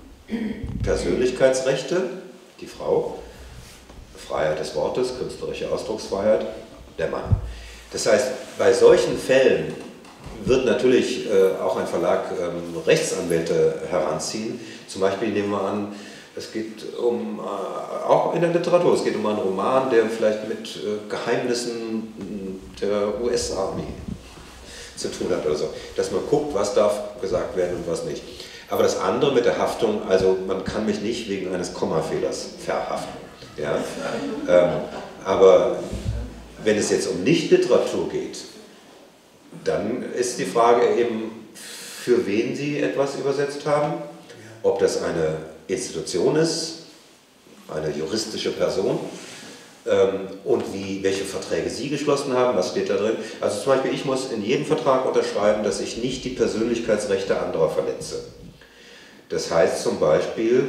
Persönlichkeitsrechte, die Frau, Freiheit des Wortes, künstlerische Ausdrucksfreiheit, der Mann. Das heißt, bei solchen Fällen wird natürlich äh, auch ein Verlag ähm, Rechtsanwälte heranziehen. Zum Beispiel nehmen wir an, es geht um, äh, auch in der Literatur, es geht um einen Roman, der vielleicht mit äh, Geheimnissen der U S-Armee zu tun hat oder so. Dass man guckt, was darf gesagt werden und was nicht. Aber das andere mit der Haftung, also man kann mich nicht wegen eines Kommafehlers verhaften. Ja? Ähm, aber wenn es jetzt um Nicht-Literatur geht, dann ist die Frage eben, für wen Sie etwas übersetzt haben, ob das eine Institution ist, eine juristische Person ähm, und wie, welche Verträge Sie geschlossen haben, was steht da drin. Also zum Beispiel, ich muss in jedem Vertrag unterschreiben, dass ich nicht die Persönlichkeitsrechte anderer verletze. Das heißt zum Beispiel,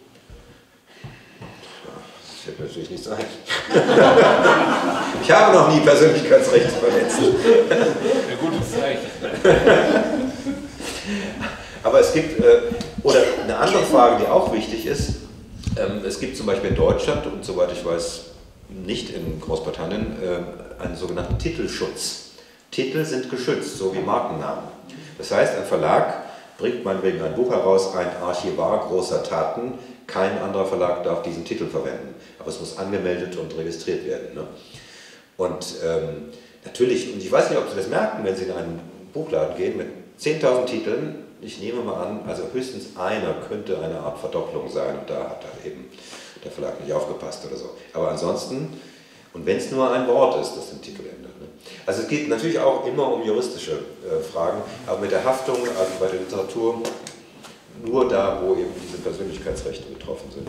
das fällt mir natürlich nichts ein, ich habe noch nie Persönlichkeitsrechte verletzt. Ein gutes Zeichen. Aber es gibt, äh, oder eine andere Frage, die auch wichtig ist, ähm, es gibt zum Beispiel in Deutschland und soweit ich weiß nicht in Großbritannien äh, einen sogenannten Titelschutz. Titel sind geschützt, so wie Markennamen. Das heißt, ein Verlag bringt meinetwegen ein Buch heraus, ein Archivar großer Taten, kein anderer Verlag darf diesen Titel verwenden, aber es muss angemeldet und registriert werden. Ne? Und ähm, natürlich, und ich weiß nicht, ob Sie das merken, wenn Sie in einen Buchladen gehen mit zehntausend Titeln, ich nehme mal an, also höchstens einer könnte eine Art Verdopplung sein und da hat dann eben der Verlag nicht aufgepasst oder so. Aber ansonsten, und wenn es nur ein Wort ist, das den Titel ändert. Ne? Also es geht natürlich auch immer um juristische äh, Fragen, aber mit der Haftung, also bei der Literatur, nur da, wo eben diese Persönlichkeitsrechte betroffen sind.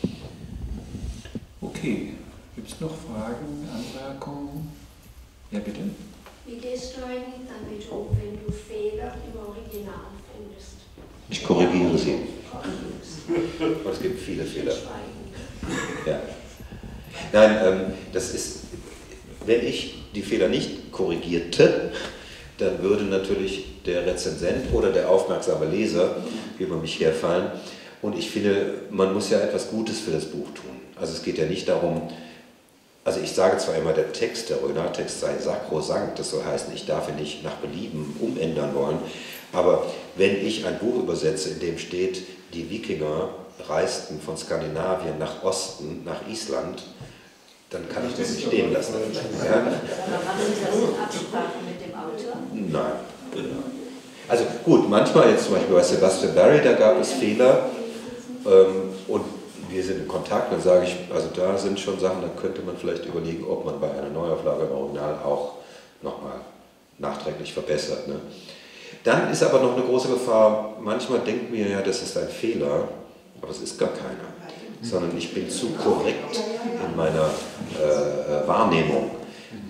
Okay, gibt es noch Fragen, Anmerkungen? Ja, bitte. Wie gehst du eigentlich damit um, wenn du Fehler im Original findest? Ich korrigiere sie. Und es gibt viele Fehler. Ja. Nein, ähm, das ist, wenn ich die Fehler nicht korrigierte, dann würde natürlich der Rezensent oder der aufmerksame Leser über mich herfallen. Und ich finde, man muss ja etwas Gutes für das Buch tun. Also es geht ja nicht darum, also ich sage zwar immer, der Text, der Originaltext sei sakrosankt, das soll heißen, ich darf ihn nicht nach Belieben umändern wollen, aber wenn ich ein Buch übersetze, in dem steht, die Wikinger reisten von Skandinavien nach Osten, nach Island, dann kann ich das nicht stehen lassen. Ja? Aber machst du das in Absprache mit dem Autor? Nein. Also gut, manchmal jetzt zum Beispiel bei Sebastian Barry, da gab es Fehler ähm, und wir sind in Kontakt, dann sage ich, also da sind schon Sachen, da könnte man vielleicht überlegen, ob man bei einer Neuauflage im Original auch nochmal nachträglich verbessert. Ne? Dann ist aber noch eine große Gefahr, manchmal denkt mir ja, das ist ein Fehler, aber es ist gar keiner, sondern ich bin zu korrekt in meiner äh, Wahrnehmung.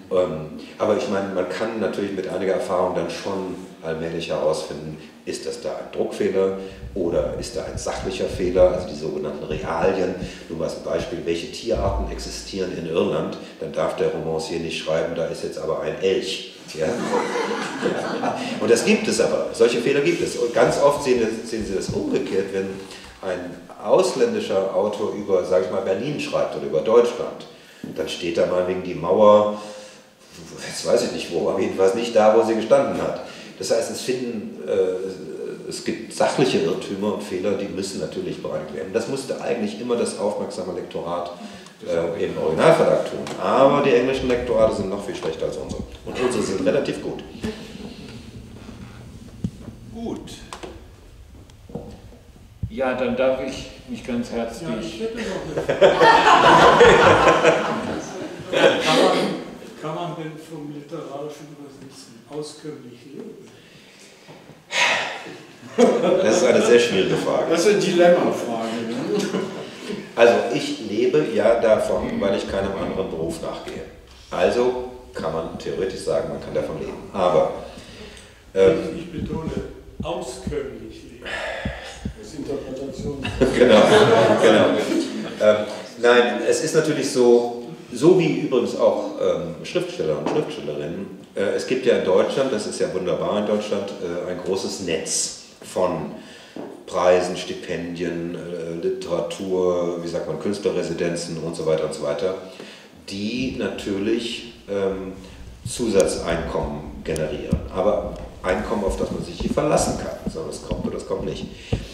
Ähm, aber ich meine, man kann natürlich mit einiger Erfahrung dann schon allmählich herausfinden, ist das da ein Druckfehler oder ist da ein sachlicher Fehler, also die sogenannten Realien. Nur mal ein Beispiel, welche Tierarten existieren in Irland, dann darf der Romancier nicht schreiben, da ist jetzt aber ein Elch. Ja? Und das gibt es aber, solche Fehler gibt es. Und ganz oft sehen, sehen Sie das umgekehrt, wenn ein ausländischer Autor über, sage ich mal, Berlin schreibt oder über Deutschland, dann steht da mal wegen die Mauer, jetzt weiß ich nicht wo, aber jedenfalls nicht da, wo sie gestanden hat. Das heißt, es finden, äh, es gibt sachliche Irrtümer und Fehler, die müssen natürlich bereinigt werden. Das musste eigentlich immer das aufmerksame Lektorat äh, im Originalverlag tun. Aber die englischen Lektorate sind noch viel schlechter als unsere. Und unsere sind relativ gut. Gut. Ja, dann darf ich mich ganz herzlich... Ja, ich hätte noch eine Frage. kann, man, kann man denn vom literarischen Übersetzen auskömmlich leben? Das ist eine sehr schwierige Frage. Das ist eine Dilemmafrage. Ne? Also ich lebe ja davon, weil ich keinem anderen Beruf nachgehe. Also kann man theoretisch sagen, man kann davon leben. Aber... Ähm, ich betone, auskömmlich leben. Das ist Interpretation. genau, genau. Ähm, nein, es ist natürlich so, so wie übrigens auch ähm, Schriftsteller und Schriftstellerinnen, äh, es gibt ja in Deutschland, das ist ja wunderbar in Deutschland, äh, ein großes Netz von Preisen, Stipendien, äh, Literatur, wie sagt man, Künstlerresidenzen und so weiter und so weiter, die natürlich ähm, Zusatzeinkommen generieren. Aber Einkommen, auf das man sich hier verlassen kann, sondern das kommt oder das kommt nicht.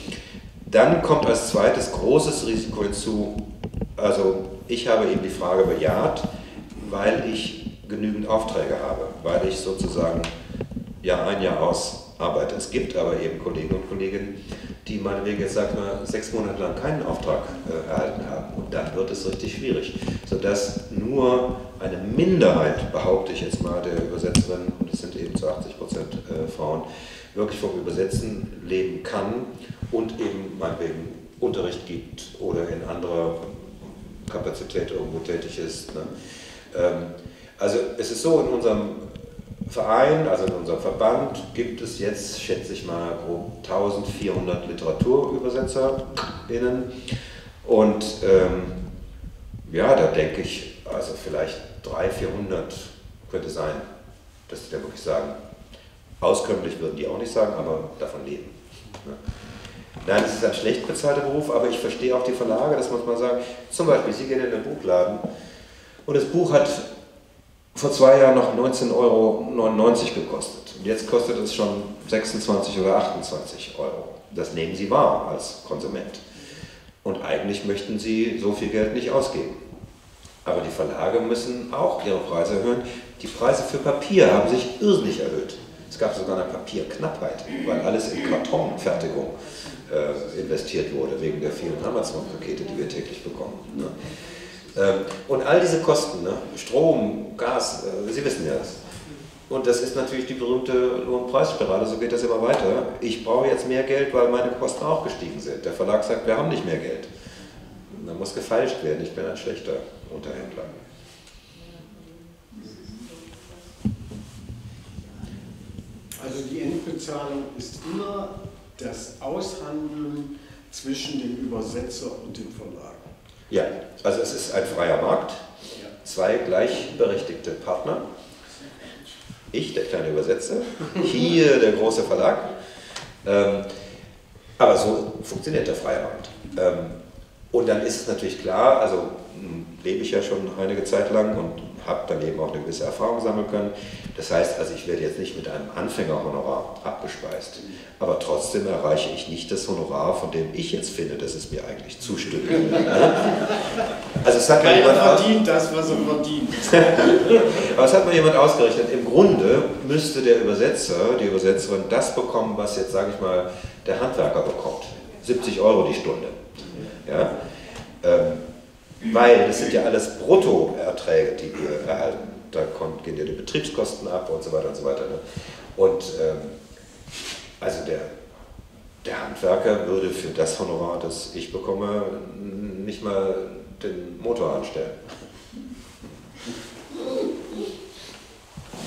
Dann kommt als zweites großes Risiko hinzu, also ich habe eben die Frage bejaht, weil ich genügend Aufträge habe, weil ich sozusagen Jahr ein, Jahr aus arbeite. Es gibt aber eben Kollegen und Kolleginnen, die meinetwegen jetzt, sag mal, sechs Monate lang keinen Auftrag äh, erhalten haben. Und dann wird es richtig schwierig, sodass nur eine Minderheit, behaupte ich jetzt mal, der Übersetzerinnen, und es sind eben zu achtzig Prozent äh, Frauen, wirklich vom Übersetzen leben kann und eben meinetwegen Unterricht gibt oder in anderer Kapazität irgendwo tätig ist. Ne? Ähm, also es ist so, in unserem Verein, also in unserem Verband, gibt es jetzt, schätze ich mal, grob eintausendvierhundert LiteraturübersetzerInnen. Und ähm, ja, da denke ich, also vielleicht dreihundert, vierhundert könnte sein, dass die da wirklich sagen, auskömmlich würden die auch nicht sagen, aber davon leben. Ne? Nein, es ist ein schlecht bezahlter Beruf, aber ich verstehe auch die Verlage, das muss man sagen. Zum Beispiel, Sie gehen in den Buchladen und das Buch hat vor zwei Jahren noch neunzehn Euro neunundneunzig gekostet. Und jetzt kostet es schon sechsundzwanzig oder achtundzwanzig Euro. Das nehmen Sie wahr als Konsument. Und eigentlich möchten Sie so viel Geld nicht ausgeben. Aber die Verlage müssen auch ihre Preise erhöhen. Die Preise für Papier haben sich irrsinnig erhöht. Es gab sogar eine Papierknappheit, weil alles in Kartonfertigung äh, investiert wurde, wegen der vielen Amazon-Pakete, die wir täglich bekommen. Ne? Und all diese Kosten, ne? Strom, Gas, äh, Sie wissen ja das. Und das ist natürlich die berühmte Lohnpreisspirale, so geht das immer weiter. Ich brauche jetzt mehr Geld, weil meine Kosten auch gestiegen sind. Der Verlag sagt, wir haben nicht mehr Geld. Da muss gefeilscht werden, ich bin ein schlechter Unterhändler. Also die Endbezahlung ist immer das Aushandeln zwischen dem Übersetzer und dem Verlag. Ja, also es ist ein freier Markt, zwei gleichberechtigte Partner, ich, der kleine Übersetzer, hier der große Verlag, ähm, aber so funktioniert der freie Markt. Ähm, und dann ist es natürlich klar, also lebe ich ja schon einige Zeit lang und habe dann eben auch eine gewisse Erfahrung sammeln können. Das heißt, also ich werde jetzt nicht mit einem Anfängerhonorar abgespeist, aber trotzdem erreiche ich nicht das Honorar, von dem ich jetzt finde, dass es mir eigentlich zustimmt. Also es hat mal jemand verdient das, was er verdient. Aber es hat mal jemand ausgerechnet, im Grunde müsste der Übersetzer, die Übersetzerin das bekommen, was jetzt, sage ich mal, der Handwerker bekommt. siebzig Euro die Stunde. Ja? Ähm, Weil das sind ja alles Bruttoerträge, die wir erhalten. Da kommt, gehen ja die Betriebskosten ab und so weiter und so weiter. Ne? Und ähm, also der, der Handwerker würde für das Honorar, das ich bekomme, nicht mal den Motor anstellen.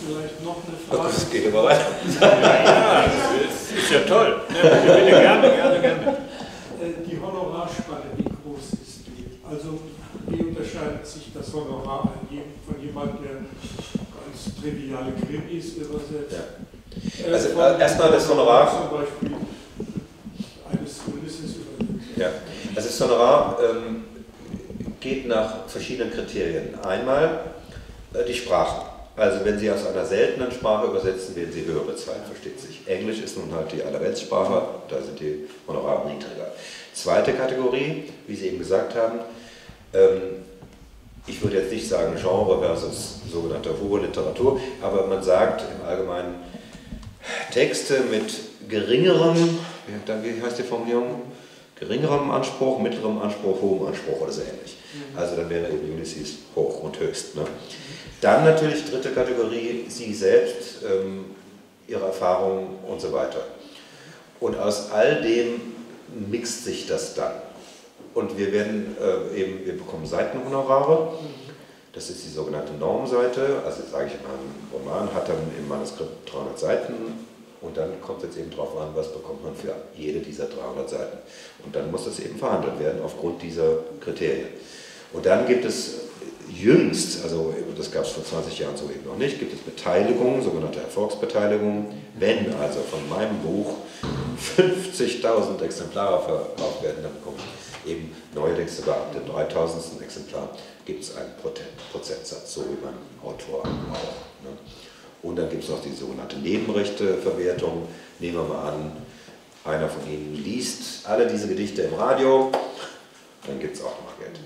vielleicht noch eine Oh, Frage? das geht aber weiter. Ja, ja, das ist, ist ja toll. Ja, bitte, bitte, gerne, gerne, gerne. Die Honorarspanne, wie groß ist die? Also, wie unterscheidet sich das Honorar von jemandem, der ganz triviale Krimis übersetzt? Ja. Also, äh, erstmal das Honorar. Zum Beispiel eines Ulysses übersetzt. Ja, also das Honorar ähm, geht nach verschiedenen Kriterien. Einmal äh, die Sprache. Also wenn Sie aus einer seltenen Sprache übersetzen, werden Sie höher bezahlt, versteht sich. Englisch ist nun halt die Allerweltssprache, da sind die Honorare niedriger. Zweite Kategorie, wie Sie eben gesagt haben, ähm, ich würde jetzt nicht sagen Genre versus sogenannte hohe Literatur, aber man sagt im Allgemeinen Texte mit geringerem, wie heißt die Formulierung? Geringerem Anspruch, mittlerem Anspruch, hohem Anspruch oder so ähnlich. Also dann wäre eben Ulysses hoch und höchst. Ne? Dann natürlich dritte Kategorie, Sie selbst, ähm, Ihre Erfahrungen und so weiter. Und aus all dem mixt sich das dann. Und wir werden äh, eben, wir bekommen Seitenhonorare. Das ist die sogenannte Normseite. Also sage ich mal, ein Roman hat dann im Manuskript dreihundert Seiten. Und dann kommt es jetzt eben darauf an, was bekommt man für jede dieser dreihundert Seiten. Und dann muss das eben verhandelt werden aufgrund dieser Kriterien. Und dann gibt es jüngst, also das gab es vor zwanzig Jahren so eben noch nicht, gibt es Beteiligungen, sogenannte Erfolgsbeteiligungen. Wenn also von meinem Buch fünfzigtausend Exemplare verkauft werden, dann bekomme ich eben neuerdings sogar ab dem dreitausendsten Exemplar gibt es einen Prozentsatz, so wie beim Autor auch. Ne? Und dann gibt es noch die sogenannte Nebenrechteverwertung. Nehmen wir mal an, einer von Ihnen liest alle diese Gedichte im Radio, dann gibt es auch nochmal Geld.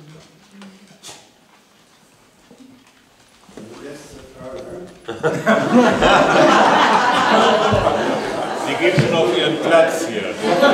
Letzte Frage. Sie geben schon auf Ihren Platz hier.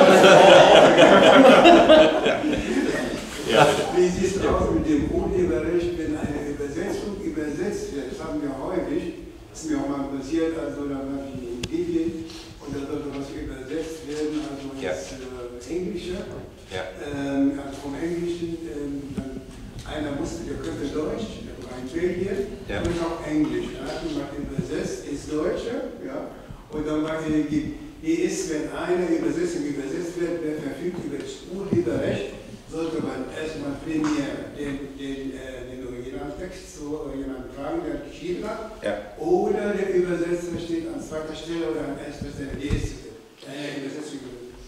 Ja. Wie sieht es aus mit dem Urheberrecht, wenn eine Übersetzung übersetzt wird? Das haben wir häufig. Das ist mir auch mal passiert, also da war ich in Indien und da sollte was übersetzt werden, also ins äh, Englische, Ja. ähm, also vom Englischen, ähm, dann einer musste, der könnte Deutsch, der war in Belgien, Ja. und auch Englisch. Da hat man übersetzt ins Deutsche, ja, und dann war die, wie ist, wenn eine Übersetzung übersetzt wird, wer verfügt über das Urheberrecht, sollte man erstmal primär den, den, äh, den Originaltext zu Originalen fragen, der geschrieben hat, Ja. oder der Übersetzer steht an zweiter Stelle oder an erster Stelle. Die ist eine Übersetzung.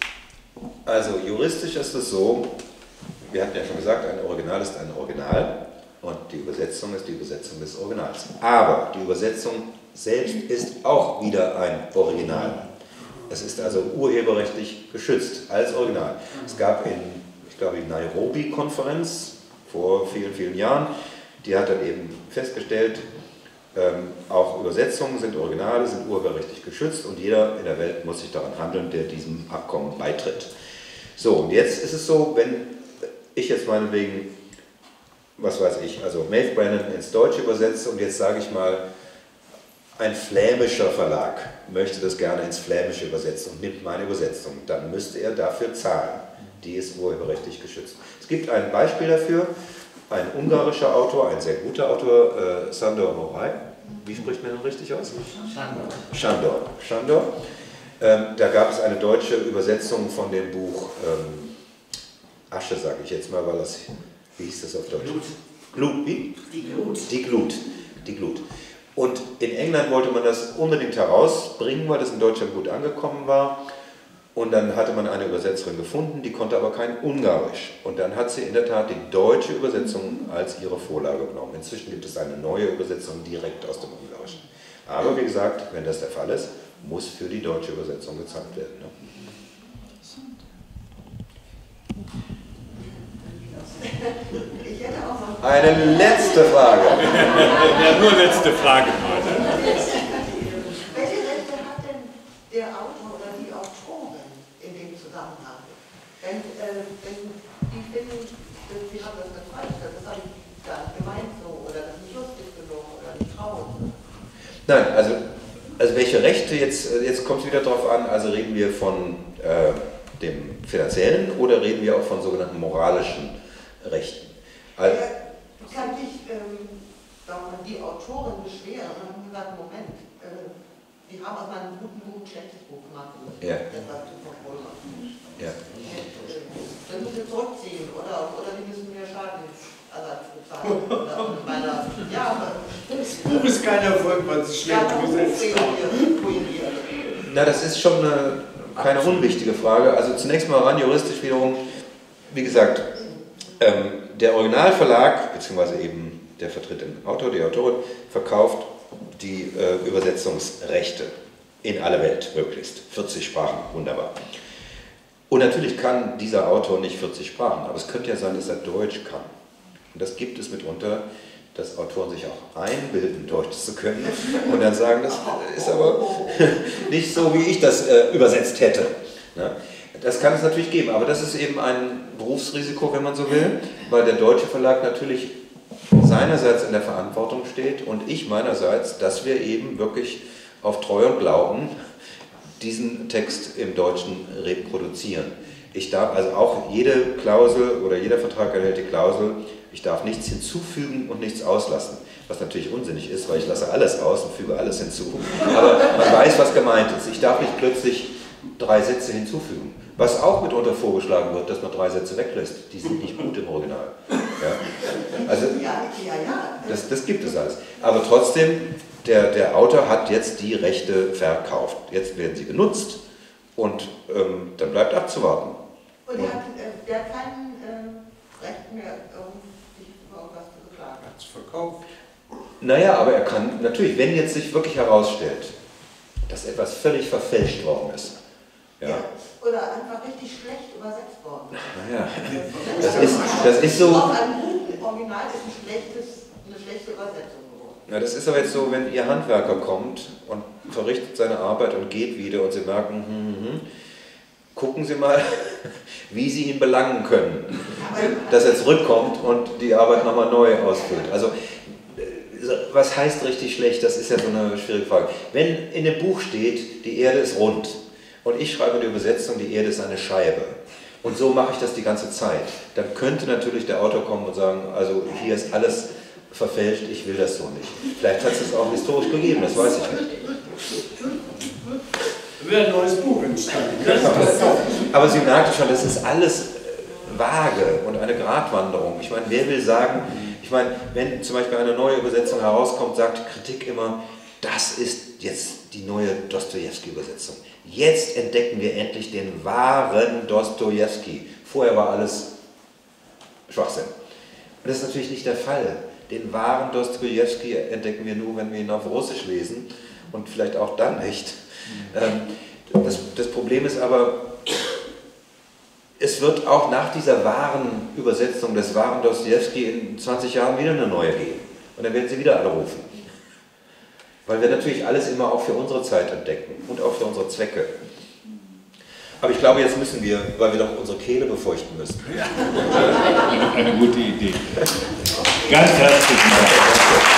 Also juristisch ist es so, wir hatten ja schon gesagt, ein Original ist ein Original und die Übersetzung ist die Übersetzung des Originals. Aber die Übersetzung selbst ist auch wieder ein Original. Es ist also urheberrechtlich geschützt als Original. Es gab in ich glaube, die Nairobi-Konferenz vor vielen, vielen Jahren, die hat dann eben festgestellt, ähm, auch Übersetzungen sind Originale, sind urheberrechtlich geschützt und jeder in der Welt muss sich daran handeln, der diesem Abkommen beitritt. So, und jetzt ist es so, wenn ich jetzt meinetwegen, was weiß ich, also Maeve Brennan ins Deutsche übersetze und jetzt sage ich mal, ein flämischer Verlag möchte das gerne ins Flämische übersetzen und nimmt meine Übersetzung, dann müsste er dafür zahlen. Die ist urheberrechtlich geschützt. Es gibt ein Beispiel dafür, ein ungarischer Autor, ein sehr guter Autor, äh, Sándor Márai. Wie spricht man denn richtig aus? Sándor. Sándor. Sándor. Ähm, da gab es eine deutsche Übersetzung von dem Buch ähm, Asche, sage ich jetzt mal, weil das, wie hieß das auf Deutsch? Glut. Glut, wie? Die Glut. Die Glut. Die Glut. Und in England wollte man das unbedingt herausbringen, weil das in Deutschland gut angekommen war. Und dann hatte man eine Übersetzerin gefunden, die konnte aber kein Ungarisch. Und dann hat sie in der Tat die deutsche Übersetzung als ihre Vorlage genommen. Inzwischen gibt es eine neue Übersetzung direkt aus dem Ungarischen. Aber wie gesagt, wenn das der Fall ist, muss für die deutsche Übersetzung gezahlt werden. Ne? Ich hätte auch noch eine letzte Frage. Ja, nur letzte Frage. Welche Rechte hat denn der Autor oder die Autorin in dem Zusammenhang? Wenn, äh, wenn die finden, sie haben das nicht falsch, das habe ich gar nicht gemeint so, oder das ist nicht lustig genug, oder nicht traurig. Nein, also, also welche Rechte, jetzt, jetzt kommt es wieder darauf an, also reden wir von äh, dem finanziellen oder reden wir auch von sogenannten moralischen Rechten? Also, ja, kann sich ähm, die Autorin beschweren und haben gesagt, Moment, äh, die haben aus meinem guten Buch ein schlechtes Buch gemacht. Ja. Etwas zu verfolgen. Ja. Dann müssen sie zurückziehen oder, oder die müssen mir Schadenersatz bezahlen. Oder meiner, ja, aber das Buch ist kein Erfolg, weil sie schlecht ja, übersetzt haben. Na, das ist schon eine, keine unwichtige Frage. Also zunächst mal rein juristisch wiederum, wie gesagt, ähm, der Originalverlag, beziehungsweise eben der vertritt den Autor, die Autorin, verkauft die äh, Übersetzungsrechte in alle Welt, möglichst. vierzig Sprachen, wunderbar. Und natürlich kann dieser Autor nicht vierzig Sprachen, aber es könnte ja sein, dass er Deutsch kann. Und das gibt es mitunter, dass Autoren sich auch einbilden, Deutsch zu können und dann sagen, das ist aber nicht so, wie ich das äh, übersetzt hätte. Ne? Das kann es natürlich geben, aber das ist eben ein Berufsrisiko, wenn man so will, weil der deutsche Verlag natürlich seinerseits in der Verantwortung steht und ich meinerseits, dass wir eben wirklich auf Treu und Glauben diesen Text im Deutschen reproduzieren. Ich darf also auch jede Klausel oder jeder Vertrag enthält die Klausel, ich darf nichts hinzufügen und nichts auslassen. Was natürlich unsinnig ist, weil ich lasse alles aus und füge alles hinzu. Aber man weiß, was gemeint ist. Ich darf nicht plötzlich drei Sätze hinzufügen. Was auch mitunter vorgeschlagen wird, dass man drei Sätze weglässt. Die sind nicht gut im Original. Ja? Also, das, das gibt es alles. Aber trotzdem, der, der Autor hat jetzt die Rechte verkauft. Jetzt werden sie genutzt und ähm, dann bleibt abzuwarten. Und der hat, äh, der hat kein äh, Recht mehr, um sich über irgendwas zu beklagen. Er hat es verkauft. Naja, aber er kann, natürlich, wenn jetzt sich wirklich herausstellt, dass etwas völlig verfälscht worden ist. Ja. Ja. Oder einfach richtig schlecht übersetzt worden. Naja, das ist, das ist so. Aus einem guten Original ist ein schlechtes, eine schlechte Übersetzung geworden. Ja, das ist aber jetzt so, wenn Ihr Handwerker kommt und verrichtet seine Arbeit und geht wieder und Sie merken, hm, hm, hm, gucken Sie mal, wie Sie ihn belangen können, dass er zurückkommt und die Arbeit nochmal neu ausführt. Also, was heißt richtig schlecht? Das ist ja so eine schwierige Frage. Wenn in dem Buch steht, die Erde ist rund und ich schreibe die Übersetzung, die Erde ist eine Scheibe und so mache ich das die ganze Zeit, dann könnte natürlich der Autor kommen und sagen, also hier ist alles verfälscht, ich will das so nicht. Vielleicht hat es das auch historisch gegeben, das weiß ich nicht. Wäre ein neues Buch entstanden. Aber Sie merken schon, das ist alles vage und eine Gratwanderung. Ich meine, wer will sagen, ich meine, wenn zum Beispiel eine neue Übersetzung herauskommt, sagt Kritik immer, das ist jetzt die neue Dostojewski-Übersetzung. Jetzt entdecken wir endlich den wahren Dostojewski. Vorher war alles Schwachsinn. Und das ist natürlich nicht der Fall. Den wahren Dostojewski entdecken wir nur, wenn wir ihn auf Russisch lesen und vielleicht auch dann nicht. Das, das Problem ist aber, es wird auch nach dieser wahren Übersetzung des wahren Dostojewski in zwanzig Jahren wieder eine neue geben. Und dann werden sie wieder alle rufen. Weil wir natürlich alles immer auch für unsere Zeit entdecken und auch für unsere Zwecke. Aber ich glaube, jetzt müssen wir, weil wir doch unsere Kehle befeuchten müssen. Ja. Eine, eine gute Idee. Ganz herzlichen Dank.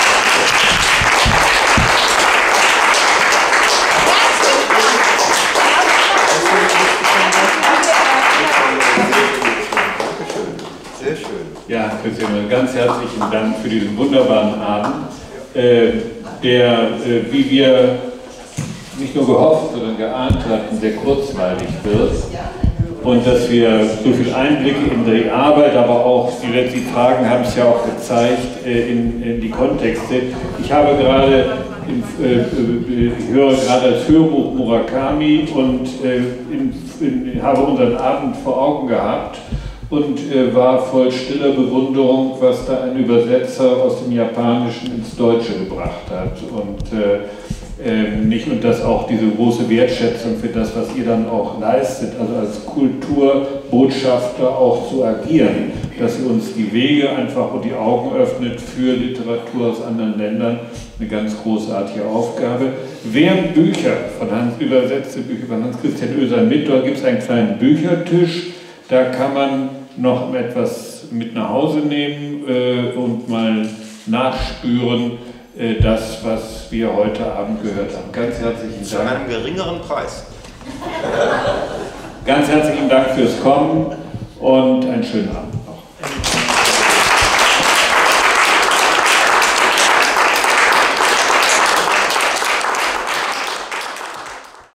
Sehr schön. Ja, Christian, ganz herzlichen Dank für diesen wunderbaren Abend, äh, der, äh, wie wir nicht nur gehofft, sondern geahnt hatten, sehr kurzweilig wird. Und dass wir so viel Einblicke in die Arbeit, aber auch die letzten Fragen haben es ja auch gezeigt, äh, in, in die Kontexte. Ich habe gerade, in, äh, ich höre gerade das Hörbuch Murakami und äh, in, in, habe unseren Abend vor Augen gehabt und äh, war voll stiller Bewunderung, was da ein Übersetzer aus dem Japanischen ins Deutsche gebracht hat. Und äh, Ähm, nicht und dass auch diese große Wertschätzung für das, was ihr dann auch leistet, also als Kulturbotschafter auch zu agieren, dass ihr uns die Wege einfach und die Augen öffnet für Literatur aus anderen Ländern, eine ganz großartige Aufgabe. Wer Bücher von Hans, übersetzte Bücher von Hans-Christian Oeser mit, dort gibt es einen kleinen Büchertisch, da kann man noch etwas mit nach Hause nehmen äh, und mal nachspüren, das, was wir heute Abend gehört haben. Ganz herzlichen Dank. Zu einem geringeren Preis. Ganz herzlichen Dank fürs Kommen und einen schönen Abend.